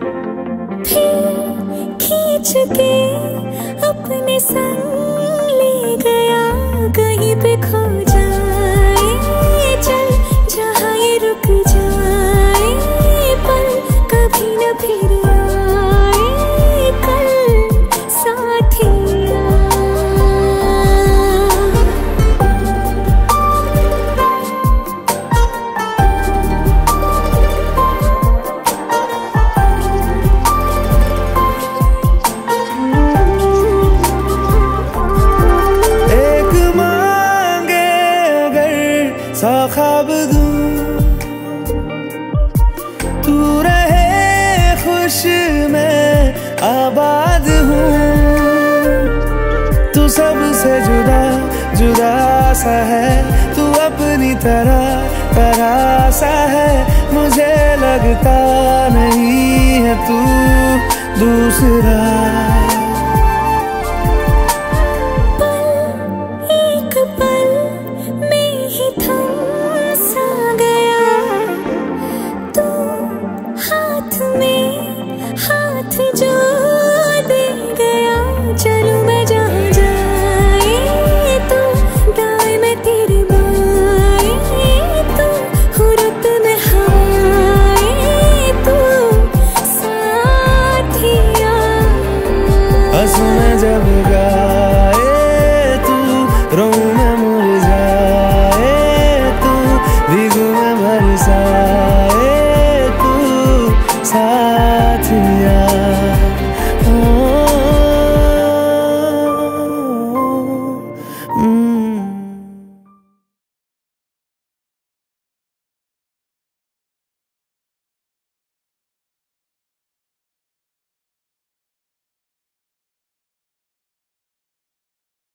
Speaker 3: सा ख्वाब दूं, तू रहे खुश मैं आबाद हूँ। तू सबसे जुदा जुदा सा है, तू अपनी तरह तरह सा है, मुझे लगता नहीं है तू दूसरा।